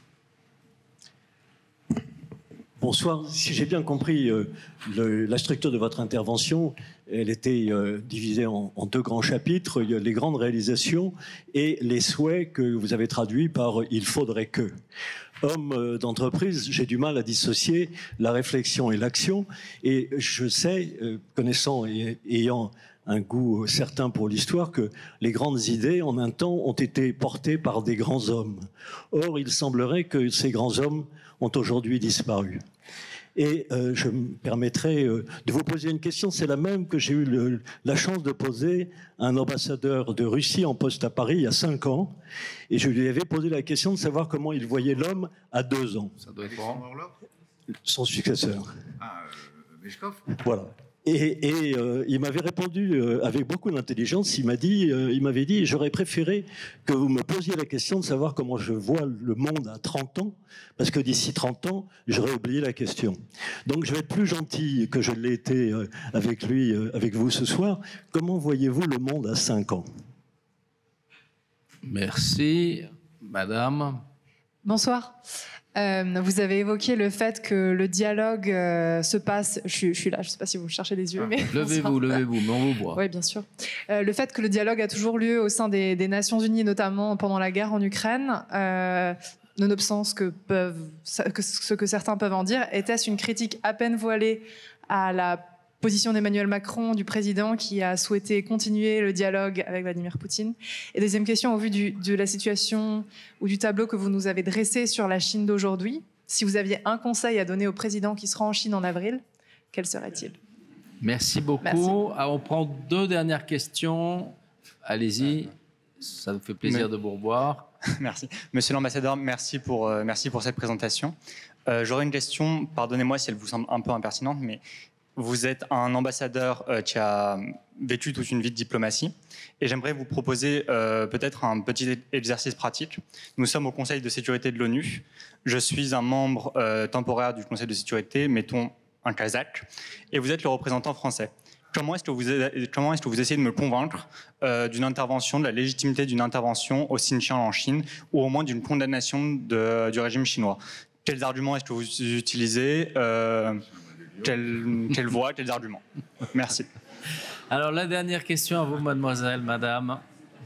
Bonsoir. Si j'ai bien compris euh, le, la structure de votre intervention, elle était euh, divisée en, en deux grands chapitres. Il y a les grandes réalisations et les souhaits que vous avez traduits par « il faudrait que ». Homme euh, d'entreprise, j'ai du mal à dissocier la réflexion et l'action. Et je sais, euh, connaissant et ayant un goût certain pour l'histoire, que les grandes idées, en un temps, ont été portées par des grands hommes. Or, il semblerait que ces grands hommes ont aujourd'hui disparu. Et euh, je me permettrai euh, de vous poser une question, c'est la même que j'ai eu le, la chance de poser à un ambassadeur de Russie en poste à Paris il y a cinq ans, et je lui avais posé la question de savoir comment il voyait l'homme à deux ans. Ça doit être bon. Son successeur. Ah, euh, Meshkov. Voilà. Et, et euh, il m'avait répondu euh, avec beaucoup d'intelligence. Il m'a dit, euh, il m'avait dit, j'aurais préféré que vous me posiez la question de savoir comment je vois le monde à trente ans, parce que d'ici trente ans, j'aurais oublié la question. Donc, je vais être plus gentil que je l'ai été euh, avec lui, euh, avec vous ce soir. Comment voyez-vous le monde à cinq ans? Merci, madame. Bonsoir. Euh, vous avez évoqué le fait que le dialogue euh, se passe. Je suis, je suis là, je ne sais pas si vous cherchez les yeux, mais. Levez-vous, levez-vous, mais on vous voit. Oui, bien sûr. Euh, le fait que le dialogue a toujours lieu au sein des, des Nations Unies, notamment pendant la guerre en Ukraine, euh, nonobstant ce que, peuvent, que, ce que certains peuvent en dire, était-ce une critique à peine voilée à la position d'Emmanuel Macron, du président, qui a souhaité continuer le dialogue avec Vladimir Poutine? Et deuxième question, au vu du, de la situation ou du tableau que vous nous avez dressé sur la Chine d'aujourd'hui, si vous aviez un conseil à donner au président qui sera en Chine en avril, quel serait-il? Merci beaucoup. Merci. Ah, on prend deux dernières questions. Allez-y, ça nous fait plaisir de vous revoir. Merci. Monsieur l'ambassadeur, merci pour, euh, merci pour cette présentation. Euh, J'aurais une question, pardonnez-moi si elle vous semble un peu impertinente, mais vous êtes un ambassadeur euh, qui a vécu toute une vie de diplomatie et j'aimerais vous proposer euh, peut-être un petit exercice pratique. Nous sommes au Conseil de sécurité de l'ONU. Je suis un membre euh, temporaire du Conseil de sécurité, mettons un Kazakh, et vous êtes le représentant français. Comment est-ce que vous, comment est-ce que vous essayez de me convaincre euh, d'une intervention, de la légitimité d'une intervention au Xinjiang en Chine, ou au moins d'une condamnation de, du régime chinois? Quels arguments est-ce que vous utilisez euh, quelle, quelle voix, quels arguments? Merci. Alors, la dernière question à vous, mademoiselle, madame.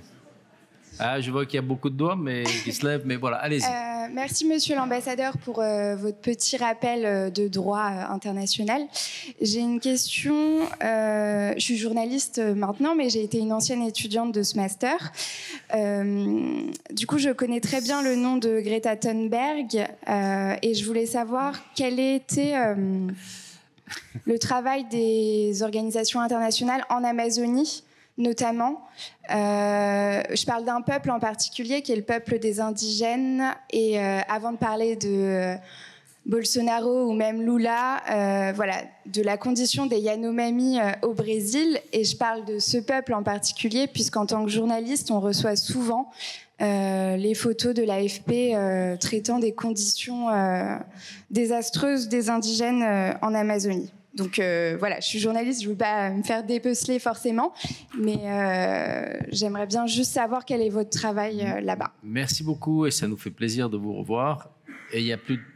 Ah, je vois qu'il y a beaucoup de doigts mais, qui se lèvent, mais voilà, allez-y. Euh, merci, monsieur l'ambassadeur, pour euh, votre petit rappel euh, de droit euh, international. J'ai une question. Euh, je suis journaliste euh, maintenant, mais j'ai été une ancienne étudiante de ce master. Euh, du coup, je connais très bien le nom de Greta Thunberg euh, et je voulais savoir quel était euh, le travail des organisations internationales en Amazonie, notamment. Euh, je parle d'un peuple en particulier qui est le peuple des indigènes et euh, avant de parler de euh, Bolsonaro ou même Lula, euh, voilà, de la condition des Yanomami euh, au Brésil, et je parle de ce peuple en particulier puisqu'en tant que journaliste on reçoit souvent euh, les photos de l'A F P euh, traitant des conditions euh, désastreuses des indigènes euh, en Amazonie. Donc euh, voilà, je suis journaliste, je ne veux pas me faire dépeceler forcément, mais euh, j'aimerais bien juste savoir quel est votre travail euh, là-bas. Merci beaucoup et ça nous fait plaisir de vous revoir. Et il y a plus de...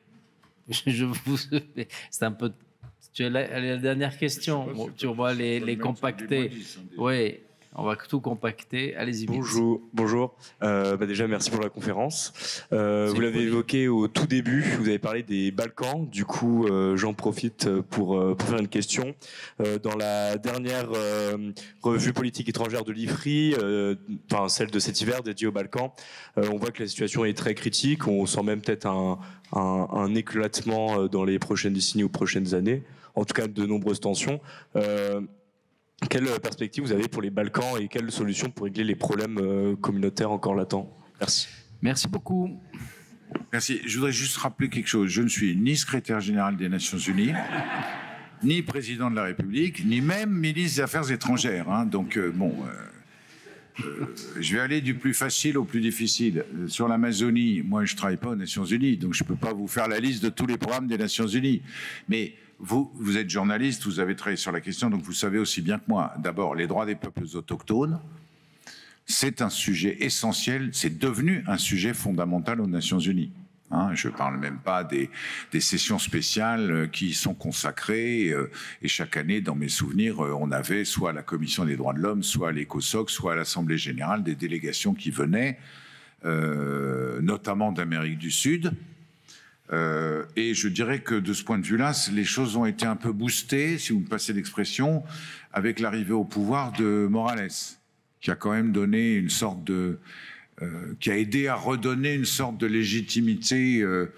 Je vous... C'est un peu... Tu as la, la dernière question, bon, tu vois les, les compacter. Oui. On va tout compacter. Allez-y. Bonjour. Bonjour. Euh, bah déjà, merci pour la conférence. Euh, vous l'avez évoqué au tout début. Vous avez parlé des Balkans. Du coup, euh, j'en profite pour, euh, pour faire une question. Euh, dans la dernière euh, revue politique étrangère de l'I F R I, euh, enfin celle de cet hiver dédiée aux Balkans, euh, on voit que la situation est très critique. On sent même peut-être un, un, un éclatement dans les prochaines décennies ou prochaines années. En tout cas, de nombreuses tensions. Euh, Quelle perspective vous avez pour les Balkans et quelles solutions pour régler les problèmes communautaires encore latents? Merci. Merci beaucoup. Merci. Je voudrais juste rappeler quelque chose. Je ne suis ni secrétaire général des Nations Unies, ni président de la République, ni même ministre des Affaires étrangères. Hein. Donc, euh, bon, euh, euh, je vais aller du plus facile au plus difficile. Sur l'Amazonie, moi, je ne travaille pas aux Nations Unies, donc je ne peux pas vous faire la liste de tous les programmes des Nations Unies. Mais Vous, vous êtes journaliste, vous avez travaillé sur la question, donc vous savez aussi bien que moi. D'abord, les droits des peuples autochtones, c'est un sujet essentiel, c'est devenu un sujet fondamental aux Nations Unies. Hein, je ne parle même pas des, des sessions spéciales qui y sont consacrées. Euh, et chaque année, dans mes souvenirs, euh, on avait soit à la Commission des droits de l'homme, soit à l'ECOSOC, soit à l'Assemblée générale, des délégations qui venaient, euh, notamment d'Amérique du Sud. Euh, et je dirais que de ce point de vue-là, les choses ont été un peu boostées, si vous me passez l'expression, avec l'arrivée au pouvoir de Morales, qui a quand même donné une sorte de, euh, qui a aidé à redonner une sorte de légitimité euh,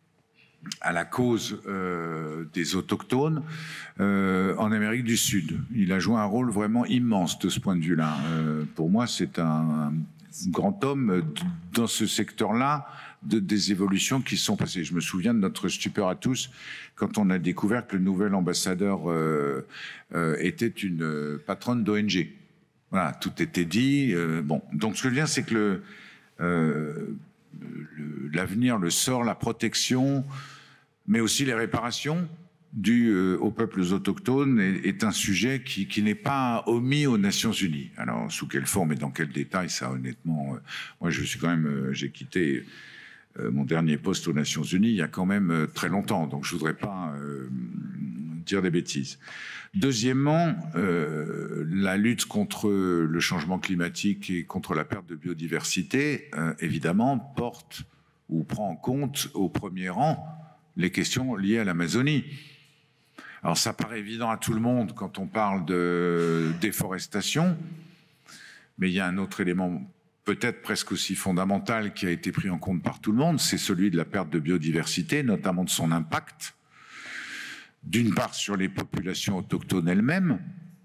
à la cause euh, des autochtones euh, en Amérique du Sud. Il a joué un rôle vraiment immense de ce point de vue-là. Euh, pour moi, c'est un, un grand homme dans ce secteur-là. De, des évolutions qui sont passées. Je me souviens de notre stupeur à tous quand on a découvert que le nouvel ambassadeur euh, euh, était une euh, patronne d'O N G. Voilà, tout était dit. Euh, bon, donc ce que je veux dire, c'est que le, euh, le, l'avenir, le sort, la protection, mais aussi les réparations dues euh, aux peuples autochtones est, est un sujet qui, qui n'est pas omis aux Nations Unies. Alors, sous quelle forme et dans quel détail, ça, honnêtement, euh, moi, je suis quand même, euh, j'ai quitté mon dernier poste aux Nations Unies il y a quand même très longtemps, donc je ne voudrais pas euh, dire des bêtises. Deuxièmement, euh, la lutte contre le changement climatique et contre la perte de biodiversité, euh, évidemment, porte ou prend en compte au premier rang les questions liées à l'Amazonie. Alors ça paraît évident à tout le monde quand on parle de déforestation, mais il y a un autre élément peut-être presque aussi fondamental qui a été pris en compte par tout le monde, c'est celui de la perte de biodiversité, notamment de son impact, d'une part sur les populations autochtones elles-mêmes,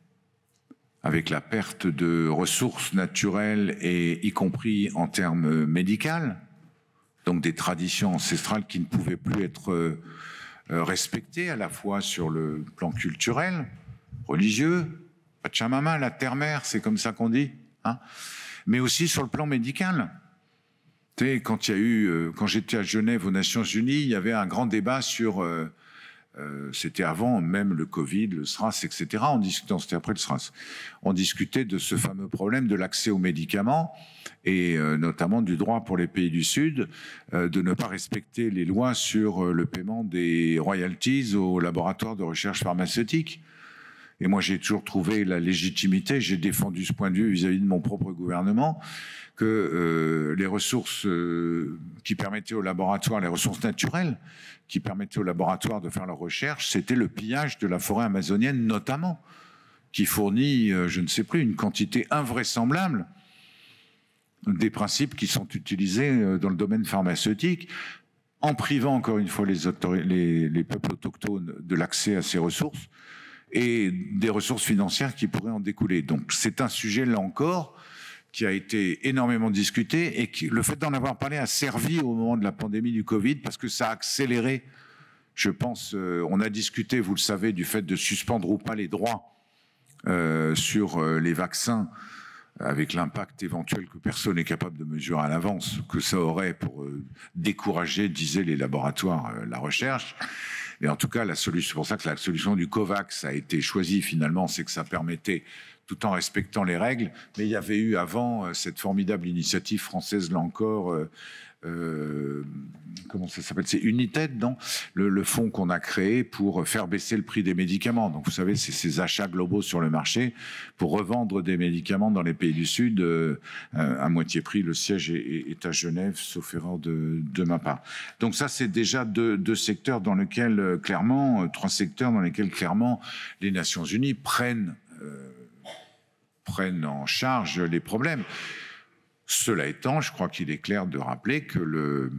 avec la perte de ressources naturelles et y compris en termes médicaux, donc des traditions ancestrales qui ne pouvaient plus être euh, respecté à la fois sur le plan culturel, religieux, Pachamama, la terre-mère, c'est comme ça qu'on dit, hein, mais aussi sur le plan médical. Tu sais, quand il y a eu, euh, quand j'étais à Genève aux Nations Unies, il y avait un grand débat sur, euh, euh, c'était avant même le Covid, le SRAS, et cetera. On discutait, c'était après le SRAS. On discutait de ce fameux problème de l'accès aux médicaments et euh, notamment du droit pour les pays du Sud euh, de ne pas respecter les lois sur euh, le paiement des royalties aux laboratoires de recherche pharmaceutique. Et moi, j'ai toujours trouvé la légitimité, j'ai défendu ce point de vue vis-à-vis de mon propre gouvernement, que euh, les ressources euh, qui permettaient aux laboratoires, les ressources naturelles qui permettaient aux laboratoires de faire leurs recherches, c'était le pillage de la forêt amazonienne notamment, qui fournit, euh, je ne sais plus, une quantité invraisemblable des principes qui sont utilisés euh, dans le domaine pharmaceutique, en privant encore une fois les, les, les peuples autochtones de l'accès à ces ressources, et des ressources financières qui pourraient en découler. Donc c'est un sujet, là encore, qui a été énormément discuté et qui, le fait d'en avoir parlé a servi au moment de la pandémie du Covid parce que ça a accéléré, je pense, euh, on a discuté, vous le savez, du fait de suspendre ou pas les droits euh, sur euh, les vaccins avec l'impact éventuel que personne n'est capable de mesurer à l'avance, que ça aurait pour euh, décourager, disaient les laboratoires, euh, la recherche. Et en tout cas, la solution, c'est pour ça que la solution du COVAX a été choisie finalement, c'est que ça permettait, tout en respectant les règles, mais il y avait eu avant euh, cette formidable initiative française, là encore, euh, euh, comment ça s'appelle, c'est United, non, le, le fonds qu'on a créé pour faire baisser le prix des médicaments. Donc vous savez, c'est ces achats globaux sur le marché pour revendre des médicaments dans les pays du Sud euh, à moitié prix. Le siège est, est à Genève, sauf erreur de, de ma part. Donc ça, c'est déjà deux, deux secteurs dans lesquels, clairement, trois secteurs dans lesquels, clairement, les Nations Unies prennent, euh, prennent en charge les problèmes. Cela étant, je crois qu'il est clair de rappeler que le,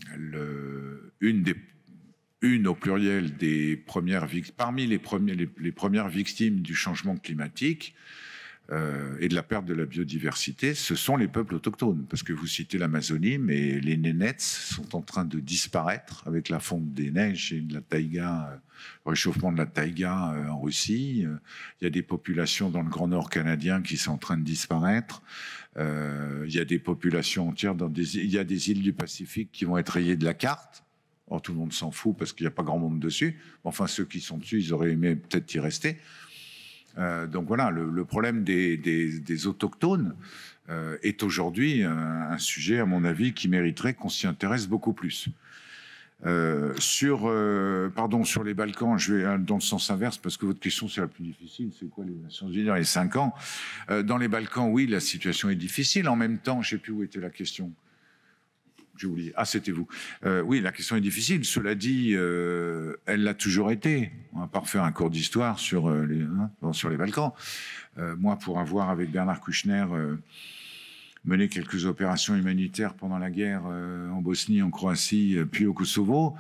le, une, des, une au pluriel des premières parmi les, premiers, les, les premières victimes du changement climatique euh, et de la perte de la biodiversité, ce sont les peuples autochtones. Parce que vous citez l'Amazonie, mais les nénets sont en train de disparaître avec la fonte des neiges et de la taïga, le réchauffement de la taïga euh, en Russie. Il y a des populations dans le Grand Nord canadien qui sont en train de disparaître. Euh, il y a des populations entières dans des il y a des îles du Pacifique qui vont être rayées de la carte. Or, tout le monde s'en fout parce qu'il n'y a pas grand monde dessus. Enfin, ceux qui sont dessus, ils auraient aimé peut-être y rester. Euh, donc voilà, le, le problème des, des, des autochtones euh, est aujourd'hui un, un sujet, à mon avis, qui mériterait qu'on s'y intéresse beaucoup plus. Euh, sur, euh, pardon, sur les Balkans, je vais dans le sens inverse parce que votre question c'est la plus difficile. C'est quoi les Nations Unies dans les cinq ans? euh, Dans les Balkans, oui, la situation est difficile. En même temps, je ne sais plus où était la question. J'ai oublié. Ah, c'était vous. Euh, oui, la question est difficile. Cela dit, euh, elle l'a toujours été. On va pas refaire un cours d'histoire sur euh, les hein, bon, sur les Balkans. Euh, moi, pour avoir avec Bernard Kouchner euh, mené quelques opérations humanitaires pendant la guerre euh, en Bosnie, en Croatie, euh, puis au Kosovo.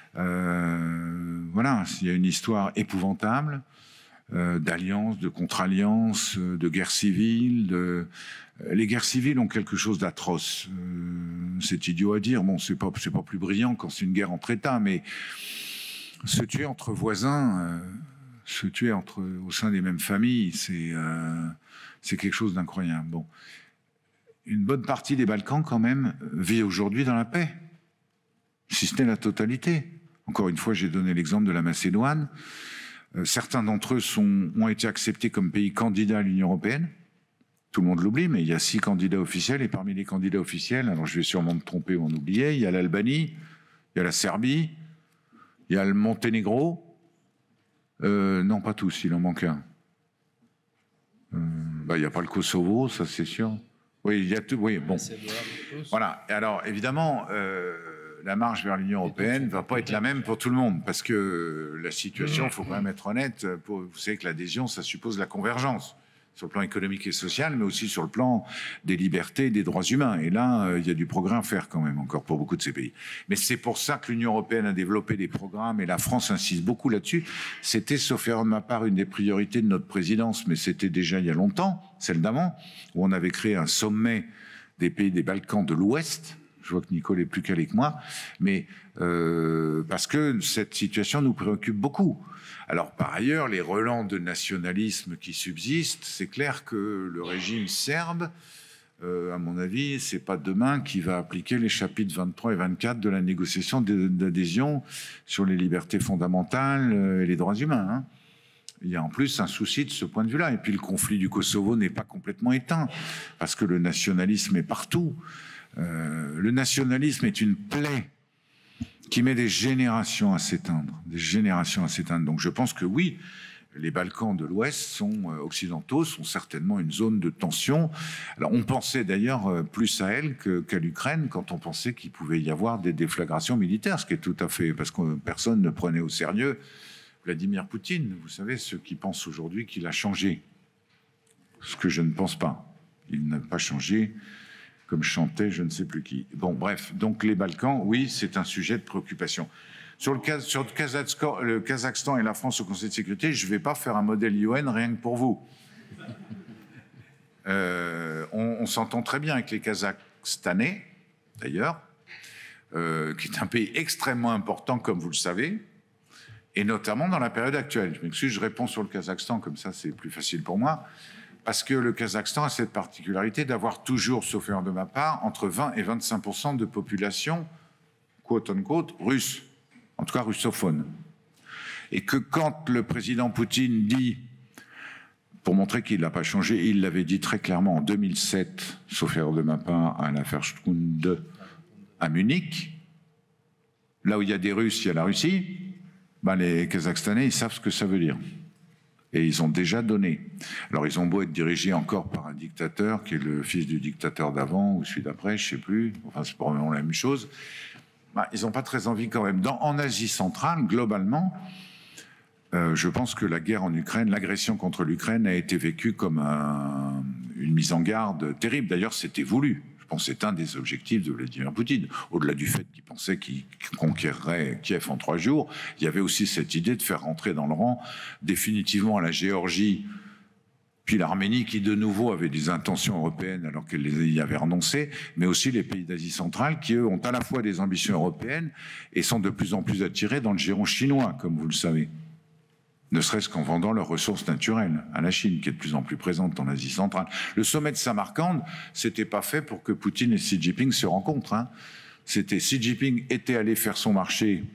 Euh, voilà, il y a une histoire épouvantable euh, d'alliances, de contre-alliances, euh, de guerres civiles. De... Les guerres civiles ont quelque chose d'atroce. Euh, c'est idiot à dire. Bon, c'est pas c'est pas plus brillant quand c'est une guerre entre États, mais se tuer entre voisins, euh, se tuer entre au sein des mêmes familles, c'est euh, c'est quelque chose d'incroyable. Bon. Une bonne partie des Balkans, quand même, vit aujourd'hui dans la paix, si ce n'est la totalité. Encore une fois, j'ai donné l'exemple de la Macédoine. Euh, certains d'entre eux sont, ont été acceptés comme pays candidats à l'Union européenne. Tout le monde l'oublie, mais il y a six candidats officiels, et parmi les candidats officiels, alors je vais sûrement me tromper ou en oublier, il y a l'Albanie, il y a la Serbie, il y a le Monténégro. Euh, non, pas tous, il en manque un. Euh, bah, il n'y a pas le Kosovo, ça c'est sûr. Oui, il y a tout. Oui, bon. Voilà. Et alors, évidemment, euh, la marche vers l'Union européenne ne va pas être la même pour tout le monde, parce que la situation, il faut quand même être honnête. Pour, vous savez que l'adhésion, ça suppose la convergence sur le plan économique et social, mais aussi sur le plan des libertés et des droits humains. Et là, euh, il y a du progrès à faire quand même encore pour beaucoup de ces pays. Mais c'est pour ça que l'Union européenne a développé des programmes, et la France insiste beaucoup là-dessus. C'était, sauf erreur de ma part, une des priorités de notre présidence, mais c'était déjà il y a longtemps, celle d'avant, où on avait créé un sommet des pays des Balkans de l'Ouest, Je vois que Nicole est plus calé que moi, mais euh, parce que cette situation nous préoccupe beaucoup. Alors, par ailleurs, les relents de nationalisme qui subsistent, c'est clair que le régime serbe, euh, à mon avis, c'est pas demain qui va appliquer les chapitres vingt-trois et vingt-quatre de la négociation d'adhésion sur les libertés fondamentales et les droits humains. Hein. Il y a en plus un souci de ce point de vue-là. Et puis le conflit du Kosovo n'est pas complètement éteint, parce que le nationalisme est partout. Euh, le nationalisme est une plaie qui met des générations à s'éteindre, des générations à s'éteindre. Donc je pense que oui, les Balkans de l'Ouest sont euh, occidentaux, sont certainement une zone de tension. Alors on pensait d'ailleurs euh, plus à elle que, qu'à l'Ukraine quand on pensait qu'il pouvait y avoir des déflagrations militaires, ce qui est tout à fait... parce que personne ne prenait au sérieux Vladimir Poutine, vous savez, ceux qui pensent aujourd'hui qu'il a changé. Ce que je ne pense pas. Il n'a pas changé, comme chantait je ne sais plus qui. Bon, bref, donc les Balkans, oui, c'est un sujet de préoccupation. Sur le, sur le, Kazakhstan, le Kazakhstan et la France au Conseil de sécurité, je ne vais pas faire un modèle U N rien que pour vous. Euh, on on s'entend très bien avec les Kazakhstanais, d'ailleurs, euh, qui est un pays extrêmement important, comme vous le savez, et notamment dans la période actuelle. Je m'excuse, je réponds sur le Kazakhstan, comme ça c'est plus facile pour moi, parce que le Kazakhstan a cette particularité d'avoir toujours, sauf erreur de ma part, entre vingt et vingt-cinq pour cent de population, quote-unquote, russe, en tout cas russophone. Et que quand le président Poutine dit, pour montrer qu'il n'a pas changé, il l'avait dit très clairement en deux mille sept, sauf erreur de ma part, à l'affaire Stunde à Munich, là où il y a des Russes, il y a la Russie, ben les Kazakhstanais, ils savent ce que ça veut dire. Et ils ont déjà donné. Alors, ils ont beau être dirigés encore par un dictateur, qui est le fils du dictateur d'avant, ou celui d'après, je ne sais plus. Enfin, c'est probablement la même chose. Ben, ils n'ont pas très envie quand même. Dans, en Asie centrale, globalement, euh, je pense que la guerre en Ukraine, l'agression contre l'Ukraine a été vécue comme un, une mise en garde terrible. D'ailleurs, c'était voulu. Je pense que c'est un des objectifs de Vladimir Poutine. Au-delà du fait qu'il pensait qu'il conquerrait Kiev en trois jours, il y avait aussi cette idée de faire rentrer dans le rang définitivement la Géorgie, puis l'Arménie, qui de nouveau avait des intentions européennes alors qu'elle y avait renoncé, mais aussi les pays d'Asie centrale qui, eux, ont à la fois des ambitions européennes et sont de plus en plus attirés dans le giron chinois, comme vous le savez. Ne serait-ce qu'en vendant leurs ressources naturelles à la Chine, qui est de plus en plus présente dans l'Asie centrale. Le sommet de Samarcande, c'était pas fait pour que Poutine et Xi Jinping se rencontrent. Hein. C'était Xi Jinping était allé faire son marché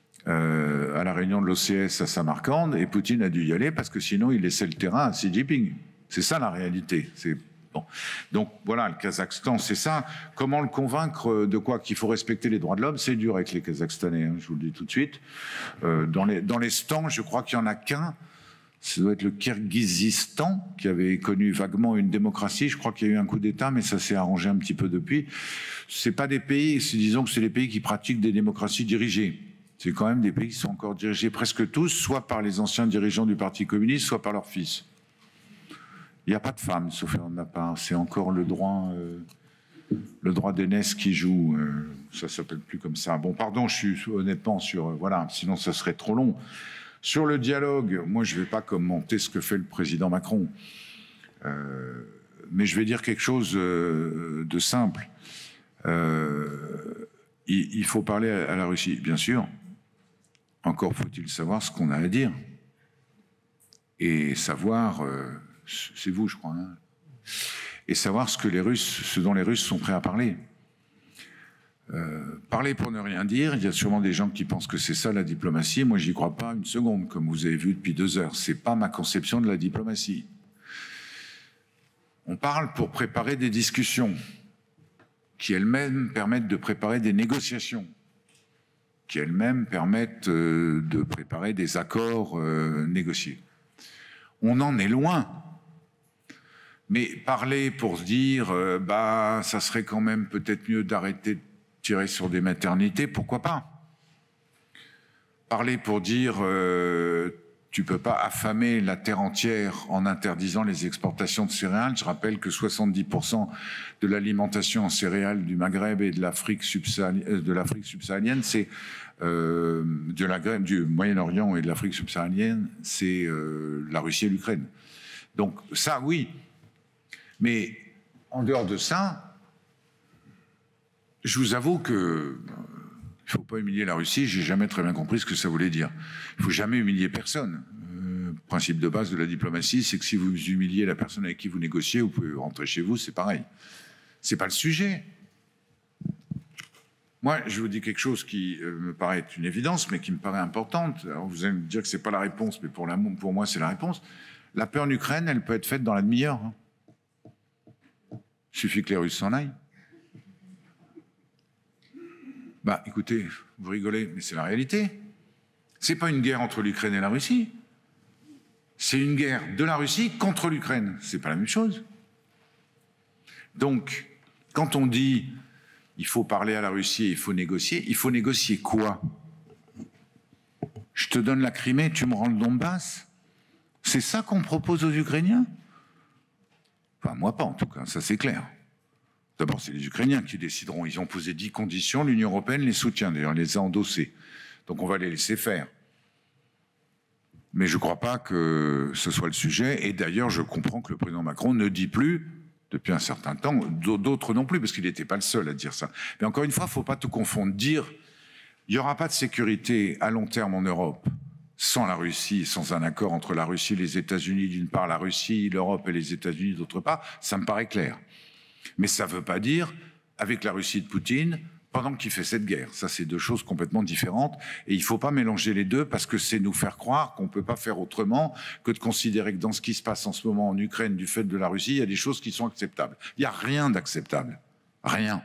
euh, à la réunion de l'O C S à Samarcande, et Poutine a dû y aller parce que sinon il laissait le terrain à Xi Jinping. C'est ça la réalité. C'est bon. Donc voilà, le Kazakhstan, c'est ça. Comment le convaincre de quoi? Qu'il faut respecter les droits de l'homme? C'est dur avec les Kazakhstanais, hein, je vous le dis tout de suite. Euh, dans les, dans les stands, je crois qu'il n'y en a qu'un. Ça doit être le Kirghizistan, qui avait connu vaguement une démocratie. Je crois qu'il y a eu un coup d'État, mais ça s'est arrangé un petit peu depuis. C'est pas des pays, disons que c'est les pays qui pratiquent des démocraties dirigées. C'est quand même des pays qui sont encore dirigés presque tous, soit par les anciens dirigeants du Parti communiste, soit par leurs fils. Il n'y a pas de femmes, sauf erreur de ma part. C'est encore le droit, euh, le droit d'aînesse qui joue. Euh, ça ne s'appelle plus comme ça. Bon, pardon, je suis honnêtement sur... Euh, voilà, sinon ça serait trop long. Sur le dialogue, moi, je ne vais pas commenter ce que fait le président Macron. Euh, mais je vais dire quelque chose euh, de simple. Euh, il, il faut parler à, à la Russie, bien sûr. Encore faut-il savoir ce qu'on a à dire. Et savoir... Euh, c'est vous, je crois, hein, et savoir ce que les Russes, ce dont les Russes sont prêts à parler. Euh, parler pour ne rien dire, il y a sûrement des gens qui pensent que c'est ça la diplomatie. Moi, j'y crois pas une seconde, comme vous avez vu depuis deux heures. C'est pas ma conception de la diplomatie. On parle pour préparer des discussions qui elles-mêmes permettent de préparer des négociations, qui elles-mêmes permettent euh, de préparer des accords euh, négociés. On en est loin. Mais parler pour se dire, euh, bah, ça serait quand même peut-être mieux d'arrêter de tirer sur des maternités, pourquoi pas? Parler pour dire, euh, tu peux pas affamer la terre entière en interdisant les exportations de céréales. Je rappelle que soixante-dix pour cent de l'alimentation en céréales du Maghreb et de l'Afrique subsaharienne, de l'Afrique subsaharienne, c'est euh, de la Grèce, du Moyen-Orient et de l'Afrique subsaharienne, c'est euh, la Russie et l'Ukraine. Donc ça, oui. Mais en dehors de ça, je vous avoue que il ne faut pas humilier la Russie. J'ai jamais très bien compris ce que ça voulait dire. Il ne faut jamais humilier personne. Euh, principe de base de la diplomatie, c'est que si vous humiliez la personne avec qui vous négociez, vous pouvez rentrer chez vous, c'est pareil. C'est pas le sujet. Moi, je vous dis quelque chose qui euh, me paraît une évidence, mais qui me paraît importante. Alors, vous allez me dire que c'est pas la réponse, mais pour, la, pour moi, c'est la réponse. La paix en Ukraine, elle peut être faite dans la demi-heure. Hein. Il suffit que les Russes s'en aillent. Bah, écoutez, vous rigolez, mais c'est la réalité. C'est pas une guerre entre l'Ukraine et la Russie. C'est une guerre de la Russie contre l'Ukraine. C'est pas la même chose. Donc, quand on dit il faut parler à la Russie et il faut négocier, il faut négocier quoi? Je te donne la Crimée, tu me rends le Donbass? C'est ça qu'on propose aux Ukrainiens? Enfin, moi pas en tout cas, ça c'est clair. D'abord, c'est les Ukrainiens qui décideront. Ils ont posé dix conditions, l'Union européenne les soutient, d'ailleurs, elle les a endossées. Donc on va les laisser faire. Mais je ne crois pas que ce soit le sujet. Et d'ailleurs, je comprends que le président Macron ne dit plus, depuis un certain temps, d'autres non plus, parce qu'il n'était pas le seul à dire ça. Mais encore une fois, il ne faut pas tout confondre. Dire il n'y aura pas de sécurité à long terme en Europe sans la Russie, sans un accord entre la Russie et les États-Unis d'une part, la Russie, l'Europe et les États-Unis d'autre part, ça me paraît clair. Mais ça ne veut pas dire, avec la Russie de Poutine, pendant qu'il fait cette guerre. Ça, c'est deux choses complètement différentes. Et il ne faut pas mélanger les deux parce que c'est nous faire croire qu'on ne peut pas faire autrement que de considérer que dans ce qui se passe en ce moment en Ukraine, du fait de la Russie, il y a des choses qui sont acceptables. Il n'y a rien d'acceptable. Rien.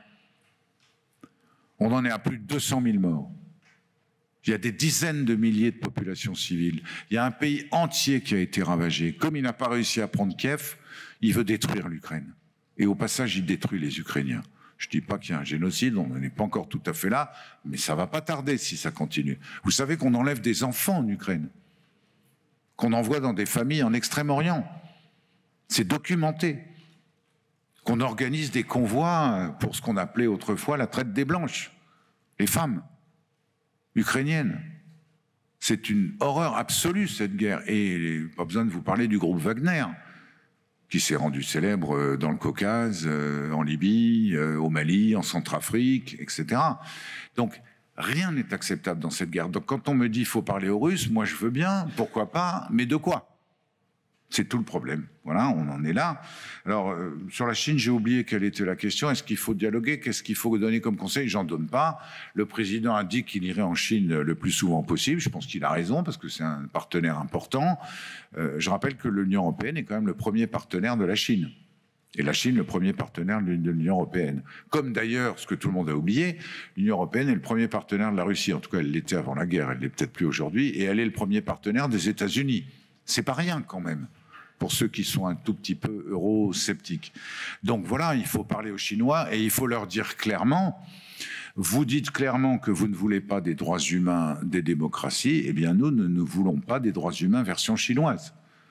On en est à plus de deux cent mille morts. Il y a des dizaines de milliers de populations civiles. Il y a un pays entier qui a été ravagé. Comme il n'a pas réussi à prendre Kiev, il veut détruire l'Ukraine. Et au passage, il détruit les Ukrainiens. Je ne dis pas qu'il y a un génocide, on n'est pas encore tout à fait là, mais ça ne va pas tarder si ça continue. Vous savez qu'on enlève des enfants en Ukraine, qu'on envoie dans des familles en Extrême-Orient. C'est documenté. Qu'on organise des convois pour ce qu'on appelait autrefois la traite des blanches, les femmes ukrainiennes. C'est une horreur absolue, cette guerre. Et pas besoin de vous parler du groupe Wagner, qui s'est rendu célèbre dans le Caucase, en Libye, au Mali, en Centrafrique, et cetera. Donc, rien n'est acceptable dans cette guerre. Donc, quand on me dit qu'il faut parler aux Russes, moi je veux bien, pourquoi pas, mais de quoi? C'est tout le problème. Voilà, on en est là. Alors, euh, sur la Chine, j'ai oublié quelle était la question. Est-ce qu'il faut dialoguer? Qu'est-ce qu'il faut donner comme conseil? J'en donne pas. Le président a dit qu'il irait en Chine le plus souvent possible. Je pense qu'il a raison, parce que c'est un partenaire important. Euh, je rappelle que l'Union européenne est quand même le premier partenaire de la Chine. Et la Chine, le premier partenaire de l'Union européenne. Comme d'ailleurs, ce que tout le monde a oublié, l'Union européenne est le premier partenaire de la Russie. En tout cas, elle l'était avant la guerre, elle l'est peut-être plus aujourd'hui. Et elle est le premier partenaire des États-Unis. C'est pas rien, quand même, pour ceux qui sont un tout petit peu eurosceptiques. Donc voilà, il faut parler aux Chinois et il faut leur dire clairement, vous dites clairement que vous ne voulez pas des droits humains des démocraties, eh bien nous ne, ne voulons pas des droits humains version chinoise.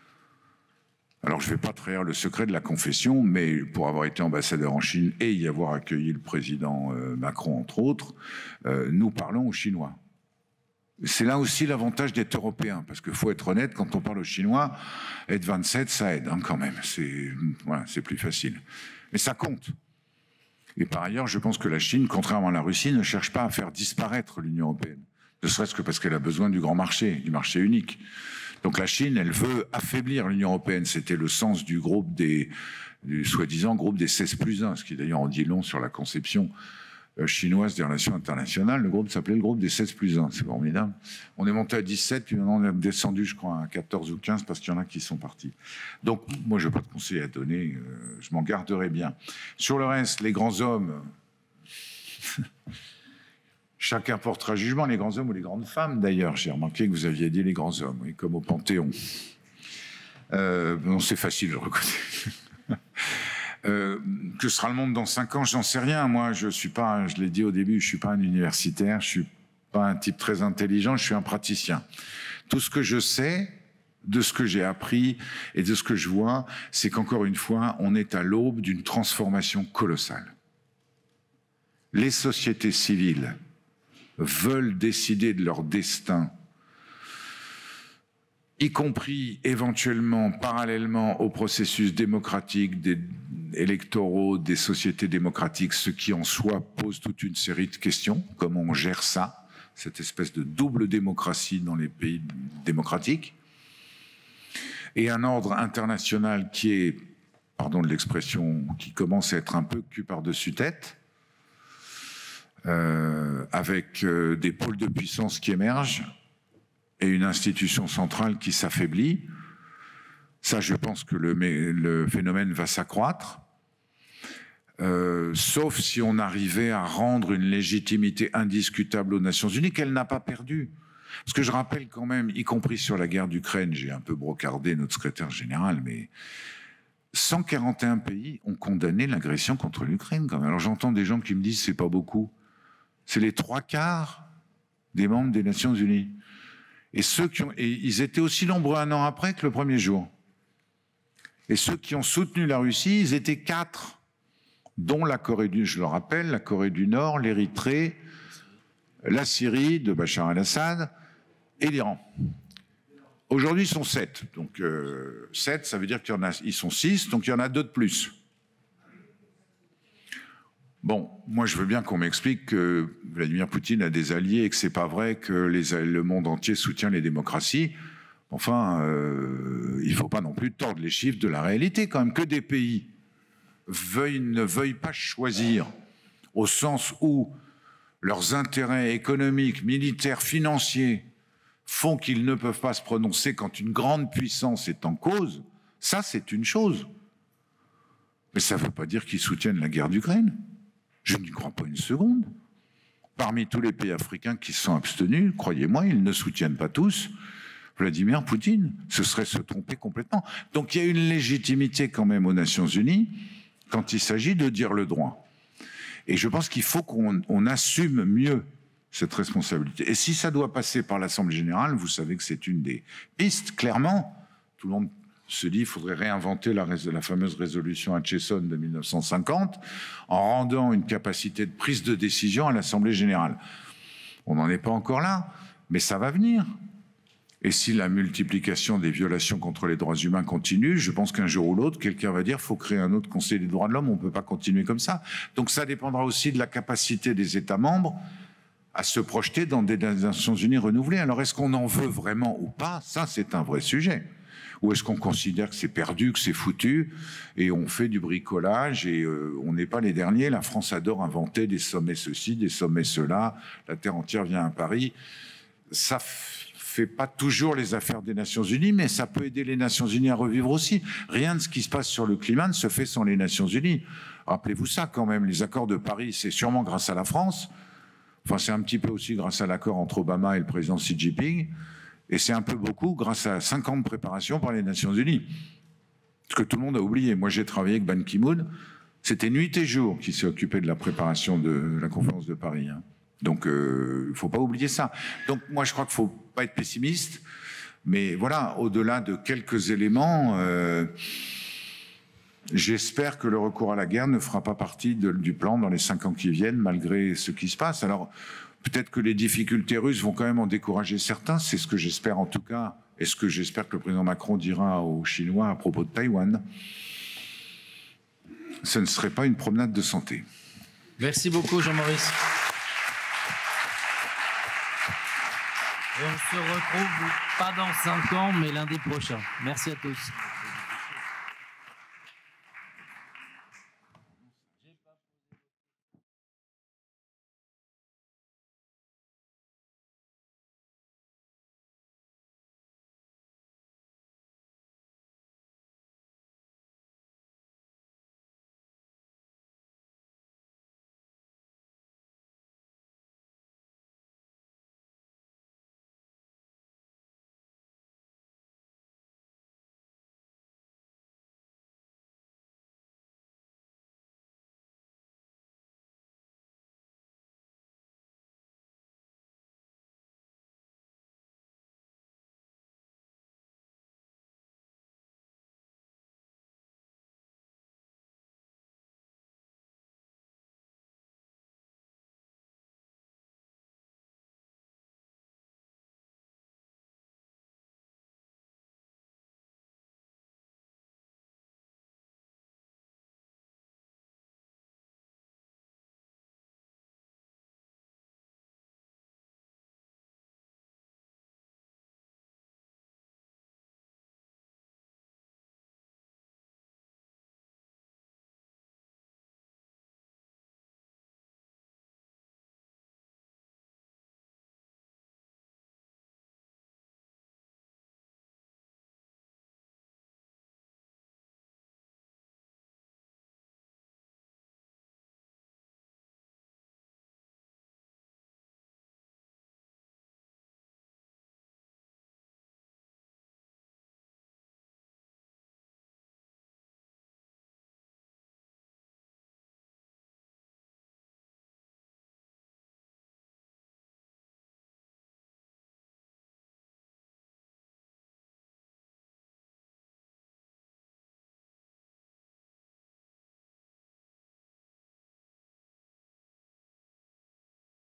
Alors je ne vais pas trahir le secret de la confession, mais pour avoir été ambassadeur en Chine et y avoir accueilli le président Macron, entre autres, euh, nous parlons aux Chinois. C'est là aussi l'avantage d'être européen, parce qu'il faut être honnête, quand on parle aux Chinois, être vingt-sept, ça aide hein, quand même, c'est voilà, c'est plus facile. Mais ça compte. Et par ailleurs, je pense que la Chine, contrairement à la Russie, ne cherche pas à faire disparaître l'Union européenne, ne serait-ce que parce qu'elle a besoin du grand marché, du marché unique. Donc la Chine, elle veut affaiblir l'Union européenne, c'était le sens du groupe des, du soi-disant groupe des seize plus un, ce qui d'ailleurs en dit long sur la conception chinoise des relations internationales. Le groupe s'appelait le groupe des seize plus un, c'est formidable. On est monté à dix-sept, puis maintenant on est descendu, je crois, à quatorze ou quinze, parce qu'il y en a qui sont partis. Donc, moi, je n'ai pas de conseil à donner, euh, je m'en garderai bien. Sur le reste, les grands hommes, chacun portera jugement, les grands hommes ou les grandes femmes, d'ailleurs. J'ai remarqué que vous aviez dit les grands hommes, oui, comme au Panthéon. Euh, bon, c'est facile de le reconnaître. Euh, que sera le monde dans cinq ans, j'en sais rien. Moi, je suis pas, je l'ai dit au début, je suis pas un universitaire, je suis pas un type très intelligent, je suis un praticien. Tout ce que je sais, de ce que j'ai appris et de ce que je vois, c'est qu'encore une fois, on est à l'aube d'une transformation colossale. Les sociétés civiles veulent décider de leur destin y compris éventuellement parallèlement au processus démocratique des électoraux des sociétés démocratiques, ce qui en soi pose toute une série de questions. Comment on gère ça, cette espèce de double démocratie dans les pays démocratiques, et un ordre international qui est, pardon de l'expression, qui commence à être un peu cul par-dessus tête, euh, avec euh, des pôles de puissance qui émergent et une institution centrale qui s'affaiblit. Ça, je pense que le, le phénomène va s'accroître. Euh, sauf si on arrivait à rendre une légitimité indiscutable aux Nations Unies qu'elle n'a pas perdue. Parce que je rappelle quand même, y compris sur la guerre d'Ukraine, j'ai un peu brocardé notre secrétaire général, mais cent quarante et un pays ont condamné l'agression contre l'Ukraine. Alors j'entends des gens qui me disent c'est pas beaucoup. C'est les trois quarts des membres des Nations Unies. Et ceux qui ont, et ils étaient aussi nombreux un an après que le premier jour. Et ceux qui ont soutenu la Russie, ils étaient quatre, dont la Corée du, je le rappelle, la Corée du Nord, l'Érythrée, la Syrie de Bachar el-Assad et l'Iran. Aujourd'hui, ils sont sept. Donc euh, sept, ça veut dire qu'il y en a, ils sont six, donc il y en a deux de plus. Bon, moi je veux bien qu'on m'explique que Vladimir Poutine a des alliés et que c'est pas vrai que les, le monde entier soutient les démocraties. Enfin, euh, il faut pas non plus tordre les chiffres de la réalité quand même. Que des pays veuillent, ne veuillent pas choisir au sens où leurs intérêts économiques, militaires, financiers font qu'ils ne peuvent pas se prononcer quand une grande puissance est en cause, ça c'est une chose. Mais ça ne veut pas dire qu'ils soutiennent la guerre d'Ukraine. Je n'y crois pas une seconde. Parmi tous les pays africains qui se sont abstenus, croyez-moi, ils ne soutiennent pas tous Vladimir Poutine. Ce serait se tromper complètement. Donc il y a une légitimité quand même aux Nations Unies quand il s'agit de dire le droit. Et je pense qu'il faut qu'on on assume mieux cette responsabilité. Et si ça doit passer par l'Assemblée générale, vous savez que c'est une des pistes, clairement. Tout le monde se dit qu'il faudrait réinventer la, la fameuse résolution Hutchison de mille neuf cent cinquante en rendant une capacité de prise de décision à l'Assemblée générale. On n'en est pas encore là, mais ça va venir. Et si la multiplication des violations contre les droits humains continue, je pense qu'un jour ou l'autre, quelqu'un va dire qu'il faut créer un autre Conseil des droits de l'homme, on ne peut pas continuer comme ça. Donc ça dépendra aussi de la capacité des États membres à se projeter dans des Nations Unies renouvelées. Alors est-ce qu'on en veut vraiment ou pas? Ça, c'est un vrai sujet. Ou est-ce qu'on considère que c'est perdu, que c'est foutu, et on fait du bricolage, et euh, on n'est pas les derniers. La France adore inventer des sommets ceci, des sommets cela, la terre entière vient à Paris. Ça fait pas toujours les affaires des Nations Unies, mais ça peut aider les Nations Unies à revivre aussi. Rien de ce qui se passe sur le climat ne se fait sans les Nations Unies. Rappelez-vous ça quand même, les accords de Paris, c'est sûrement grâce à la France. Enfin, c'est un petit peu aussi grâce à l'accord entre Obama et le président Xi Jinping. Et c'est un peu beaucoup grâce à cinq ans de préparation par les Nations Unies. Ce que tout le monde a oublié. Moi, j'ai travaillé avec Ban Ki-moon. C'était nuit et jour qui s'est occupé de la préparation de la conférence de Paris. Hein. Donc, il euh, ne faut pas oublier ça. Donc, moi, je crois qu'il ne faut pas être pessimiste. Mais voilà, au-delà de quelques éléments... Euh, J'espère que le recours à la guerre ne fera pas partie de, du plan dans les cinq ans qui viennent, malgré ce qui se passe. Alors, peut-être que les difficultés russes vont quand même en décourager certains, c'est ce que j'espère en tout cas, et ce que j'espère que le président Macron dira aux Chinois à propos de Taïwan. Ce ne serait pas une promenade de santé. Merci beaucoup, Jean-Maurice. Et on se retrouve pas dans cinq ans, mais lundi prochain. Merci à tous.